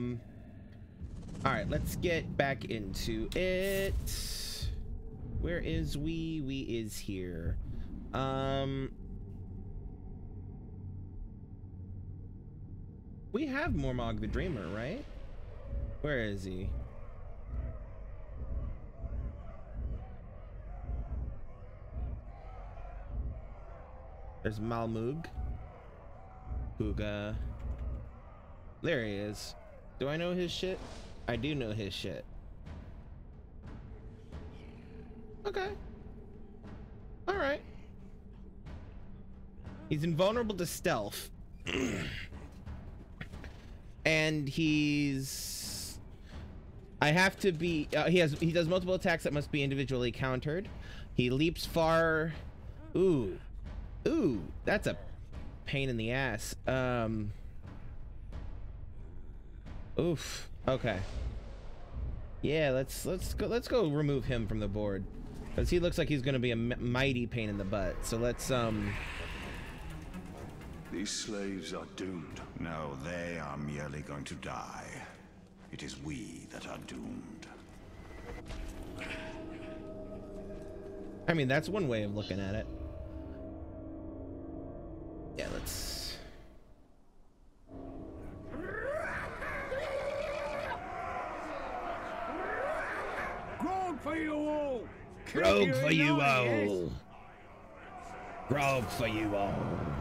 right, let's get back into it. Where is we? We is here. We have Mormog the Dreamer, right? Where is he? There's Malmug. Huga. There he is. Do I know his shit? I do know his shit. Okay. Alright. He's invulnerable to stealth. And he's... I have to be... he does multiple attacks that must be individually countered. He leaps far... Ooh. Ooh, that's a pain in the ass. Oof. Okay. Yeah, let's go remove him from the board, because he looks like he's gonna be a mighty pain in the butt. So let's These slaves are doomed. No, they are merely going to die. It is we that are doomed. I mean, that's one way of looking at it. Yeah, let's... Grog for you all! Grog for you all! Grog for you all!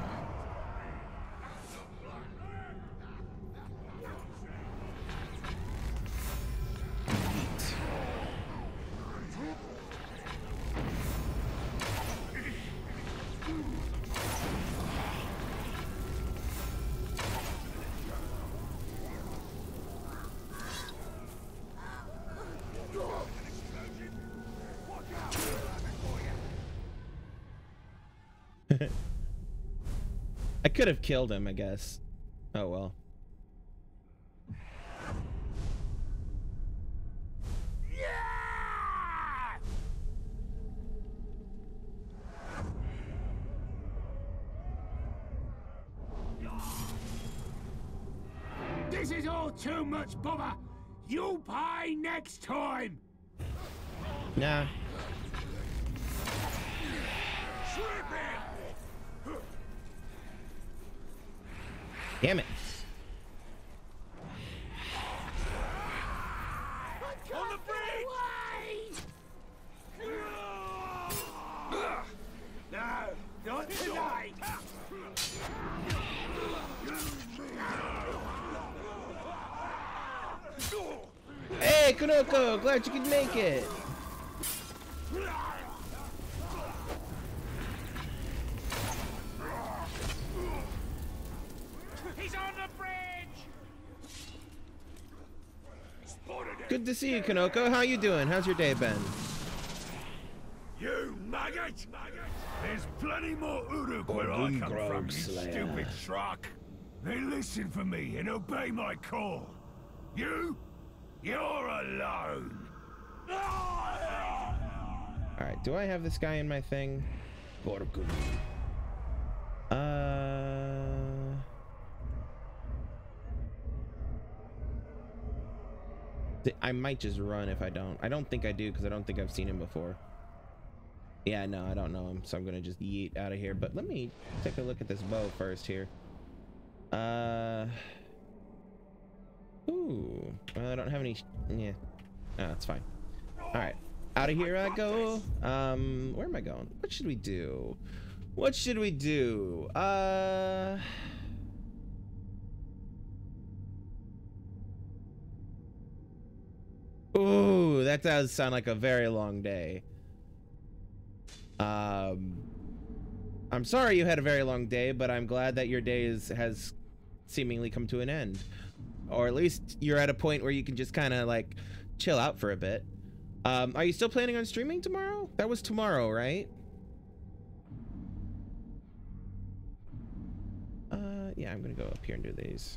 I could have killed him, I guess. Oh well. This is all too much bother! You pay next time! Nah. Damn it. On the bridge! No, not tonight! Hey, Konoko, glad you could make it. He's on the bridge! Good to see you, Konoko. How you doing? How's your day been? You maggot! There's plenty more Uruk where I come from, you stupid truck. They listen for me and obey my call. You're alone. Alright, do I have this guy in my thing? I might just run if I don't. I don't think I do, because I don't think I've seen him before. Yeah, no, I don't know him, so I'm gonna just yeet out of here. But let me take a look at this bow first here. Ooh, well, I don't have any. Yeah, no, that's fine. All right, out of here I go. Where am I going? What should we do? What should we do? Ooh, that does sound like a very long day. I'm sorry you had a very long day, but I'm glad that your day has seemingly come to an end. Or at least you're at a point where you can just kind of like chill out for a bit. Are you still planning on streaming tomorrow? That was tomorrow, right? Yeah, I'm gonna go up here and do these.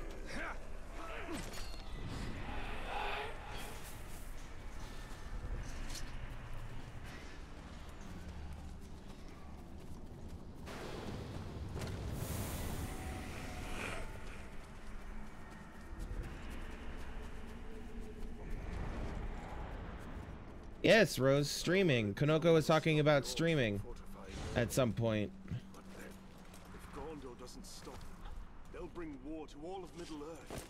Yes, Rose, streaming. Konoko was talking about streaming at some point. But then, if Gondor doesn't stop them, they'll bring war to all of Middle-earth.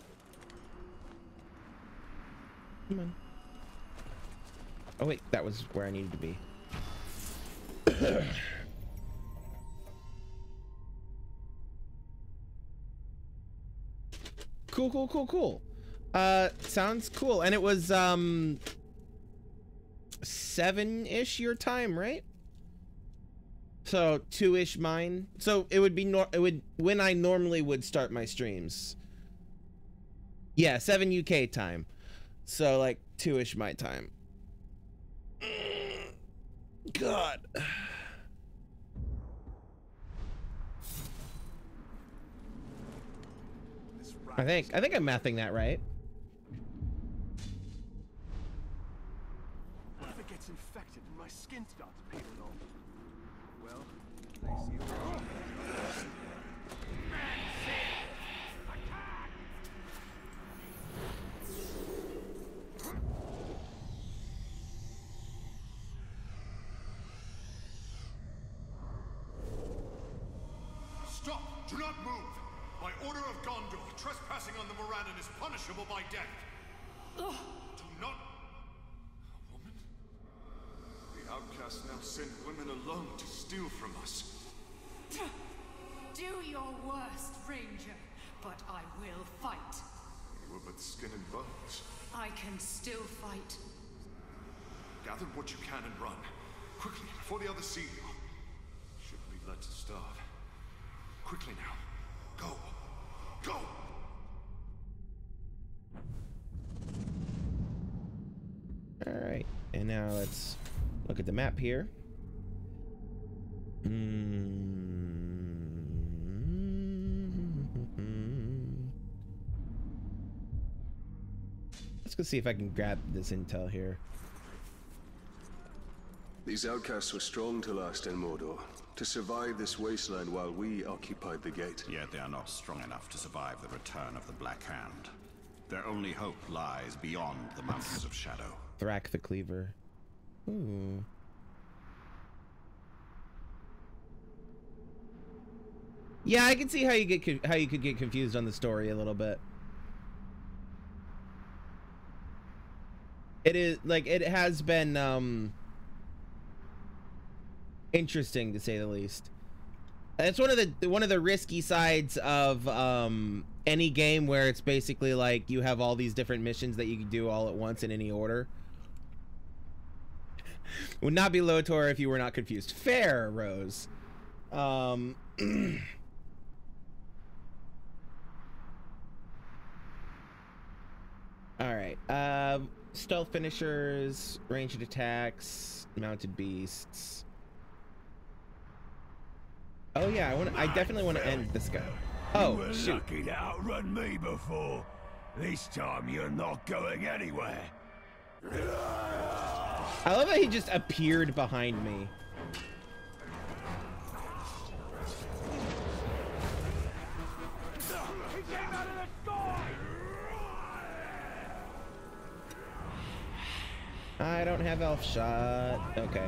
Come on. Oh wait, that was where I needed to be. Cool. Sounds cool. And it was 7-ish your time, right? So 2-ish mine. So it would be when I normally would start my streams. Yeah, 7 UK time. So like 2-ish my time. God. I think I'm mathing that right. What if it gets infected and my skin starts peeling off? Well, they see all Stop! Do not move! By order of Gondor, trespassing on the Morannon is punishable by death. Do not... A woman? The outcasts now send women alone to steal from us. Do your worst, Ranger, but I will fight. You were but skin and bones. I can still fight. Gather what you can and run. Quickly, before the others see you. Shouldn't be led to starve. Quickly now. Go! Go! Alright, and now let's look at the map here. Let's go see if I can grab this intel here. These outcasts were strong to last in Mordor, to survive this wasteland while we occupied the gate. Yet they are not strong enough to survive the return of the Black Hand. Their only hope lies beyond the Mountains of Shadow. Thrak the Cleaver. Ooh. Yeah, I can see how you could get confused on the story a little bit. It is like it has been interesting to say the least. It's one of the risky sides of any game where it's basically like you have all these different missions that you can do all at once in any order. Would not be Lotor if you were not confused. Fair, Rose. All right. Stealth finishers, ranged attacks, mounted beasts. Oh yeah, I definitely want to end this guy. Oh, you were shoot. lucky to outrun me before. This time you're not going anywhere. I love that he just appeared behind me. I don't have elf shot. Okay.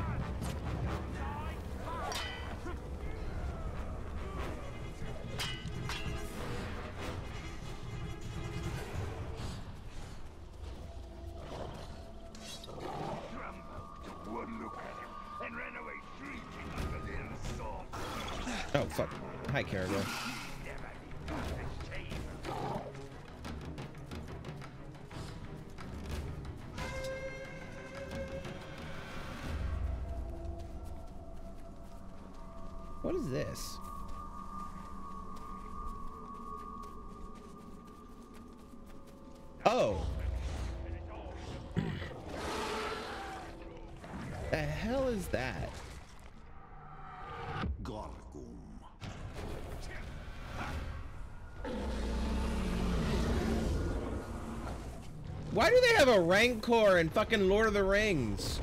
Oh, fuck. Hi, Caragor. What is this? Oh. The hell is that? Why do they have a Rancor in fucking Lord of the Rings?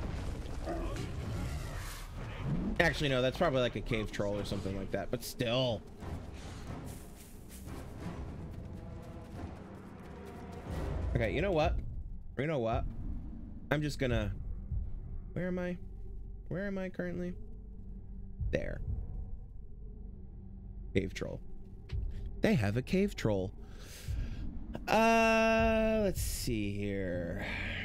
Actually, no, that's probably like a cave troll or something like that, but still. Okay, you know what? You know what? I'm just gonna... Where am I? Where am I currently? There. Cave troll. They have a cave troll. Let's see here.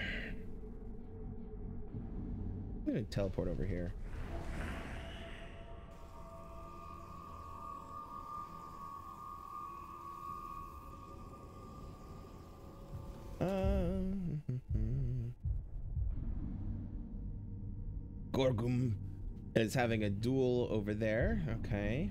I'm gonna teleport over here. Gorgum is having a duel over there. Okay.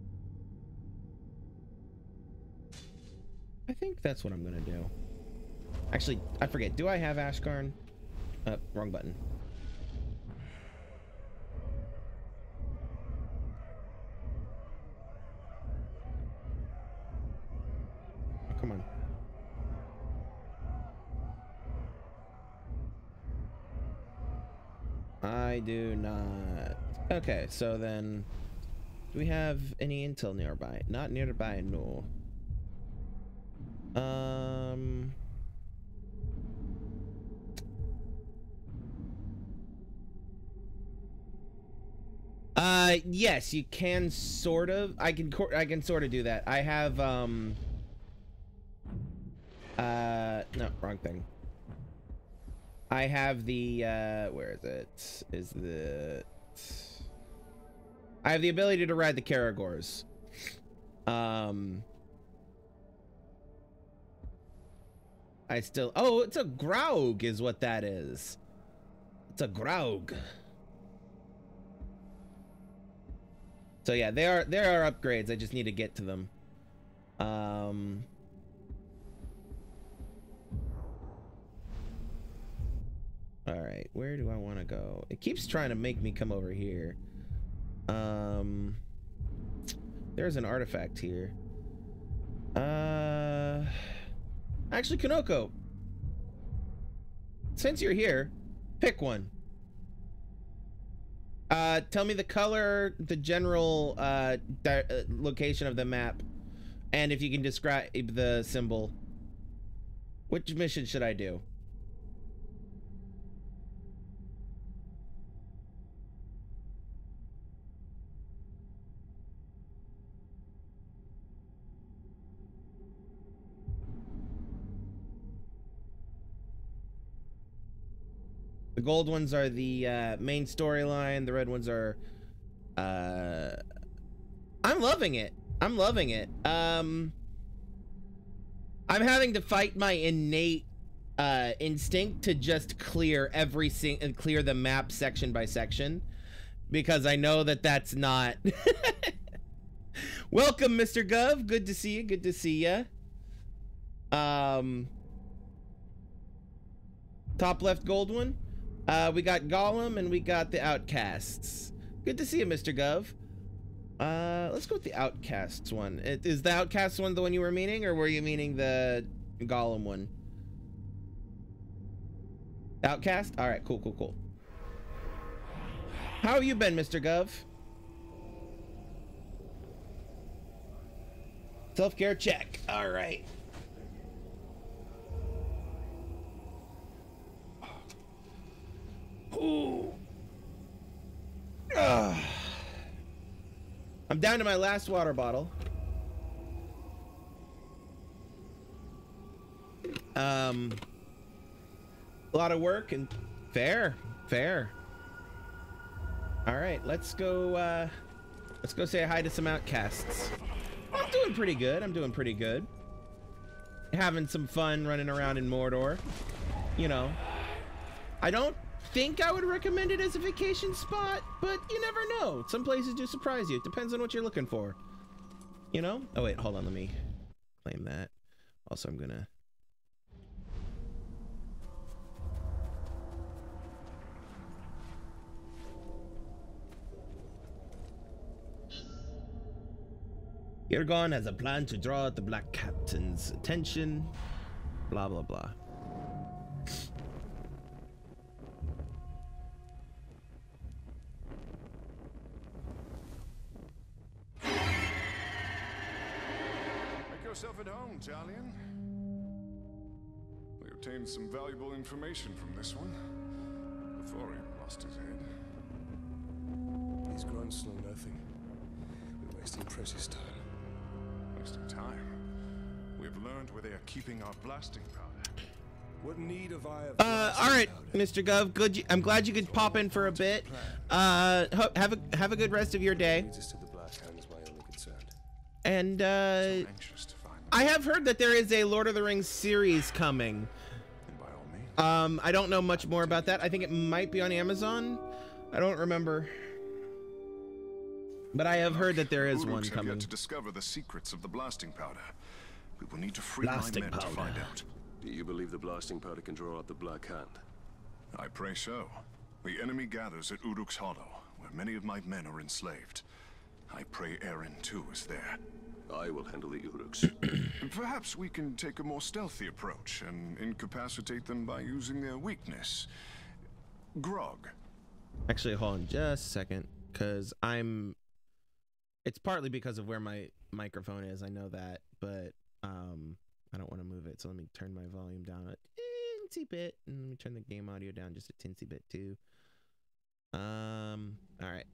I think that's what I'm gonna do. Actually, I forget. Do I have Ashgarn? Wrong button. Oh, come on. I do not. Okay, so then, do we have any intel nearby? Not nearby, no. Yes, you can sort of. I can sort of do that. I have no, wrong thing. I have the where is it? I have the ability to ride the Karagors. I still, oh, it's a Graug is what that is. It's a Graug. So yeah, there are upgrades. I just need to get to them. All right, where do I want to go? It keeps trying to make me come over here. There's an artifact here. Actually, Kanoko, since you're here, pick one. Tell me the color, the general location of the map, and if you can describe the symbol. Which mission should I do? The gold ones are the main storyline. The red ones are I'm loving it. I'm loving it. I'm having to fight my innate instinct to just clear clear the map section by section, because I know that that's not Welcome, Mr. Gov. Good to see you. Good to see ya. Top left gold one. We got Gollum and we got the Outcasts. Good to see you, Mr. Gov. Let's go with the Outcasts one. Is the Outcasts one the one you were meaning, or were you meaning the Gollum one? Outcast? All right, cool, cool, cool. How have you been, Mr. Gov? Self-care check. All right. Ooh. I'm down to my last water bottle. A lot of work and fair. All right, let's go say hi to some Outcasts. I'm doing pretty good. Having some fun running around in Mordor. You know, I don't think I would recommend it as a vacation spot, but you never know. Some places do surprise you. It depends on what you're looking for. You know? Oh wait, hold on, let me claim that. Also, I'm gonna Irgon has a plan to draw the Black Captain's attention. Blah blah blah. Yourself at home, Talion. We obtained some valuable information from this one before he lost his head. These grunts know nothing. We're wasting precious time. Wasting time? We've learned where they are keeping our blasting powder. What need have I of all right, Mr. Gov. Good. I'm glad you could pop in for a bit. Have a good rest of your day. And I have heard that there is a Lord of the Rings series coming. I don't know much more about that. I think it might be on Amazon. I don't remember. But I have heard that there is one coming. To discover the secrets of the blasting powder. We will need to free my men to find out. Do you believe the blasting powder can draw out the Black Hand? I pray so. The enemy gathers at Uruk's Hollow, where many of my men are enslaved. I pray Eren, too, is there. I will handle the Uruks. Perhaps we can take a more stealthy approach and incapacitate them by using their weakness. Grog. Actually, hold on just a second, because it's partly because of where my microphone is. I know that, but I don't want to move it. So let me turn my volume down a teensy bit, and let me turn the game audio down just a teensy bit too. All right.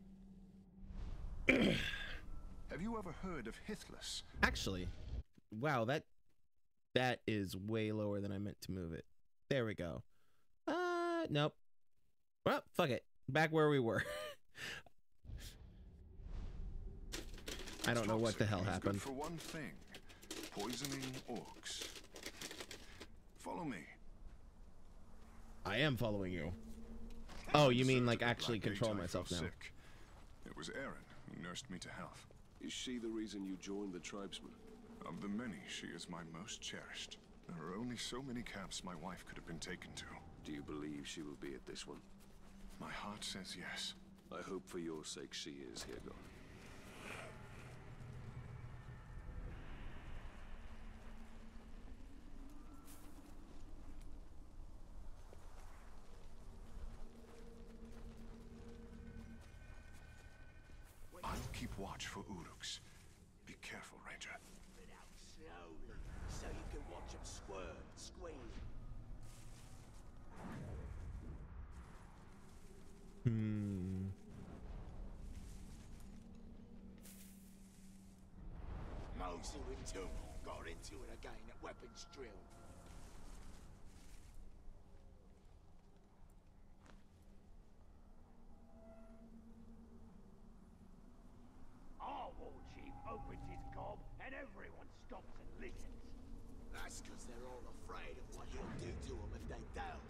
Have you ever heard of Hithless? Actually, wow, that is way lower than I meant to move it. There we go. Nope. Well, fuck it. Back where we were. I don't know what the hell happened. Good for one thing, poisoning orcs. Follow me. I am following you. Oh, you mean like actually control myself now? Sick. It was Eren who nursed me to health. Is she the reason you joined the tribesmen? Of the many, she is my most cherished. There are only so many camps my wife could have been taken to. Do you believe she will be at this one? My heart says yes. I hope for your sake she is, Hirgon. I'll keep watch for Uruks. Be careful, Ranger. Spit out slowly, so you can watch them squirm, squeal. Mosu and Tum got into it again at weapons drill. Our war chief opens his gob and everyone stops and listens. That's because they're all afraid of what he'll do to them if they don't.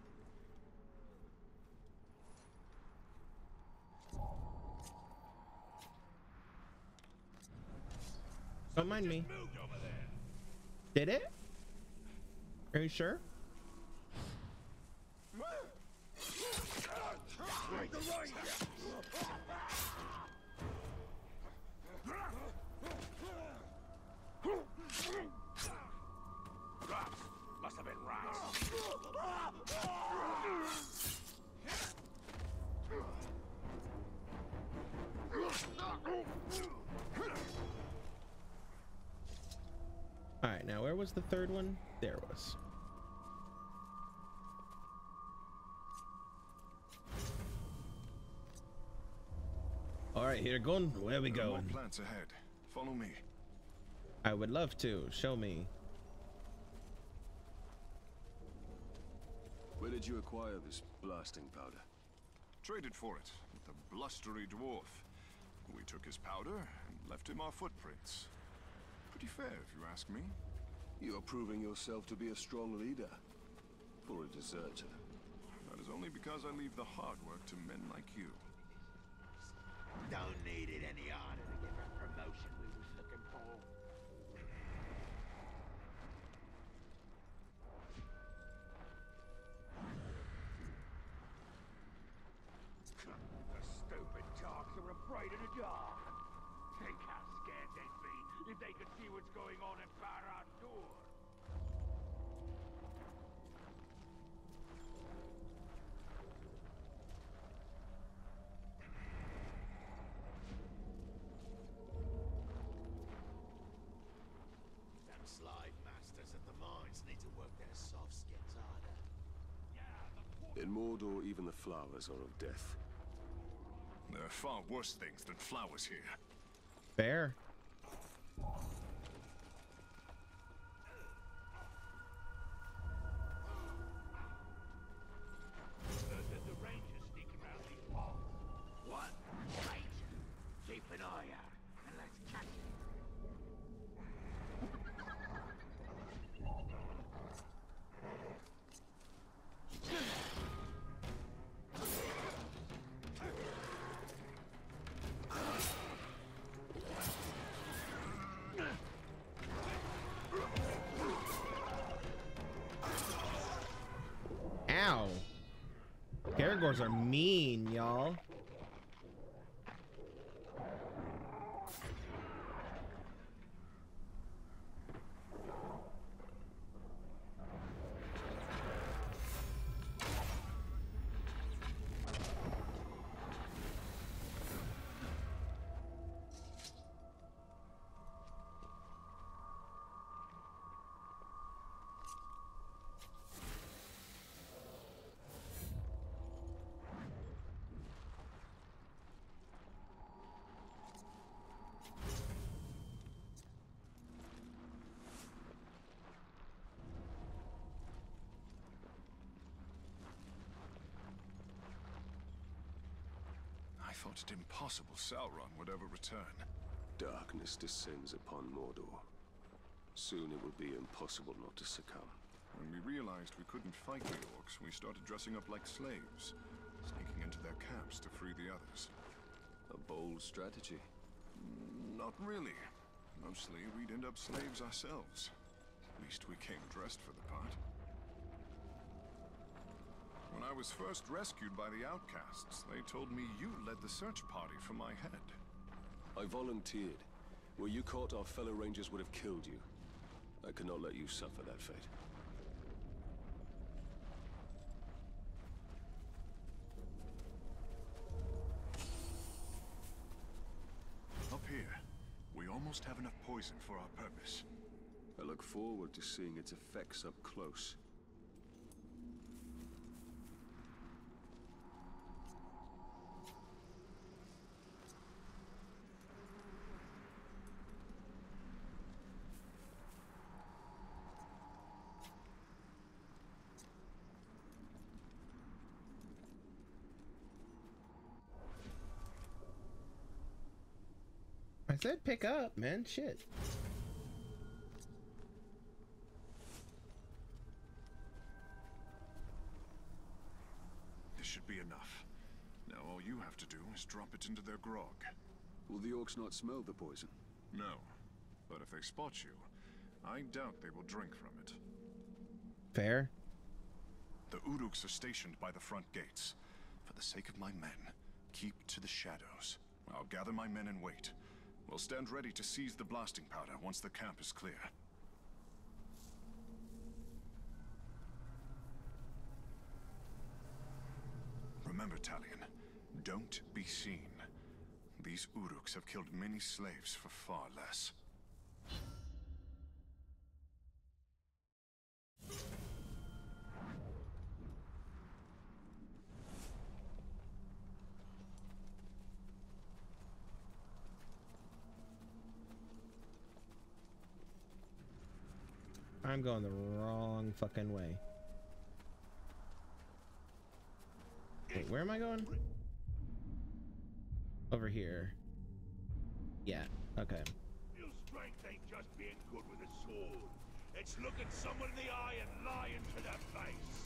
Don't mind me. Did it? Are you sure? Must have been rats. All right, now where was the third one? There it was. All right, here going. Where we There are more going? plants ahead. Follow me. I would love to. Show me. Where did you acquire this blasting powder? Traded for it with a blustery dwarf. We took his powder and left him our footprints. Pretty fair, if you ask me. You are proving yourself to be a strong leader. For a deserter. That is only because I leave the hard work to men like you. Don't need it any harder to get that promotion we was looking for. The stupid tarks are afraid of the dark. Think how scared they'd be if they could see what's going on in Barad-dûr. Them slave masters at the mines need to work their soft skins harder. In Mordor, even the flowers are of death. There are far worse things than flowers here. Fair. The rangers sneaking around these walls. What? Ranger? Keep an eye out, and let's catch him. Morgors are mean, y'all. I thought it impossible Sauron would ever return. Darkness descends upon Mordor. Soon it will be impossible not to succumb. When we realized we couldn't fight the orcs, we started dressing up like slaves, sneaking into their camps to free the others. A bold strategy. Not really. Mostly we'd end up slaves ourselves. At least we came dressed for the part. When I was first rescued by the outcasts, they told me you led the search party for my head. I volunteered. Were you caught, our fellow rangers would have killed you. I could not let you suffer that fate. Up here, we almost have enough poison for our purpose. I look forward to seeing its effects up close. I said pick up, man. Shit. This should be enough. Now all you have to do is drop it into their grog. Will the orcs not smell the poison? No. But if they spot you, I doubt they will drink from it. Fair. The Uruks are stationed by the front gates. For the sake of my men, keep to the shadows. I'll gather my men and wait. We'll stand ready to seize the blasting powder once the camp is clear. Remember, Talion, don't be seen. These Uruks have killed many slaves for far less. I'm going the wrong fucking way. Wait, where am I going? Over here. Yeah, okay. Your strength ain't just being good with a sword. It's looking someone in the eye and lying to their face.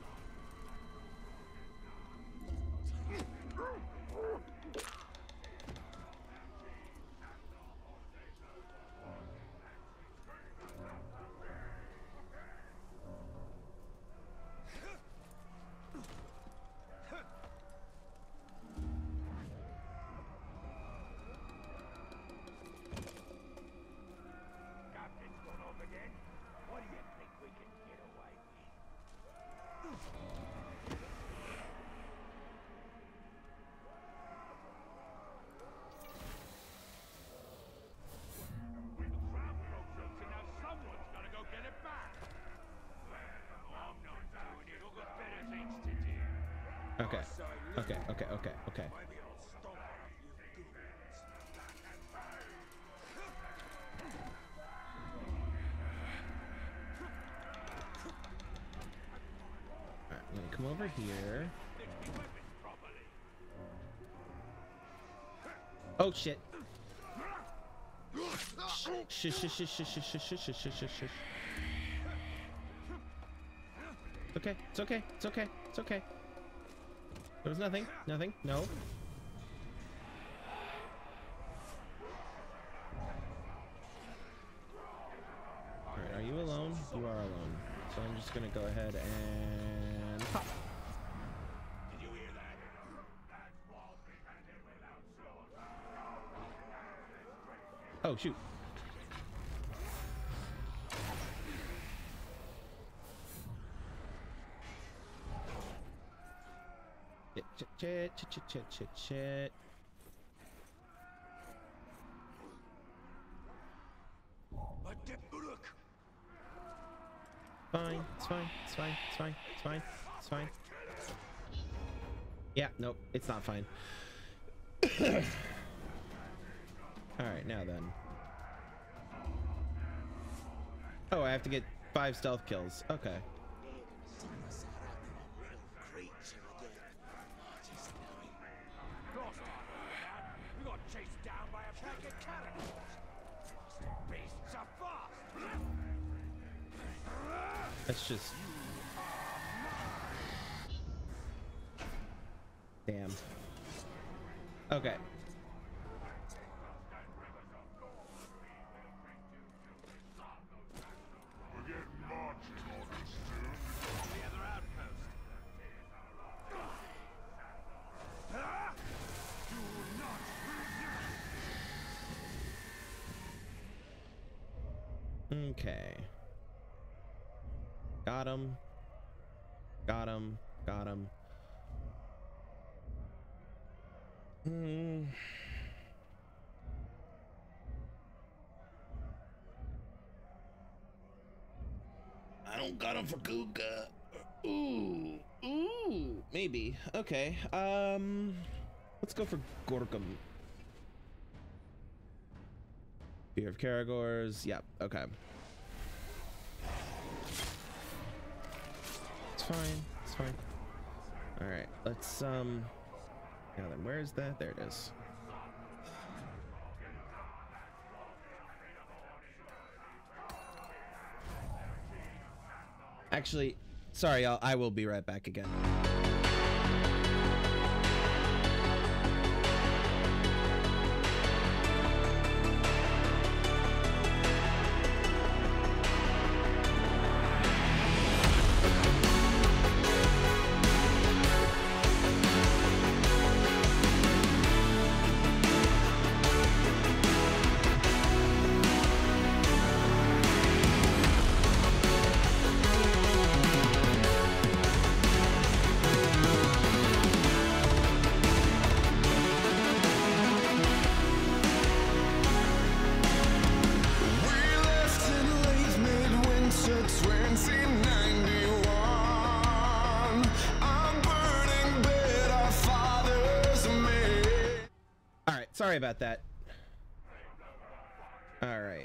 Okay. Okay, okay, okay, okay. Alright, let me come over here. Oh shit. Shush, shush, shush, shush, shush, shush, shush, shush, shush. Okay, it's okay, it's okay, it's okay. There was nothing, nothing, no. Alright, are you alone? You are alone. So I'm just gonna go ahead and pop. Did you hear Oh, shoot. Shit. Fine, it's fine, it's fine, it's fine, it's fine, it's fine. Yeah, nope, it's not fine. Alright, now then. Oh, I have to get 5 stealth kills. Okay. We got chased down by a pack of cannibals. Beasts are fast. That's just... Damn. Okay. We're getting marching orders soon. The other outpost. Do not resist. Okay. Got him. Got him. Got him. I don't got him for Kuka. Ooh. Maybe. Okay. Let's go for Gorkum. Fear of Karagors. Yep. Okay. It's fine. It's fine. All right. Let's now then, where is that? There it is. Actually, sorry, I will be right back again. Sorry about that. All right.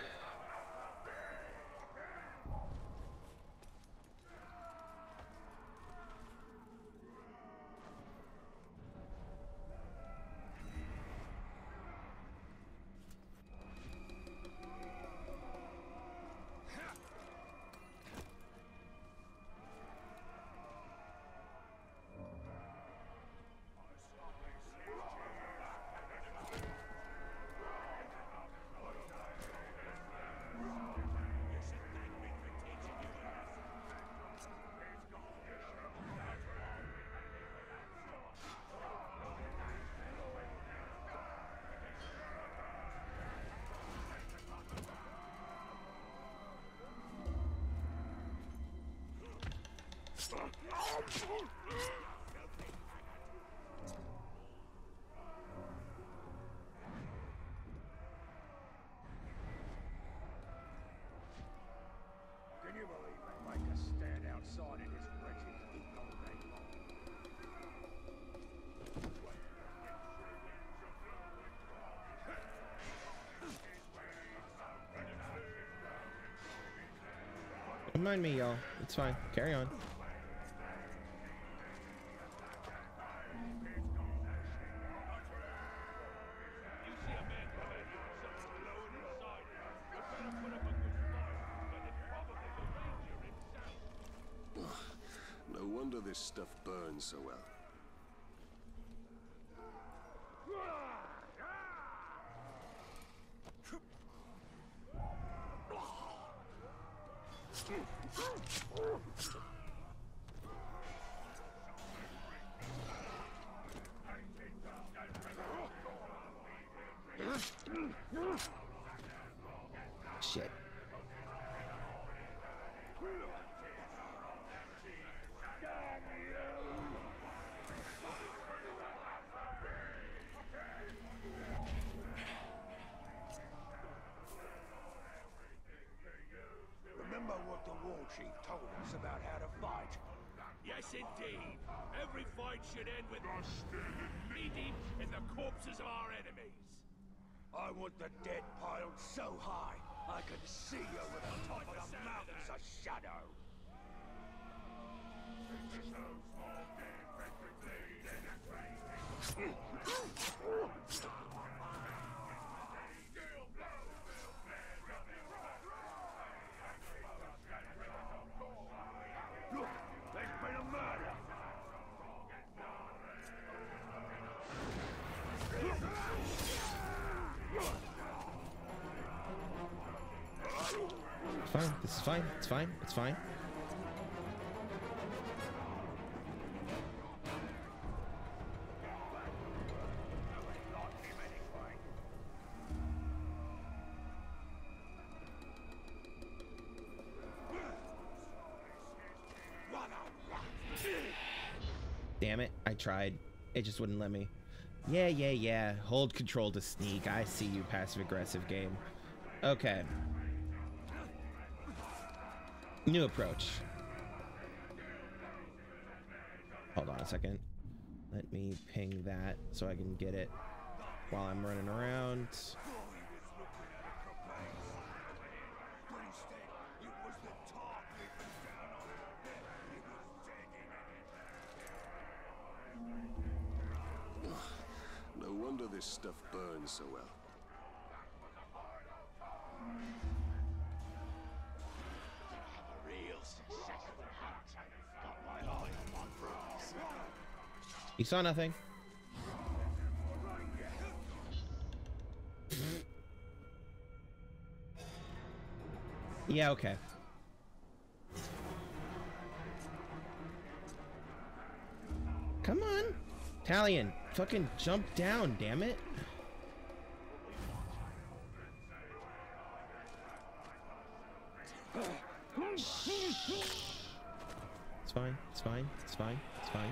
Can you believe they make us stand outside in this wretched heat all day long? Don't mind me, y'all. It's fine. Carry on. No wonder this stuff burns so well. Shit. Remember what the war chief told us about how to fight? Yes, indeed. Every fight should end with us knee-deep in the corpses of our enemies. I want the dead piled so high, I can see over the top of the mountains of Shadow. Look, there's been a murder. It's fine. This is fine. It's fine. It's fine. Damn it. I tried. It just wouldn't let me. Yeah. Hold control to sneak. I see you, passive-aggressive game. Okay. New approach. Hold on a second. Let me ping that so I can get it while I'm running around. No wonder this stuff burns so well. You saw nothing. Yeah, okay. Come on. Talion, fucking jump down, damn it. It's fine, it's fine, it's fine, it's fine.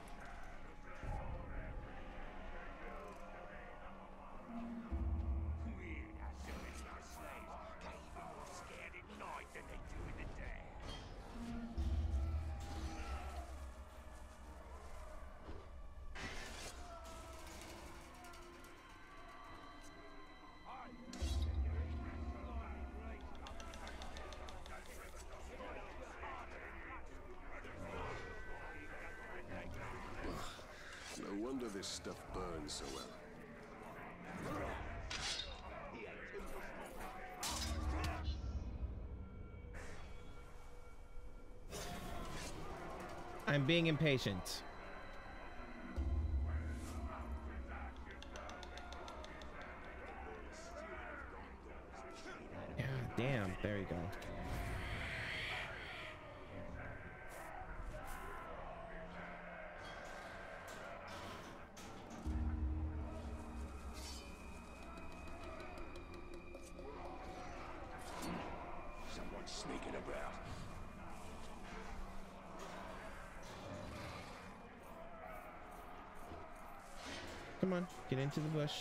No wonder this stuff burns so well. I'm being impatient. Yeah, damn. There you go. Someone's sneaking about. Come on, get into the bush.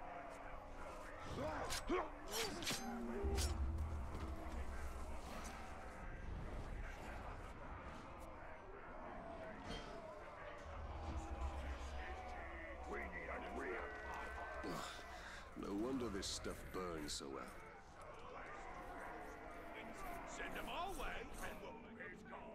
No wonder this stuff burns so well. Send them our way, and we'll make it go.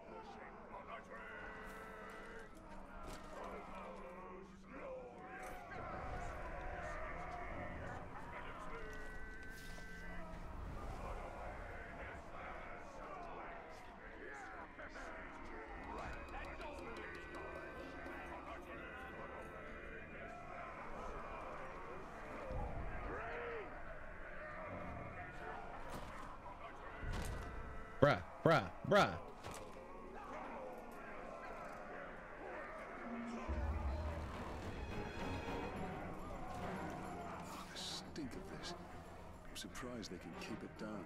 Bruh. Stink of this. surprised they can keep it down.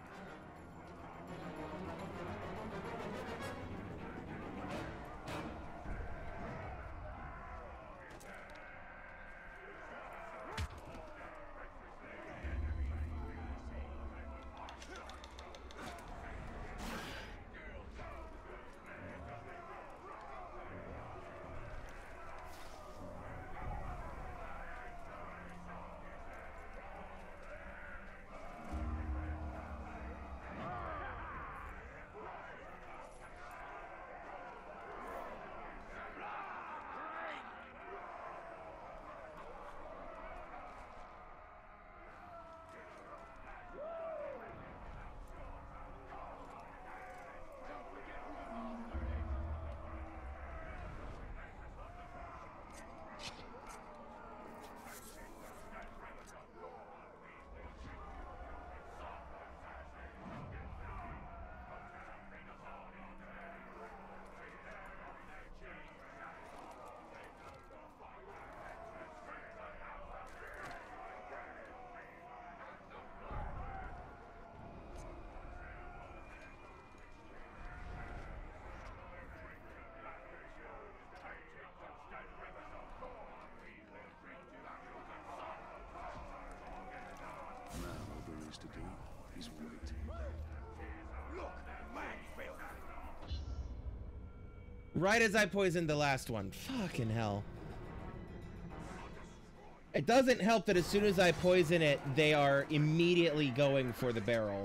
To do is wait. Look, landfill. Right as I poisoned the last one. Fucking hell. It doesn't help that as soon as I poison it, they are immediately going for the barrel.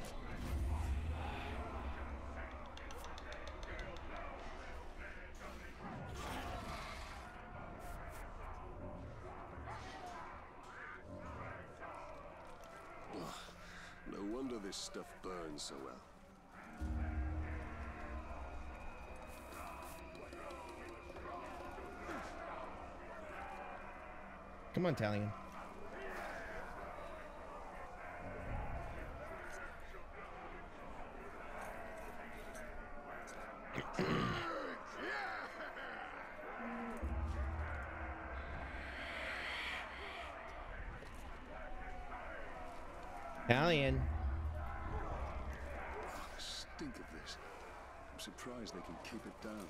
No wonder this stuff burns so well. Come on, Talion. Talion. The stink of this. I'm surprised they can keep it down.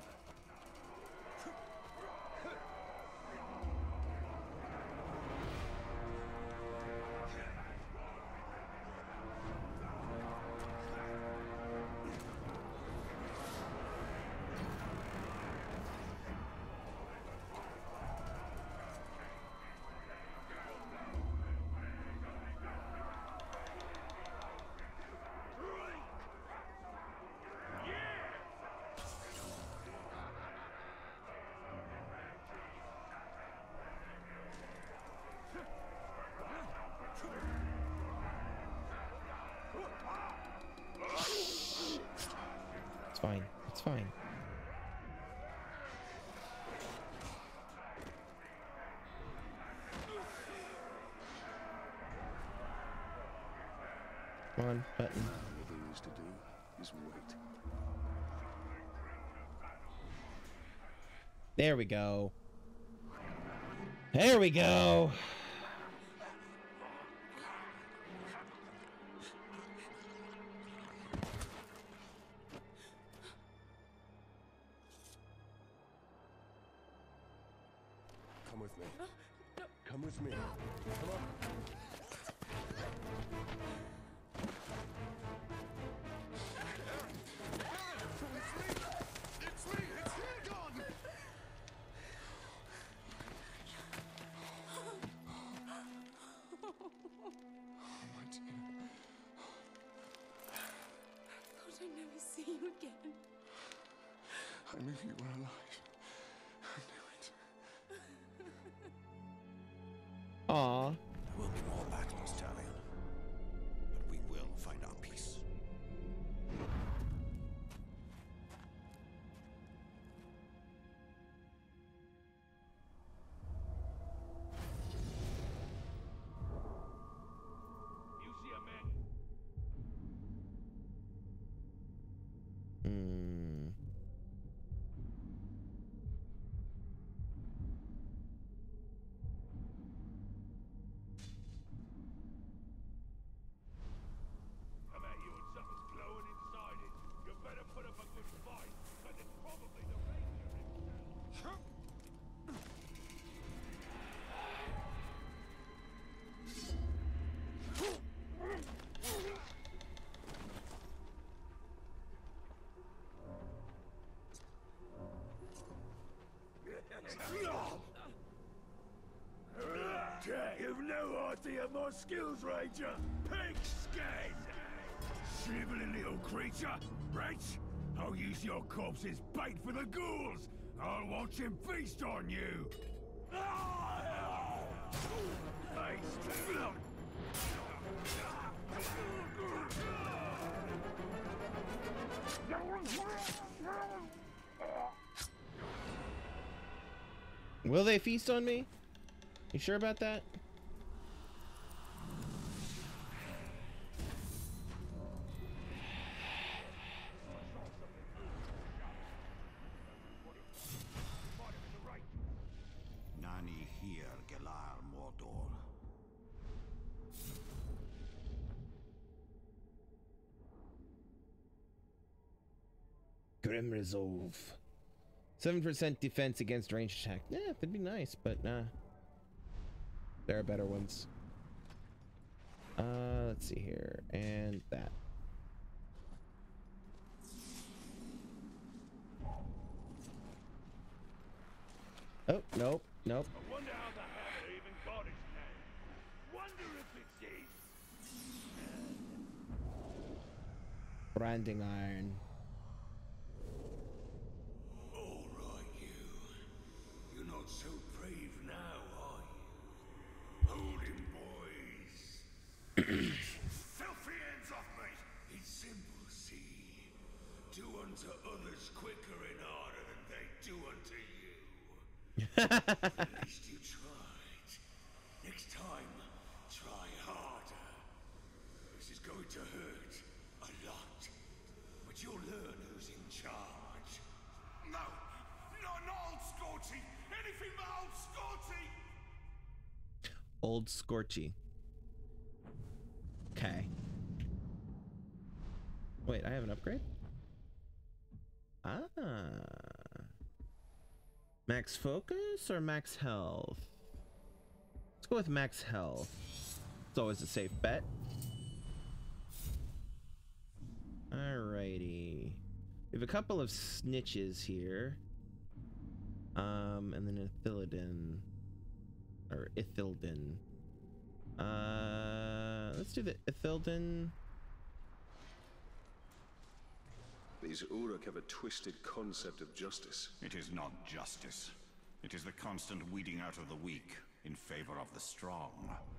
It's fine. It's fine. Come on, button. All there is to do is wait. There we go. There we go. Come with me. Come with me. Come on. I'd never see you again. I knew you were alive. I knew it. Aw. There will be more battles, Talion. But we will find our peace. You see a man? my skills, Ranger. Pig skin! Sniveling little creature. Right? I'll use your corpse as bait for the ghouls. I'll watch him feast on you. Will they feast on me? You sure about that? Nani here, Galar Mordor. Grim Resolve. 7% defense against ranged attack. Yeah, that'd be nice, but nah. There are better ones. Let's see here. And that. Oh, nope, nope. I wonder how the hammer even got its name. Wonder if it's his. Branding iron. All right, you. You're not so brave now, are you? Hold him, boys. Filthy hands off me! It's simple, see. Do unto others quicker and harder than they do unto you. At least you tried. Next time, try harder. This is going to hurt a lot, but you'll learn who's in charge. No, not old Scorchy. Anything but old Scorchy. Old Scorchy. Okay. Wait, I have an upgrade? Ah. Max focus or max health? Let's go with max health. It's always a safe bet. Alrighty. We have a couple of snitches here. And then a Ithilden. Or Ithilden. Let's do the Ithilden. These Uruk have a twisted concept of justice. It is not justice. It is the constant weeding out of the weak in favor of the strong.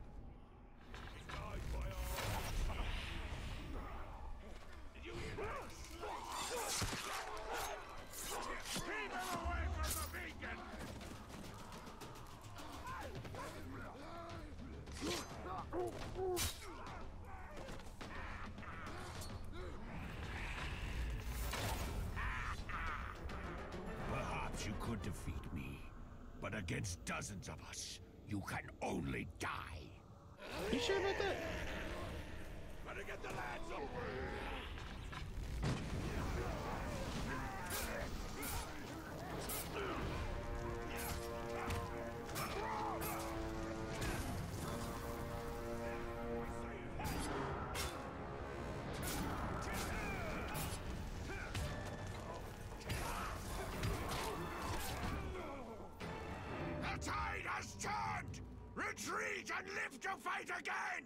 Did you hear that? Keep him away from the beacon! Perhaps you could defeat me, but against dozens of us, you can only die. You sure about that? Better get the lads over here! The tide has turned! Retreat and live to fight again!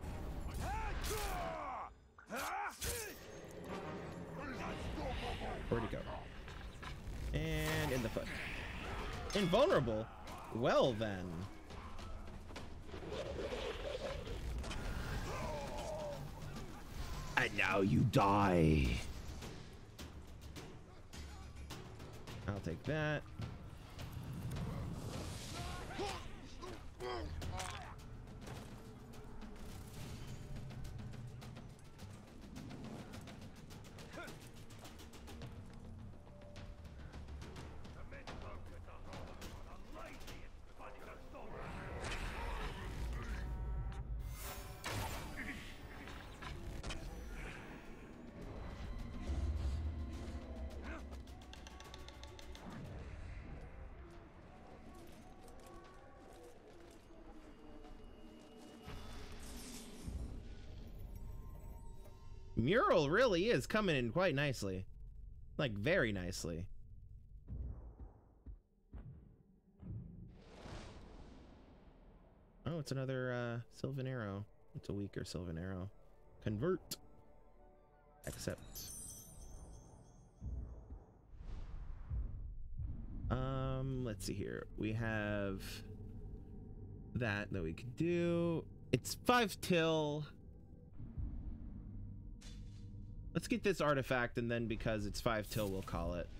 Where'd he go? And in the foot. Invulnerable? Well then. And now you die. I'll take that. Mural really is coming in quite nicely. Like, very nicely. Oh, it's another Sylvan Arrow. It's a weaker Sylvan Arrow. Convert. Accept. Let's see here. We have that we could do. It's 5 till. Let's get this artifact, and then because it's 5 till, we'll call it.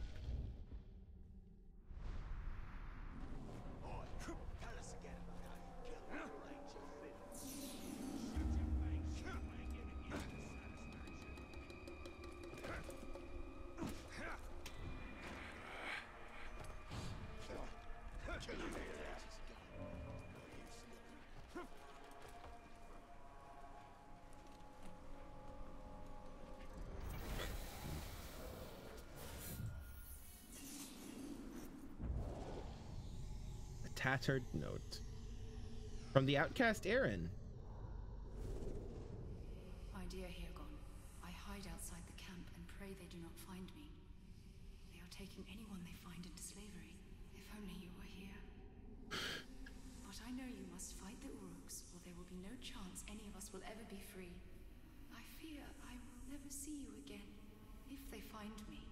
Tattered note from the outcast Aaron. My dear Hirgon, I hide outside the camp and pray they do not find me. They are taking anyone they find into slavery. If only you were here. But I know you must fight the Uruks, or there will be no chance any of us will ever be free. I fear I will never see you again if they find me.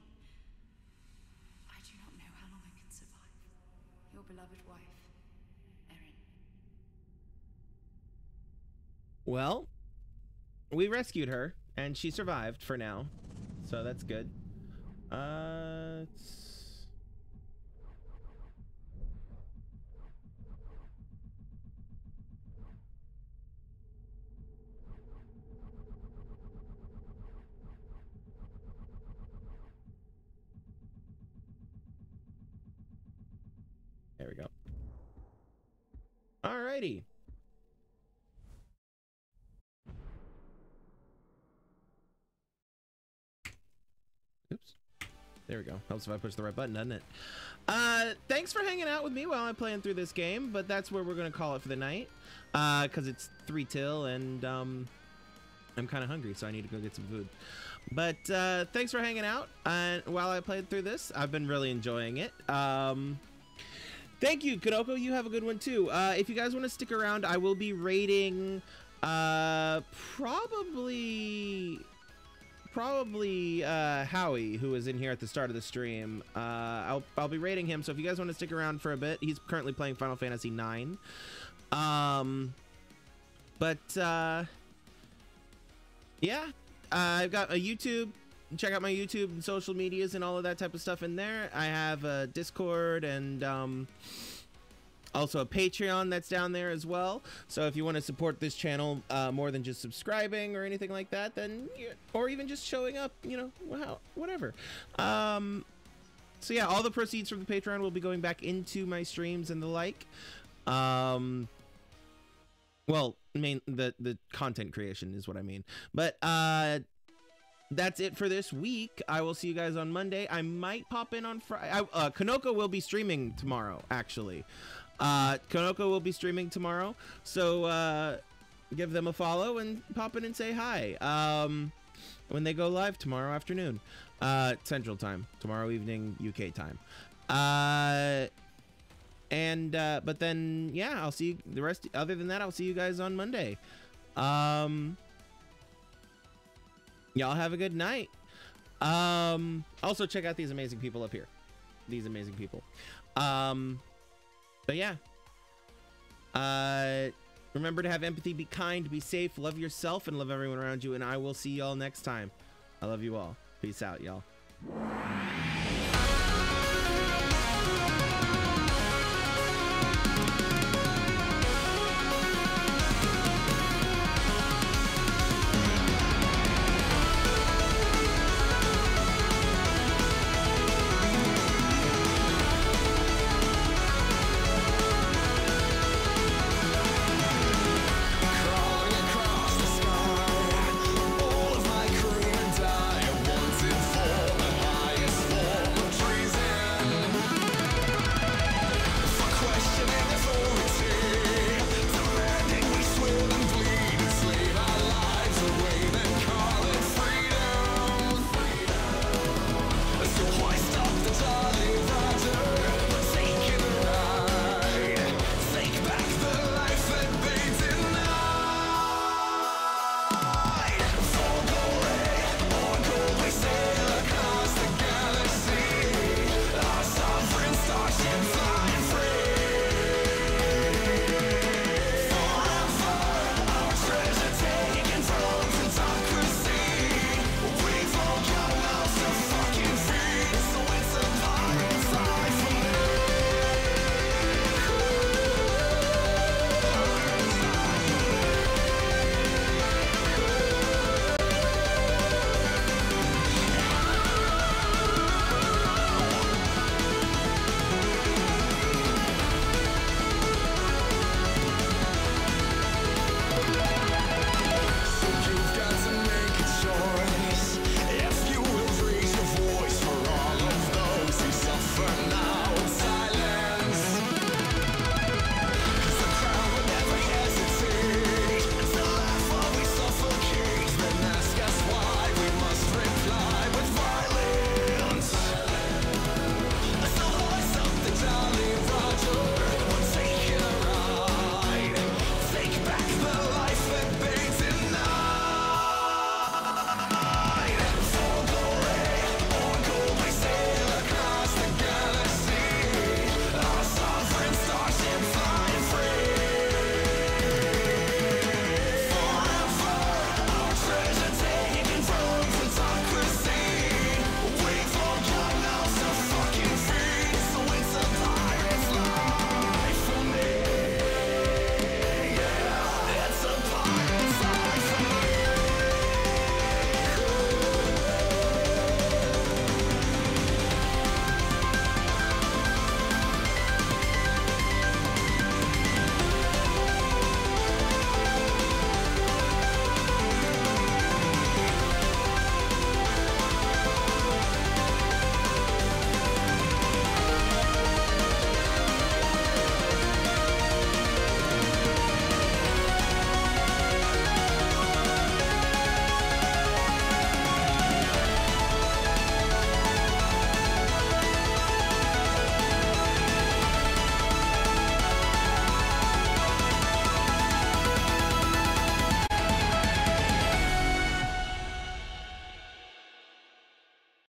I do not know how long I can survive. Your beloved wife. Well, we rescued her, and she survived for now, so that's good. There we go. Alrighty. Oops. There we go. Helps if I push the right button, doesn't it? Thanks for hanging out with me while I'm playing through this game, but that's where we're going to call it for the night. Because it's 3 till, and I'm kind of hungry, so I need to go get some food. But thanks for hanging out while I played through this. I've been really enjoying it. Thank you, Kanoko. You have a good one, too. If you guys want to stick around, I will be raiding probably Howie, who was in here at the start of the stream. I'll be raiding him, so if you guys want to stick around for a bit, he's currently playing Final Fantasy IX. Yeah, I've got a YouTube. Check out my YouTube and social medias and all of that type of stuff in there. I have a Discord and also a Patreon that's down there as well. So if you want to support this channel more than just subscribing or anything like that, then or even just showing up, you know, whatever. So yeah, all the proceeds from the Patreon will be going back into my streams and the like. Well, the content creation is what I mean. But that's it for this week. I will see you guys on Monday. I might pop in on Friday. Kanoko will be streaming tomorrow, actually. Kanoko will be streaming tomorrow, so give them a follow and pop in and say hi when they go live tomorrow afternoon, Central Time, tomorrow evening UK time. But then yeah, I'll see you the rest. Other than that, I'll see you guys on Monday. Y'all have a good night. Also check out these amazing people up here. These amazing people. But yeah. Remember to have empathy, be kind, be safe, love yourself, and love everyone around you. And I will see y'all next time. I love you all. Peace out, y'all.